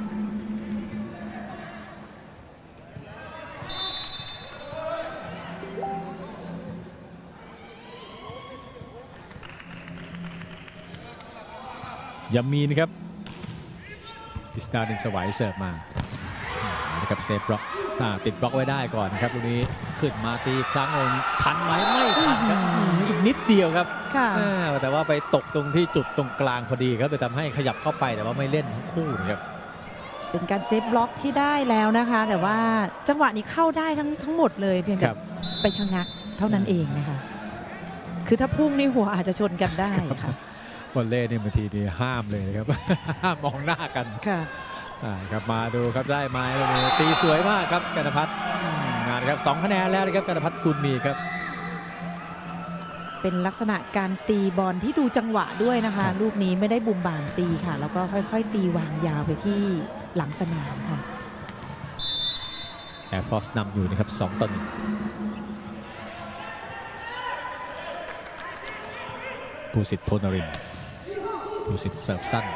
ยามีนครับทิสตาดินสวายเสิร์ฟมานะครับเซฟบล็อกติดบล็อกไว้ได้ก่อนนะครับตรงนี้ขึ้นมาตีครั้งหนึ่งทันไหมไม่ทันครับอีกนิดเดียวครับแต่ว่าไปตกตรงที่จุดตรงกลางพอดีครับไปทำให้ขยับเข้าไปแต่ว่าไม่เล่นทั้งคู่นะครับเป็นการเซฟบล็อกที่ได้แล้วนะคะแต่ว่าจังหวะนี้เข้าได้ทั้งทั้งหมดเลยเพียงแต่ไปชะงักเท่านั้นเองนะคะคือถ้าพุ่งในหัวอาจจะชนกันได้ค่ะวอลเล่นี่บางทีนี่ห้ามเลยครับห้ามมองหน้ากันค่ะครับมาดูครับได้ไหมตีสวยมากครับกนพัฒน์งานครับสองคะแนนแล้วนะครับกนพัฒน์คุณมีครับเป็นลักษณะการตีบอลที่ดูจังหวะด้วยนะคะลูกนี้ไม่ได้บุ่มบ่ามตีค่ะแล้วก็ค่อยๆตีวางยาวไปที่หลังสนามค่ะ Air Force นำอยู่นะครับสองต่อหนึ่งภูสิทธิ์โพนรินทร์ภูสิทธิ์เสิร์ฟสั้น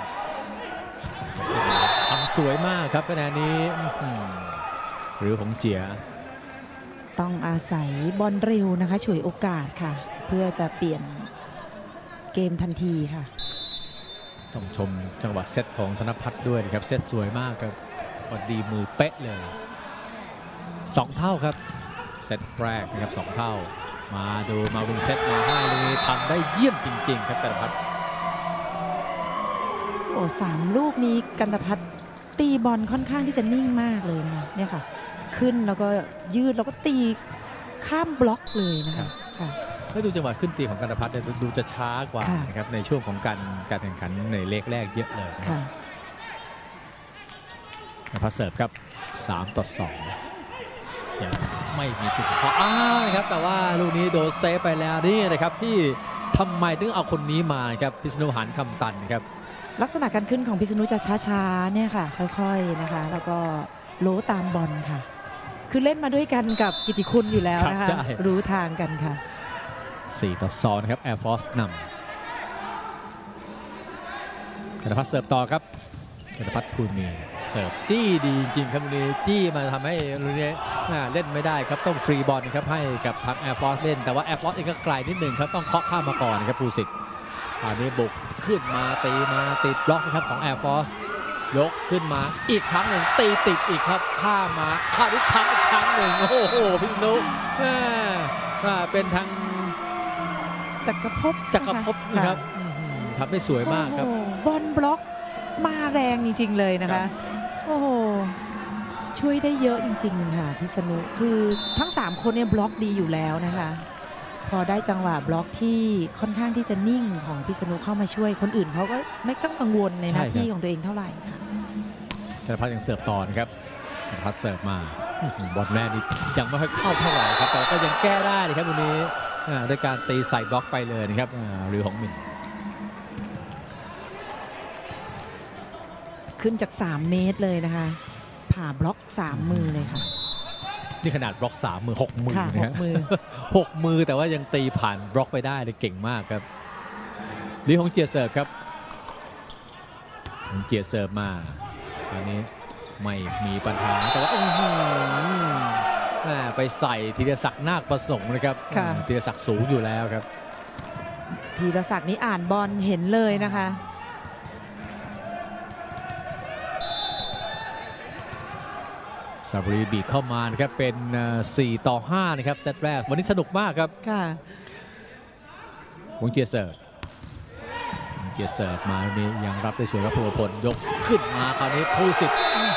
ทำสวยมากครับคะแนนนี้หรือของเจียต้องอาศัยบอลเร็วนะคะฉวยโอกาสค่ะเพื่อจะเปลี่ยนเกมทันทีค่ะต้องชมจังหวะเซตของธนพัฒน์ด้วยนะครับเซตสวยมากครับพอดีมือเป๊ะเลยสองเท่าครับเซตแรกนะครับสองเท่ามาดูมาวินเซตมาให้เลยทำได้เยี่ยมจริงๆครับกันพัฒน์โอ้สามลูกนี้กันพัฒน์ตีบอลค่อนข้างที่จะนิ่งมากเลยนะคะเนี่ยค่ะขึ้นแล้วก็ยืดแล้วก็ตีข้ามบล็อกเลยนะคะค่ะแล้วดูจังหวะขึ้นตีของกันพัฒน์ดูจะช้ากว่านะครับในช่วงของการการแข่งขันในเลขแรกเยอะเลยค่ะกันพัฒน์เสิร์ฟครับสามต่อสองยังไม่มีจุดพออ้าครับแต่ว่าลูกนี้โดนเซฟไปแล้วนี่นะครับที่ทำไมถึงเอาคนนี้มาครับพิษณุหันคำตันครับลักษณะการขึ้นของพิษณุจะช้าๆเนี่ยค่ะค่อยๆนะคะแล้วก็โล้ตามบอลค่ะคือเล่นมาด้วยกันกับกิติคุณอยู่แล้วนะคะรู้ทางกันค่ะสี่ต่อสองนะครับ Air Force นำกันพัฒน์เสิร์ฟต่อครับกันพัฒน์คุณมีเสิร์ฟจี้ดีจริงครับวันนี้จี้มาทำให้ลูกนี้เล่นไม่ได้ครับต้องฟรีบอลครับให้กับทาง Air Force เล่นแต่ว่า Air Force เองก็ไกลนิดหนึ่งครับต้องเคาะข้ามมาก่อนครับภูสิทธิ์คราวนี้บุกขึ้นมาตีมาติดบล็อกนะครับของ Air Force ยกขึ้นมาอีกครั้งหนึ่งตีติดอีกครับข้ามมาข้ามอีกครั้งอีกครั้งหนึ่งโอ้โหพิษณุเป็นทางจักรภพจักรภพนะครับทำได้สวยมากครับบอลบล็อกมาแรงจริงๆเลยนะคะโอ้โหช่วยได้เยอะจริงๆค่ะพิษณุคือทั้งสามคนเนี่ยบล็อกดีอยู่แล้วนะคะพอได้จังหวะบล็อกที่ค่อนข้างที่จะนิ่งของพิษณุเข้ามาช่วยคนอื่นเขาก็ไม่ต้องกังวลในหน้าที่ของตัวเองเท่าไหร่ค่ะกันพัฒน์ยังเสิร์ฟต่อนะครับกันพัฒน์เสิร์ฟมาบอลแรกนี่ยังไม่ค่อยเข้าเท่าไหร่ครับแต่ก็ยังแก้ได้เลยครับวันนี้โดยการตีใส่บล็อกไปเลยนะครับหรือของมินขึ้นจากสามเมตรเลยนะคะผ่าบล็อกสามมือเลยค่ะนี่ขนาดบล็อกสามมือหกมือนะฮะหกมือแต่ว่ายังตีผ่านบล็อกไปได้เลยเก่งมากครับลีฮงเจียเสิร์ฟครับฮงเจียเสิร์ฟมาอันนี้ไม่มีปัญหาแต่ว่าไปใส่ธีรศักดิ์นาคประสงค์นะครับธีรศักดิ์สูงอยู่แล้วครับธีรศักดิ์นี่อ่านบอลเห็นเลยนะคะสระบุรีบีบเข้ามานะครับเป็นสี่ต่อห้านะครับเซตแรกวันนี้สนุกมากครับค่ะวงเจียเสิร์ฟเกียร์เสิร์ฟมาตรงนี้ยังรับได้สวยครับภูมิพลยกขึ้นมาคราวนี้ผู้สิทธิ์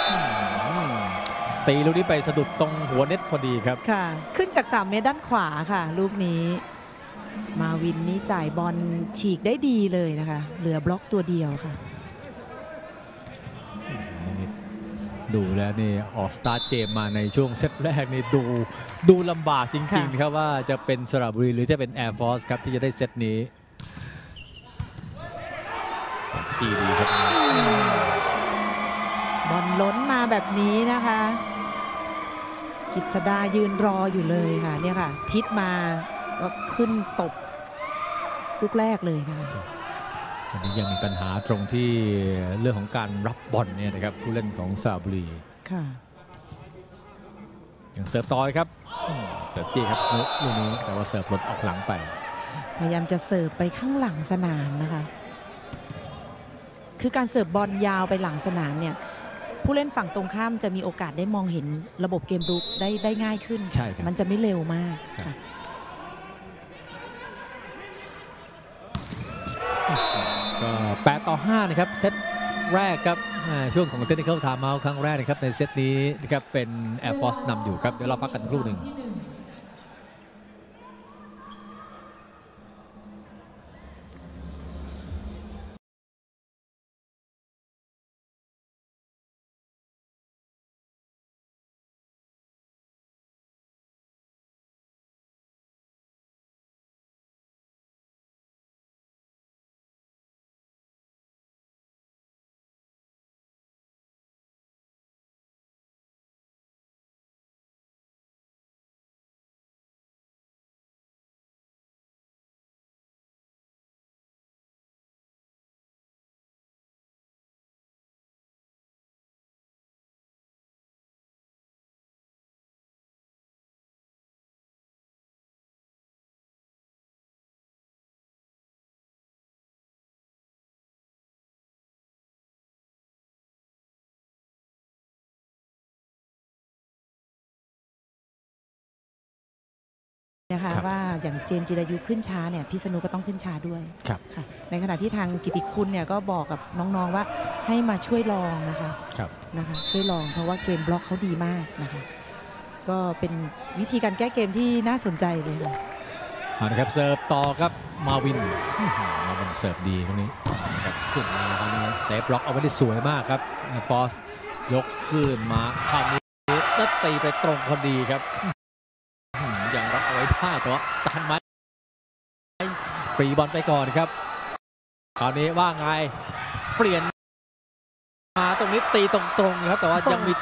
ตีลูกนี้ไปสะดุดตรงหัวเน็ตพอดีครับค่ะขึ้นจากสามเมตรด้านขวาค่ะลูกนี้มาวินนี่จ่ายบอลฉีกได้ดีเลยนะคะเหลือบล็อกตัวเดียวค่ะดูแล้วนี่ออกสตาร์ทเกมมาในช่วงเซตแรกนี่ดูดูลำบากจริงๆครับว่าจะเป็นสระบุรีหรือจะเป็น Air Force ครับที่จะได้เซตนี้สักทีดีครับบอลล้นมาแบบนี้นะคะกิษดายืนรออยู่เลยค่ะเนี่ยค่ะทิศมาก็ขึ้นตบลูกแรกเลยนะคะวันนี้ยังมีปัญหาตรงที่เรื่องของการรับบอลเนี่ยนะครับผู้เล่นของสระบุรีค่ะยังเสิร์ฟต่อครับเสิร์ฟจี้ครับสนุกลูกนี้แต่ว่าเสิร์ฟหลุดออกหลังไปพยายามจะเสิร์ฟไปข้างหลังสนามนะคะคือการเสิร์ฟบอลยาวไปหลังสนามเนี่ยผู้เล่นฝั่งตรงข้ามจะมีโอกาสได้มองเห็นระบบเกมรุกได้ได้ง่ายขึ้นใช่ครับมันจะไม่เร็วมากค่ะก็แปดต่อห้านะครับเซตแรกครับช่วงของเทคนิคไทม์เอาท์ครั้งแรกนะครับในเซตนี้นะครับเป็น Air Force นำอยู่ครับเดี๋ยวเราพักกันครู่หนึ่งนะคะว่าอย่างเจนจิรายุขึ้นช้าเนี่ยพิษณุก็ต้องขึ้นช้าด้วยค่ะในขณะที่ทางกิติคุณเนี่ยก็บอกกับน้องๆว่าให้มาช่วยลองนะคะนะคะช่วยลองเพราะว่าเกมบล็อกเขาดีมากนะคะก็เป็นวิธีการแก้เกมที่น่าสนใจเลยค่ะเอาละครับเสิร์ฟต่อครับมาวินมาวินเสิร์ฟดีตรงนี้ครับขึ้นมาคราวนี้เซฟบล็อกเอาไว้ได้สวยมากครับฟอสยกขึ้นมาคราวนี้ตัดตีไปตรงพอดีครับยังรับเอาไว้ได้แต่ว่าตันไหมฟรีบอลไปก่อนครับคราวนี้ว่าไงเปลี่ยนมาตรงนี้ตีตรงๆครับแต่ว่ายังมี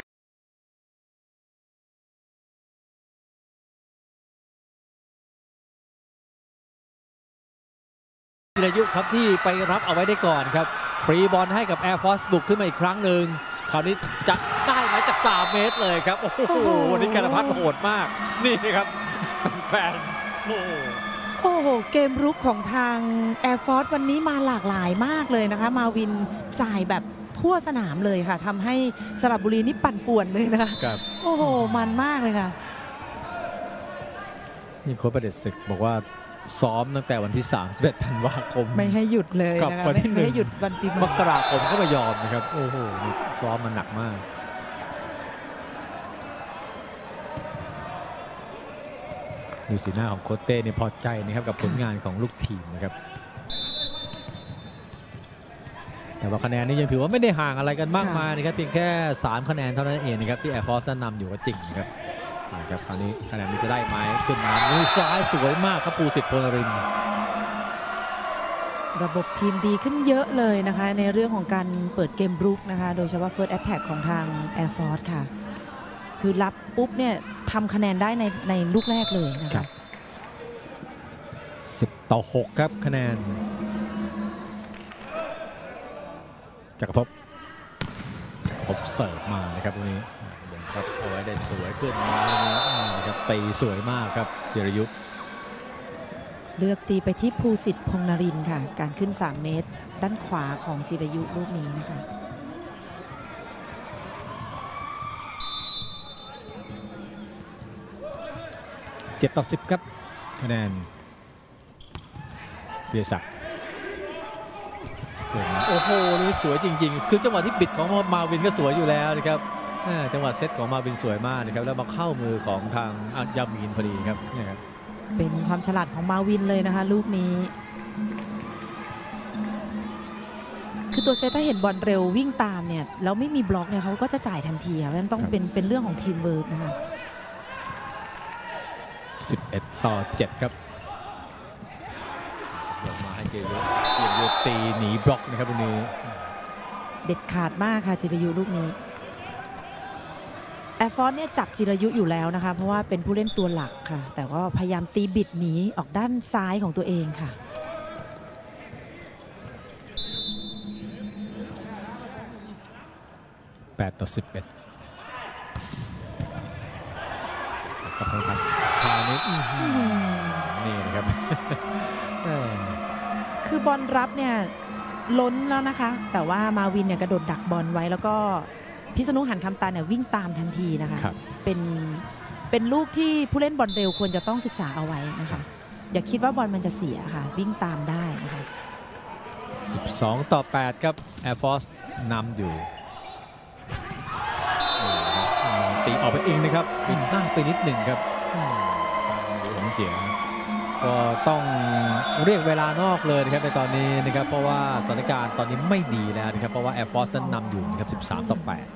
จิรายุครับที่ไปรับเอาไว้ได้ก่อนครับฟรีบอลให้กับ Air Force บุกขึ้นมาอีกครั้งหนึ่งคราวนี้จะได้ไหมจากสามเมตรเลยครับโอ้โหวันนี้การพัดโหดมากนี่ครับแฟนโอ้โอ้โหเกมรุกของทาง Air Force วันนี้มาหลากหลายมากเลยนะคะมาวินจ่ายแบบทั่วสนามเลยค่ะทำให้สระบุรีนี่ปั่นป่วนเลยนะคะโอ้โหมันมากเลยค่ะนี่โค้ชประเดชศึกบอกว่าซ้อมตั้งแต่วันที่สามสิบเอ็ดธันวาคมไม่ให้หยุดเลยนะคะไม่ให้หยุดวันปีใหม่มกราคมก็ไม่ยอมนะครับโอ้โหซ้อมมันหนักมากดูสีหน้าของโค้ชเต้เนี่ยพอใจนะครับกับผลงานของลูกทีมนะครับแต่ว่าคะแนนนี้ยังถือว่าไม่ได้ห่างอะไรกันมากมายนะครับเพียงแค่สามคะแนนเท่านั้นเองนะครับที่ Air Force นำอยู่ก็จริงนะครับครับคราวนี้คะแนนนี้จะได้ไหมขึ้นมามือซ้ายสวยมากครับภูสิทธิ์ พลรินทร์ระบบทีมดีขึ้นเยอะเลยนะคะในเรื่องของการเปิดเกมรุกนะคะโดยเฉพาะ First Attack ของทาง Air Force ค่ะคือรับปุ๊บเนี่ยทำคะแนนได้ในในลูกแรกเลยนะคะสิบต่อหกครับคะแนนจักรภพพบเสิร์ฟมานะครับตรงนี้ครับเอาไว้ได้สวยขึ้นมาครับตีสวยมากครับจิรายุเลือกตีไปที่ภูสิทธิ์ พงษ์นรินทร์ค่ะการขึ้นสามเมตรด้านขวาของจิรายุลูกนี้นะคะเจ็ดต่อสิบครับคะแนนเบียร์ศักดิ์โอ้โหนี่สวยจริงๆคือจังหวะที่บิดของมาวินก็สวยอยู่แล้วนะครับจังหวะเซตของมาวินสวยมากนะครับแล้วมาเข้ามือของทางยามีนพอดีครับนี่ครับเป็นความฉลาดของมาวินเลยนะคะลูกนี้คือตัวเซตถ้าเห็นบอลเร็ววิ่งตามเนี่ยแล้วไม่มีบล็อกเนี่ยเขาก็จะจ่ายทันทีเพราะฉะนั้นต้องเป็นเป็นเรื่องของทีมเวิร์กนะคะสิบเอ็ดต่อเจ็ดครับลงมาให้เกยุเกียรติตีหนีบล็อกนะครับวันนี้เด็ดขาดมากค่ะจิรยุลูกนี้แอร์ฟอร์สเนี่ยจับจิรยุอยู่แล้วนะคะเพราะว่าเป็นผู้เล่นตัวหลักค่ะแต่ว่าพยายามตีบิดหนีออกด้านซ้ายของตัวเองค่ะแปดต่อสิบเอ็ดกับทางพันคานี้นี่นะครับคือบอลรับเนี่ยล้นแล้วนะคะแต่ว่ามาวินเนี่ยกระโดดดักบอลไว้แล้วก็พิษณุหันคำตาเนี่ยวิ่งตามทันทีนะคะเป็นเป็นลูกที่ผู้เล่นบอลเร็วควรจะต้องศึกษาเอาไว้นะคะอย่าคิดว่าบอลมันจะเสียค่ะวิ่งตามได้นะคะสิบสองต่อแปดครับ Air Force นำอยู่ตีออกไปเองนะครับขึ้นหน้าไปนิดหนึ่งครับของเจียงก็ต้องเรียกเวลานอกเลยนะครับในตอนนี้นะครับเพราะว่าสถานการณ์ตอนนี้ไม่ดีแล้วนะครับเพราะว่า Air Force นั้นนำอยู่นะครับสิบสามต่อแปด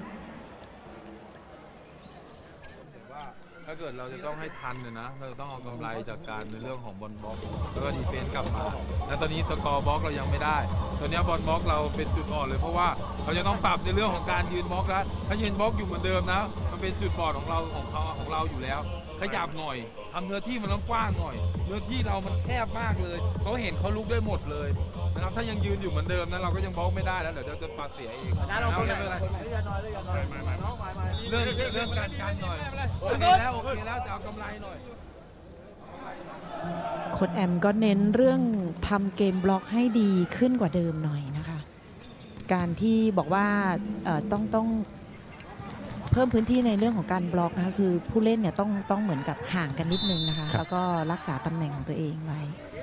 ถ้าเกิดเราจะต้องให้ทันเนี่ยนะเราต้องเอากำไรจากการในเรื่องของบอลบล็อกแล้วก็ดีเฟนส์กลับมาและตอนนี้สกอร์บล็อกเรายังไม่ได้ตอนนี้บอลบล็อกเราเป็นจุดอ่อนเลยเพราะว่าเราจะต้องปรับในเรื่องของการยืนบล็อกแล้วถ้ายืนบล็อกอยู่เหมือนเดิมนะมันเป็นจุดบอดของเราของเขาของเราอยู่แล้วขยับหน่อยทำเนื้อที่มันต้องกว้างหน่อยเนื้อที่เรามันแคบมากเลยเขาเห็นเขาลุกได้หมดเลยนะครับถ้ายังยืนอยู่เหมือนเดิมนะเราก็ยังบล็อกไม่ได้แล้วเดี๋ยวจะปาเสียเองแล้วไม่เป็นไรเรื่องเรื่องการกันหน่อยโอเคแล้วโอเคแล้วจะเอากำไรหน่อยโค้ชแอมก็เน้นเรื่องทำเกมบล็อกให้ดีขึ้นกว่าเดิมหน่อยนะคะการที่บอกว่าต้องต้องเพิ่มพื้นที่ในเรื่องของการบล็อกนะคะคือผู้เล่นเนี่ยต้องต้องเหมือนกับห่างกันนิดนึงนะคะแล้วก็รักษาตำแหน่งของตัวเองไว้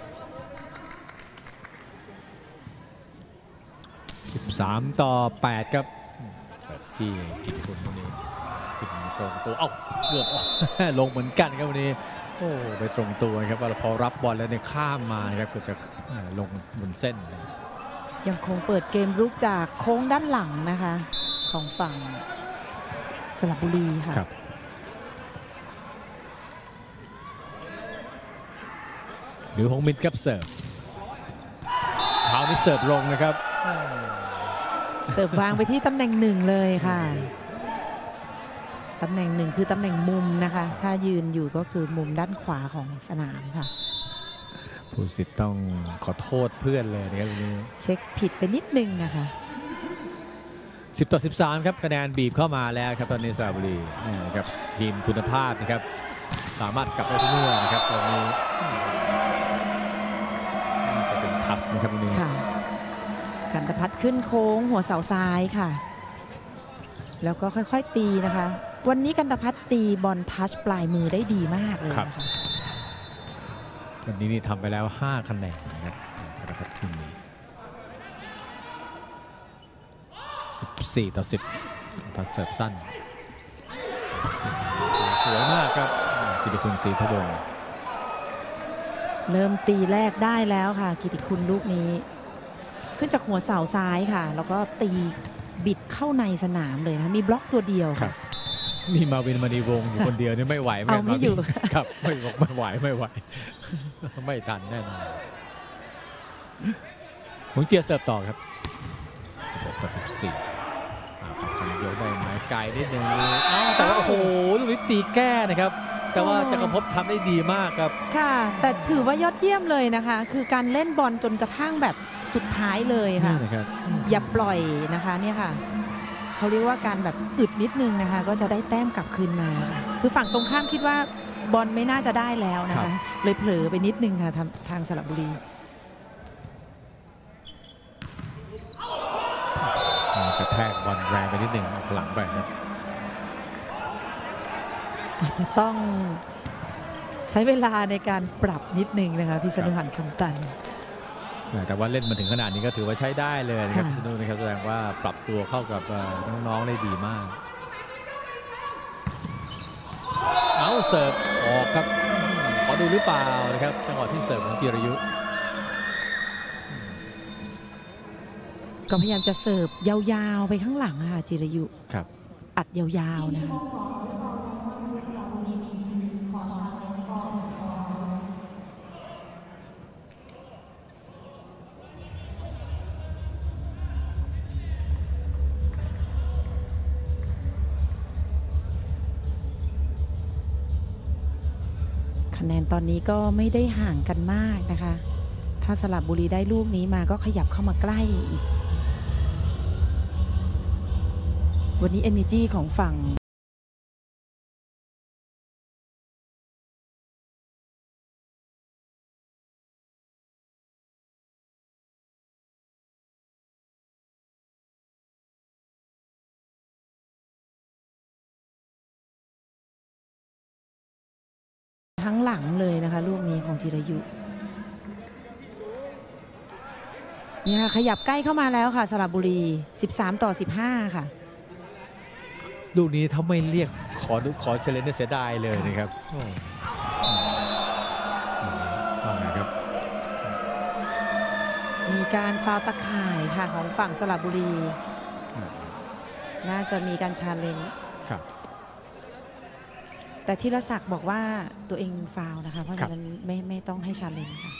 สิบสามต่อแปดครับที่กิติคุณวันนี้ขึ้นตรงตัวเอ้าเกือบลงเหมือนกันครับวันนี้โอ้ไปตรงตัวครับพอรับบอลแล้วเนี่ยข้ามมาครับเกือบจะลงบนเส้นยังคงเปิดเกมรุกจากโค้งด้านหลังนะคะของฝั่งสระบุรีค่ะหรือหงมินครับเสิร์ฟเท้านี่เสิร์ฟลงนะครับเสิร์ฟวางไปที่ตำแหน่งหนึ่งเลยค่ะตำแหน่งหนึ่งคือตำแหน่งมุมนะคะถ้ายืนอยู่ก็คือมุมด้านขวาของสนามค่ะผู้สิทธิ์ต้องขอโทษเพื่อนเลยนะครับวันนี้เช็คผิดไปนิดนึงนะคะสิบต่อสิบสามครับคะแนนบีบเข้ามาแล้วครับตอนนี้สระบุรีนะครับทีมคุณภาพนะครับสามารถกลับได้ทุกเมื่อนะครับตอนนี้จะเป็นทัสนะครับวันนี้กันตพัฒน์ขึ้นโค้งหัวเสาซ้ายค่ะแล้วก็ค่อยๆตีนะคะวันนี้กันตพัฒน์ตีบอลทัชปลายมือได้ดีมากเลยนะคะวันนี้นี่ทำไปแล้วห้าคะแนนนะครับกันตพัฒน์ทีมนี้สิบสี่ต่อสิบพัสเสิร์ฟสั้นสวยมากครับกิติคุณศรีทวงศ์เริ่มตีแรกได้แล้วค่ะกิติคุณลูกนี้ขึ้นจากหัวเสาซ้ายค่ะแล้วก็ตีบิดเข้าในสนามเลยนะมีบล็อกตัวเดียวค่ะมีมาวินมณีวงศ์อยู่คนเดียวนี่ไม่ไหวเอาไม่อยู่ครับไม่บอกไม่ไหวไม่ไหวไม่ทันแน่นอนหงเจียเสิร์ฟต่อครับสิบเอ็ดต่อสิบสี่ครับโยกได้ไม้ไกลนิดนึงแต่ว่าโอ้โหลูกนี้ตีแก้นะครับแต่ว่าจักรภพทำได้ดีมากครับค่ะแต่ถือว่ายอดเยี่ยมเลยนะคะคือการเล่นบอลจนกระทั่งแบบสุดท้ายเลยค่ะอย่าปล่อยนะคะเนี่ยค่ะเขาเรียกว่าการแบบอึดนิดนึงนะคะก็จะได้แต้มกลับคืนมาคือฝั่งตรงข้ามคิดว่าบอลไม่น่าจะได้แล้วนะคะเลยเผลอไปนิดนึงค่ะทางสระบุรีกระแทกบอลแรงไปนิดหนึ่งหลังไปครับอาจจะต้องใช้เวลาในการปรับนิดนึงนะคะพิษณุหันคำตันแต่ว่าเล่นมาถึงขนาดนี้ก็ถือว่าใช้ได้เลยนะครับพิษณุนะครับแสดงว่าปรับตัวเข้ากับน้องๆได้ดีมากเอาเสิร์ฟออกครับขอดูหรือเปล่านะครับจังหวะที่เสิร์ฟของจิรายุก็พยายามจะเสิร์ฟยาวๆไปข้างหลังค่ะจิรายุครับอัดยาวๆนะคะคะแนนตอนนี้ก็ไม่ได้ห่างกันมากนะคะถ้าสระบุรีได้ลูกนี้มาก็ขยับเข้ามาใกล้อีกวันนี้ energy ของฝั่งทั้งหลังเลยนะคะลูกนี้ของจิรายุนี่ค่ะขยับใกล้เข้ามาแล้วค่ะสระบุรีสิบสามต่อสิบห้าค่ะลูกนี้ถ้าไม่เรียกขอดูขอเชลเลนเสียดายเลยนะครับครับมีการฟาวล์ตะข่ายค่ะของฝั่งสระบุรีน่าจะมีการชาเลนจ์แต่ธีรศักดิ์บอกว่าตัวเองฟาวล์นะคะเพราะฉะนั้นไม่ไม่ต้องให้ชาเลนจ์ค่ะ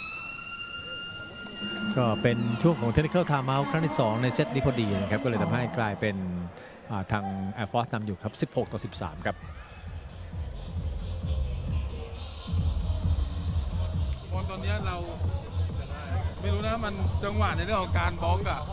ก็เป็นช่วงของเทคนิคไทม์เอาท์ครั้งที่สองในเซตนี้พอดีนะครับก็เลยทำให้กลายเป็นทาง Air Force นำอยู่ครับสิบหกต่อสิบสามครับบอลตอนนี้เราไม่รู้นะมันจังหวะในเรื่องของการบล็อกอะ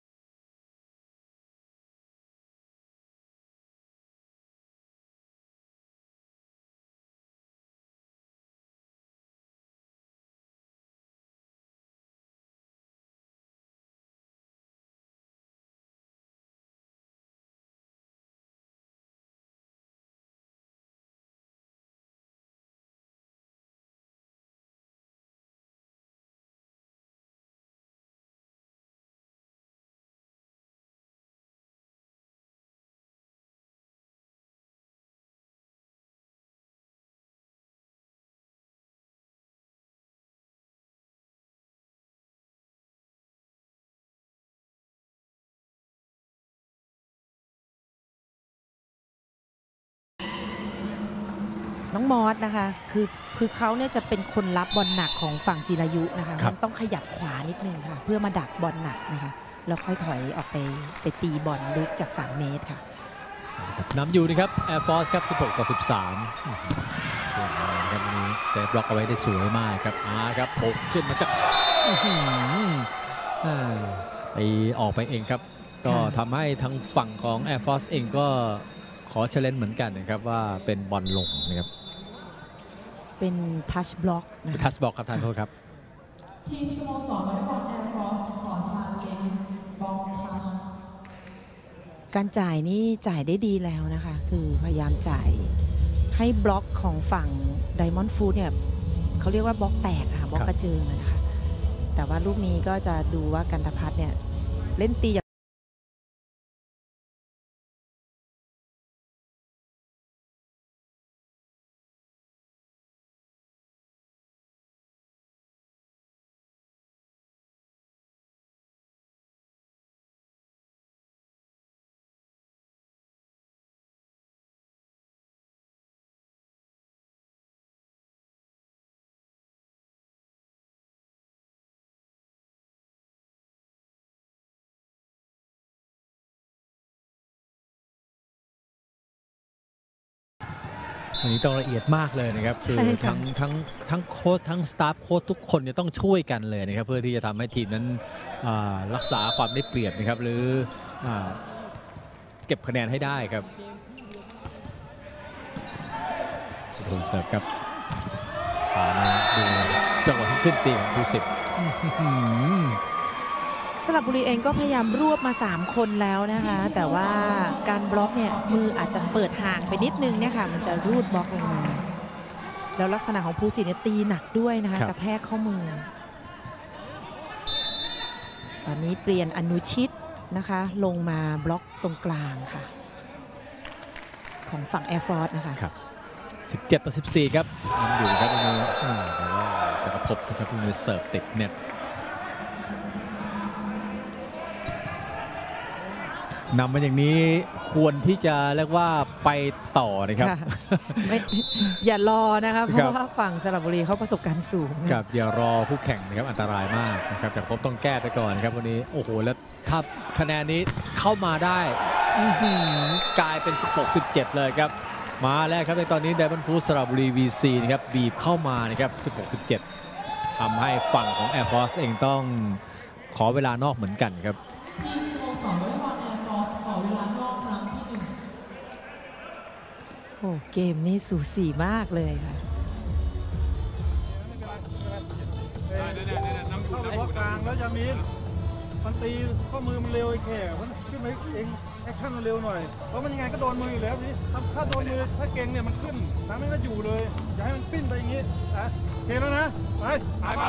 น้องมอสนะคะคือคือเขาเนี่ยจะเป็นคนรับบอลหนักของฝั่งจิรายุนะคะมันต้องขยับขวานิดนึงค่ะเพื่อมาดักบอลหนักนะคะแล้วค่อยถอยออกไปไปตีบอลลุกจากสามเมตรค่ะนำอยู่นะครับ Air Force ครับสิบหกต่อสิบสามครับนี้เซฟบล็อกเอาไว้ได้สวยมากครับอาครับโผล่ขึ้นมาจากไปออกไปเองครับก็ทำให้ทางฝั่งของ Air Force เองก็ขอเชลเลนจ์เหมือนกันนะครับว่าเป็นบอลลงนะครับเป็นทัชบล็อกนะทัชบล็อกครับท่านโทษครับทีมสโมสรวอลเลย์บอล Air Force ขอชาเลนจ์บล็อกทัชการจ่ายนี่จ่ายได้ดีแล้วนะคะคือพยายามจ่ายให้บล็อกของฝั่ง Diamond Food เนี่ยเขาเรียกว่าบล็อกแตกค่ะบล็อกกระเจิงนะคะแต่ว่าลูกนี้ก็จะดูว่ากันตพัฒน์เนี่ยเล่นตีอันนี้ต้องละเอียดมากเลยนะครับคือทั้งทั้งทั้งโค้ชทั้งสตาฟโค้ชทุกคนจะต้องช่วยกันเลยนะครับเพื่อที่จะทำให้ทีมนั้นรักษาความได้เปรียบนะครับหรือเก็บคะแนนให้ได้ครับสุดเสิร์ฟครับขวามาดูจังหวะที่ขึ้นตีของดูสิบสระบุรีเองก็พยายามรวบมาสามคนแล้วนะคะแต่ว่าการบล็อกเนี่ยมืออาจจะเปิดห่างไปนิดนึงเนี่ยค่ะมันจะรูดบล็อกลงมาแล้วลักษณะของภูสิทธิ์เนี่ยตีหนักด้วยนะคะกระแทกข้อมืออนนี้เปลี่ยนอนุชิตนะคะลงมาบล็อกตรงกลางค่ะของฝั่ง Air Force นะคะครับสิบเจ็ดต่อสิบสี่ครับยังอยู่ครับตรงนี้แต่ว่าจะกระพบนะครับตรงนี้เสิร์ฟติดเน็ตนำมาอย่างนี้ควรที่จะเรียกว่าไปต่อนะครับไม่อย่ารอนะคะเพราะว่าฝั่งสระบุรีเขาประสบการณ์สูงครับอย่ารอคู่แข่งนะครับอันตรายมากนะครับแต่พบต้องแก้ไปก่อนครับวันนี้โอ้โหแล้วถ้าคะแนนนี้เข้ามาได้กลายเป็นสิบหก สิบเจ็ดเลยครับมาแล้วครับในตอนนี้ไดมอนด์ฟู้ดสระบุรี วี ซี นะครับบีบเข้ามานะครับสิบหก สิบเจ็ดทำให้ฝั่งของ Air Force เองต้องขอเวลานอกเหมือนกันครับโอ้เกมนี้สูสีมากเลยค่ะเข้าไปบล็อกกลางแล้วยามีนมันตีข้อมือมันเร็วไอ้แข่มันขึ้นไปเองแอคชั่นมันเร็วหน่อยเพราะมันยังไงก็โดนมืออยู่แล้วนี่ถ้าโดนมือถ้าเก่งเนี่ยมันขึ้นทางนั้นก็อยู่เลยอย่าให้มันปิ้นไปอย่างนี้นะเก่งแล้วนะไปไป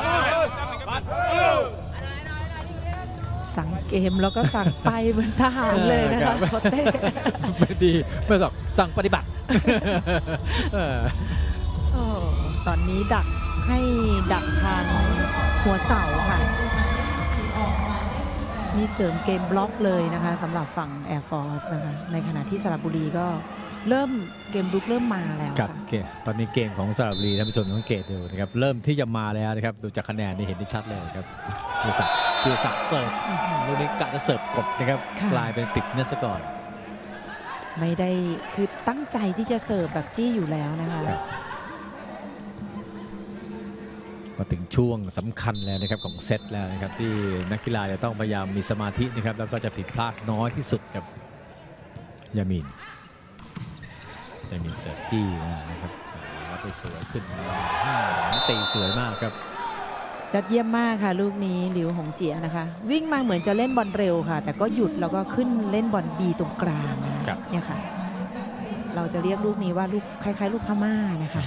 สั่งเกมแล้วก็สั่งไปเหมือนทหารเลยนะคะโค้ชเต้ไม่ดีไม่ต้องสั่งปฏิบัติตอนนี้ดักให้ดักทางหัวเสาค่ะมีเสริมเกมบล็อกเลยนะคะสำหรับฝั่ง Air Force นะคะในขณะที่สระบุรีก็เริ่มเกมลุกเริ่มมาแล้วค่ะตอนนี้เกมของสระบุรีท่านผู้ชมสังเกตดูนะครับเริ่มที่จะมาแล้วนะครับดูจากคะแนนนี่เห็นได้ชัดเลยครับธีรศักดิ์ธีรศักดิ์เสิร์ฟลูกนี้กะจะเสิร์ฟกดนะครับกลายเป็นติดเนื้อซะก่อนไม่ได้คือตั้งใจที่จะเสิร์ฟแบบจี้อยู่แล้วนะคะมาถึงช่วงสำคัญแล้วนะครับของเซตแล้วนะครับที่นักกีฬาจะต้องพยายามมีสมาธินะครับแล้วก็จะผิดพลาดน้อยที่สุดครับยามินยามินเสิร์ฟจี้นะครับแล้วไปสวยขึ้นมาตีสวยมากครับยอดเยี่ยมมากค่ะลูกนี้หลิวหงเจียนะคะวิ่งมาเหมือนจะเล่นบอลเร็วค่ะแต่ก็หยุดแล้วก็ขึ้นเล่นบอลบีตรงกลางเนี่ยค่ะเราจะเรียกลูกนี้ว่าลูกคล้ายๆลูกพม่านะคะ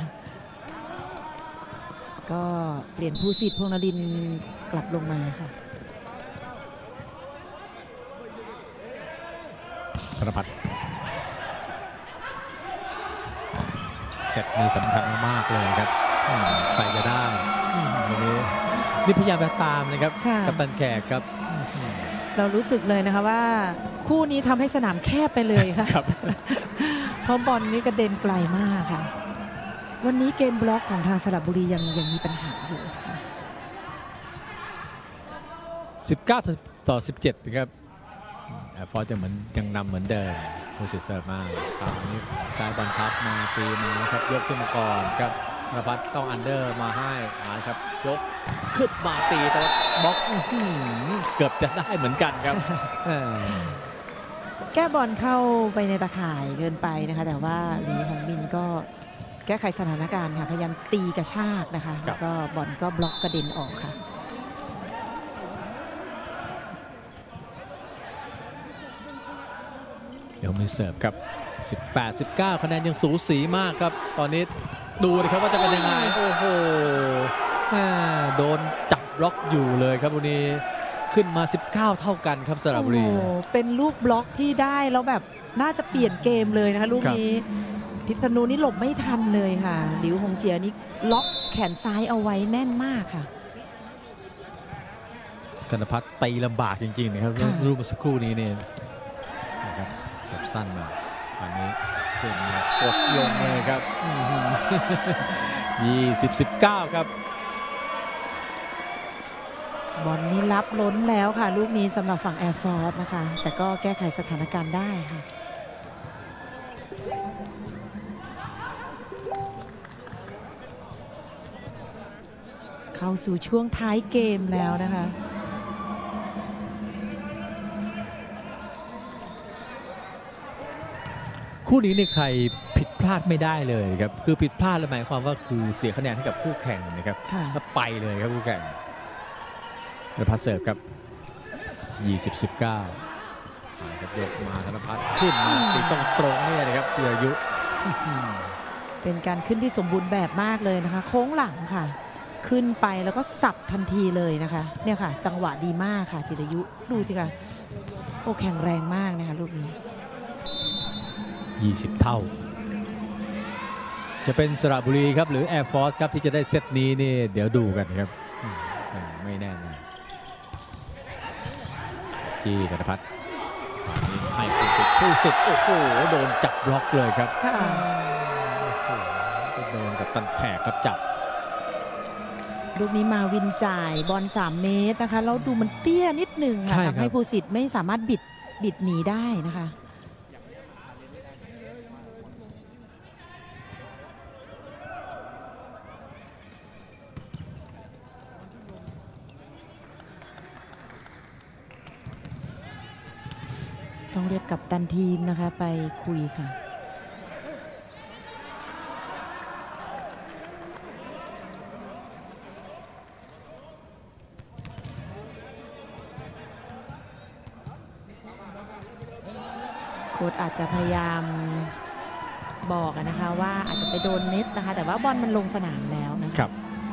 ก็เปลี่ยนผู้สิทธิ์พงษ์นรินทร์กลับลงมาค่ะธนพัฒน์เซตนี้สำคัญมากเลยครับใครจะได้วันนี้นี่พยายามจะตามนะครับกัปตันแขกครับเรารู้สึกเลยนะคะว่าคู่นี้ทำให้สนามแคบไปเลยค่ะเพราะบอลนี้กระเด็นไกลมากค่ะวันนี้เกมบล็อกของทางสระบุรียังยังมีปัญหาอยู่ค่ะสิบเก้าต่อสิบเจ็ดนะครับแอร์ฟอร์สจะเหมือนยังนำเหมือนเดิมผู้สิทธิ์เสิร์ฟมาคราวนี้กายบอลพับมาตีมาครับยกขึ้นมาก่อนครับธนพัฒน์ต้องอันเดอร์มาให้นะครับยกขึ้นมาตีแต่บล็อกเกือบจะได้เหมือนกันครับแก้บอลเข้าไปในตะข่ายเกินไปนะคะแต่ว่าหลีหงมินก็แก้ไขสถานการณ์ค่ะพยายามตีกระชากนะคะแล้วก็บอลก็บล็อกกระเด็นออกค่ะเดี๋ยวมีเสิร์ฟครับสิบแปด สิบเก้าคะแนนยังสูสีมากครับตอนนี้ดูเลยครับว่าจะเป็นยังไงโอ้โหโดนจับบล็อกอยู่เลยครับวันนี้ขึ้นมาสิบเก้าเท่ากันครับสระบุรีเป็นลูกบล็อกที่ได้แล้วแบบน่าจะเปลี่ยนเกมเลยนะคะลูกนี้พิษณุนี่หลบไม่ทันเลยค่ะหลิวหงเจียนี่ล็อกแขนซ้ายเอาไว้แน่นมากค่ะธนพัฒน์ตีลำบากจริงๆนะครับรูปเมื่อสักครู่นี้เนี่ยนะครับเสิร์ฟสั้นมาคราวนี้ขึ้นมากดลงเลยครับยี่สิบ สิบเก้าครับบอลนี้รับล้นแล้วค่ะลูกนี้สำหรับฝั่ง Air Force นะคะแต่ก็แก้ไขสถานการณ์ได้ค่ะเข้าสู่ช่วงท้ายเกมแล้วนะคะคู่นี้นี่ใครผิดพลาดไม่ได้เลยครับคือผิดพลาดหมายความว่าคือเสียคะแนนให้กับคู่แข่งนะครับแล้วไปเลยครับคู่แข่งธนพัฒน์เสิร์ฟครับยี่สิบ สิบเก้าครับยกมาธนพัฒน์ขึ้นมาตีตรงตรงนี่นะครับเกียรยุเป็นการขึ้นที่สมบูรณ์แบบมากเลยนะคะโค้งหลังค่ะขึ้นไปแล้วก็สับทันทีเลยนะคะเนี่ยค่ะจังหวะดีมากค่ะจิรายุดูสิค่ะโอ้แข็งแรงมากนะคะลูกนี้ยี่สิบเท่าจะเป็นสระบุรีครับหรือ Air Force ครับที่จะได้เซตนี้นี่เดี๋ยวดูกันครับไม่แน่นะที่ธนพัฒน์ให้ผู้สิทธิ์ผู้สิทธิ์โอ้โหโดนจับบล็อกเลยครับโดนกับตันแขกครับจับลูกนี้มาวินจ่ายบอลสามเมตรนะคะแล้วดูมันเตี้ยนิดหนึ่งค่ะทำให้ผู้สิทธิ์ไม่สามารถบิดบิดหนีได้นะคะต้องเรียกกัปตันทีมนะคะไปคุยค่ะโค้ชอาจจะพยายามบอกนะคะว่าอาจจะไปโดนเน็ตนะคะแต่ว่าบอลมันลงสนามแล้วนะคะ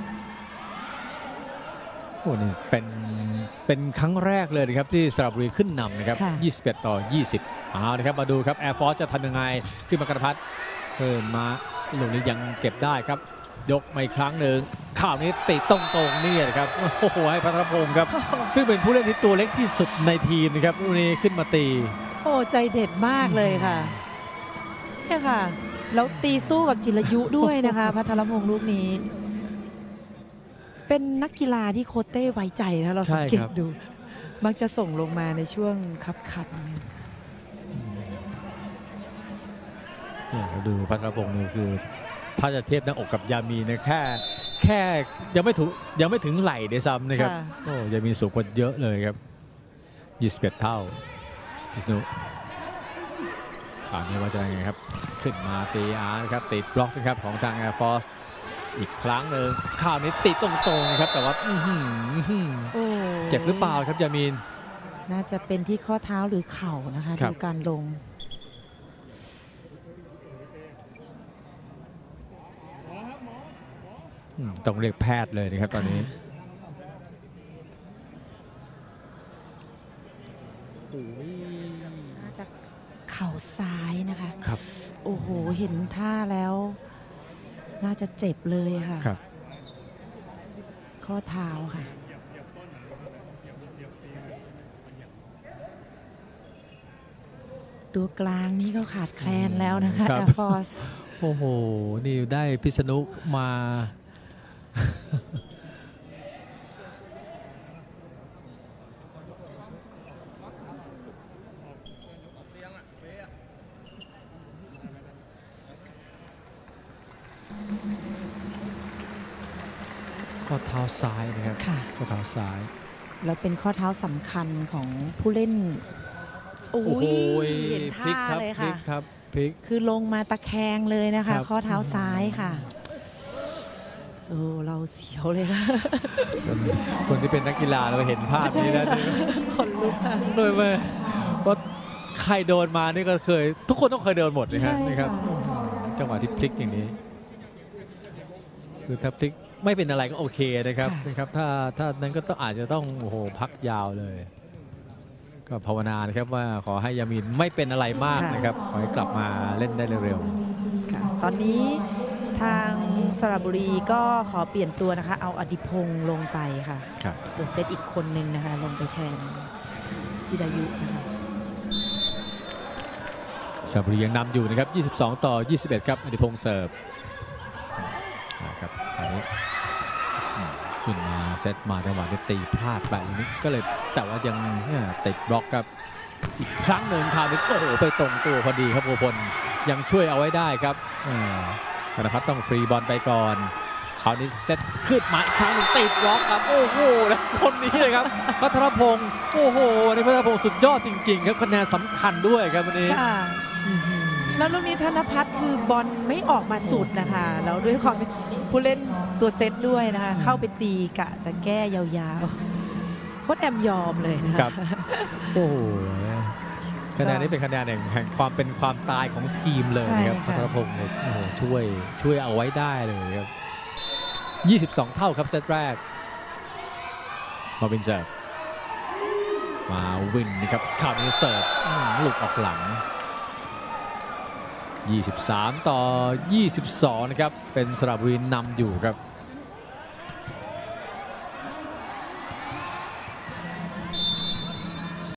โอ้นี่เป็นเป็นครั้งแรกเลยนะครับที่สระบุรีขึ้นนำนะครับยี่สิบเอ็ดต่อยี่สิบเอาละครับมาดูครับ Air Force จะทำยังไงขึ้นมากระพัดเพิ่มมาลูกนี้ยังเก็บได้ครับยกมาอีกครั้งหนึ่งข่าวนี้ติดตรงๆนี่นะครับโอ้โหให้พัทรพงศ์ครับซึ่งเป็นผู้เล่นที่ตัวเล็กที่สุดในทีมนะครับลูกนี้ขึ้นมาตีโอ้ใจเด็ดมากเลยค่ะเนี่ยค่ะแล้วตีสู้กับจิรายุด้วยนะคะพัทรพงศ์ลูกนี้เป็นนักกีฬาที่โค้ชเต้ไว้ใจนะเราสังเกตดูมักจะส่งลงมาในช่วงคับขันเนี่ยเราดูพัทรพงศ์นี่คือถ้าจะเทียบหน้าอกกับยามีนะแค่แค่ยังไม่ถึงยังไม่ถึงไหล่ด้วยซ้ำนะครับโอ้ยามีสูงกว่าเยอะเลยครับยี่สิบเอ็ดเท่าพิษณุถามไม่ว่าจะยังไงครับขึ้นมาตีอาร์ครับติดบล็อกนะครับของทาง Air Force อีกครั้งหนึ่งข่าวนี้ติดตรงๆนะครับแต่ว่าเจ็บหรือเปล่าครับยามีนน่าจะเป็นที่ข้อเท้าหรือเข่านะคะดูการลงต้องเรียกแพทย์เลยนะครับตอนนี้น่าจะเข่าซ้ายนะคะครับโอ้โหเห็นท่าแล้วน่าจะเจ็บเลยค่ะครับข้อเท้าค่ะตัวกลางนี่ก็ขาดแคลนแล้วนะคะ Air Force โอ้โหนี่ได้พิษณุมาข้อเท้าซ้ายนะครับข้อเท้าซ้ายแล้วเป็นข้อเท้าสำคัญของผู้เล่นโอ้ยเห็นท่าเลยค่ะครับพลิกคือลงมาตะแคงเลยนะคะข้อเท้าซ้ายค่ะโอ้เราเสียวเลยค่ะคนที่เป็นนักกีฬาเราเห็นภาพนี้แล้วคนลุกโดยว่าว่าใครโดนมานี่ก็เคยทุกคนต้องเคยโดนหมดเลยนะครับจังหวะที่พลิกอย่างนี้คือถ้าพลิกไม่เป็นอะไรก็โอเคนะครับนะครับถ้าถ้านั้นก็ต้องอาจจะต้องโอ้โหพักยาวเลยก็ภาวนานะครับว่าขอให้ยามินไม่เป็นอะไรมากนะครับขอให้กลับมาเล่นได้เร็วๆตอนนี้ทางสระบุรีก็ขอเปลี่ยนตัวนะคะเอาอดิพงษ์ลงไปค่ะตัวเซตอีกคนนึงนะคะลงไปแทนจิรายุนะคะสระบุรียังนำอยู่นะครับยี่สิบสองต่อยี่สิบเอ็ดครับอดิพงษ์เสิร์ฟนะครับอันนี้ขึ้นมาเซตมาจังหวะนี้ตีพลาดไปนี้ก็เลยแต่ว่ายังติดบล็อกครับอีกครั้งหนึ่งคราวนี้โอ้โหไปตรงตัวพอดีครับโอพลยังช่วยเอาไว้ได้ครับธนพัฒน์ต้องฟรีบอลไปก่อนคราวนี้เซตขึ้นมาอีกครั้งหนึ่งติดบล็อกครับโอ้โหแล้วคนนี้เลยครับพัทรพงศ์โอ้โหในพัทรพงศ์สุดยอดจริงๆครับคะแนนสำคัญด้วยครับวันนี้แล้วลูกนี้ธนพัฒน์คือบอลไม่ออกมาสุดนะคะแล้วด้วยความเป็นผู้เล่นตัวเซตด้วยนะคะเข้าไปตีกะจะแก้ยาวๆโค้ชแอมยอมเลยนะครับโอ้คะแนนนี้เป็นคะแนนแห่งความเป็นความตายของทีมเลยครับพัทรพงศ์เนี่ยโอ้โหช่วยช่วยเอาไว้ได้เลยครับยี่สิบสอง เท่าครับเซตแรกมาวินเสิร์ฟมาวินนะครับข่าวนี้เสิร์ฟหลุดออกหลังยี่สิบสามต่อยี่สิบสองนะครับเป็นสระบุรีนำอยู่ครับ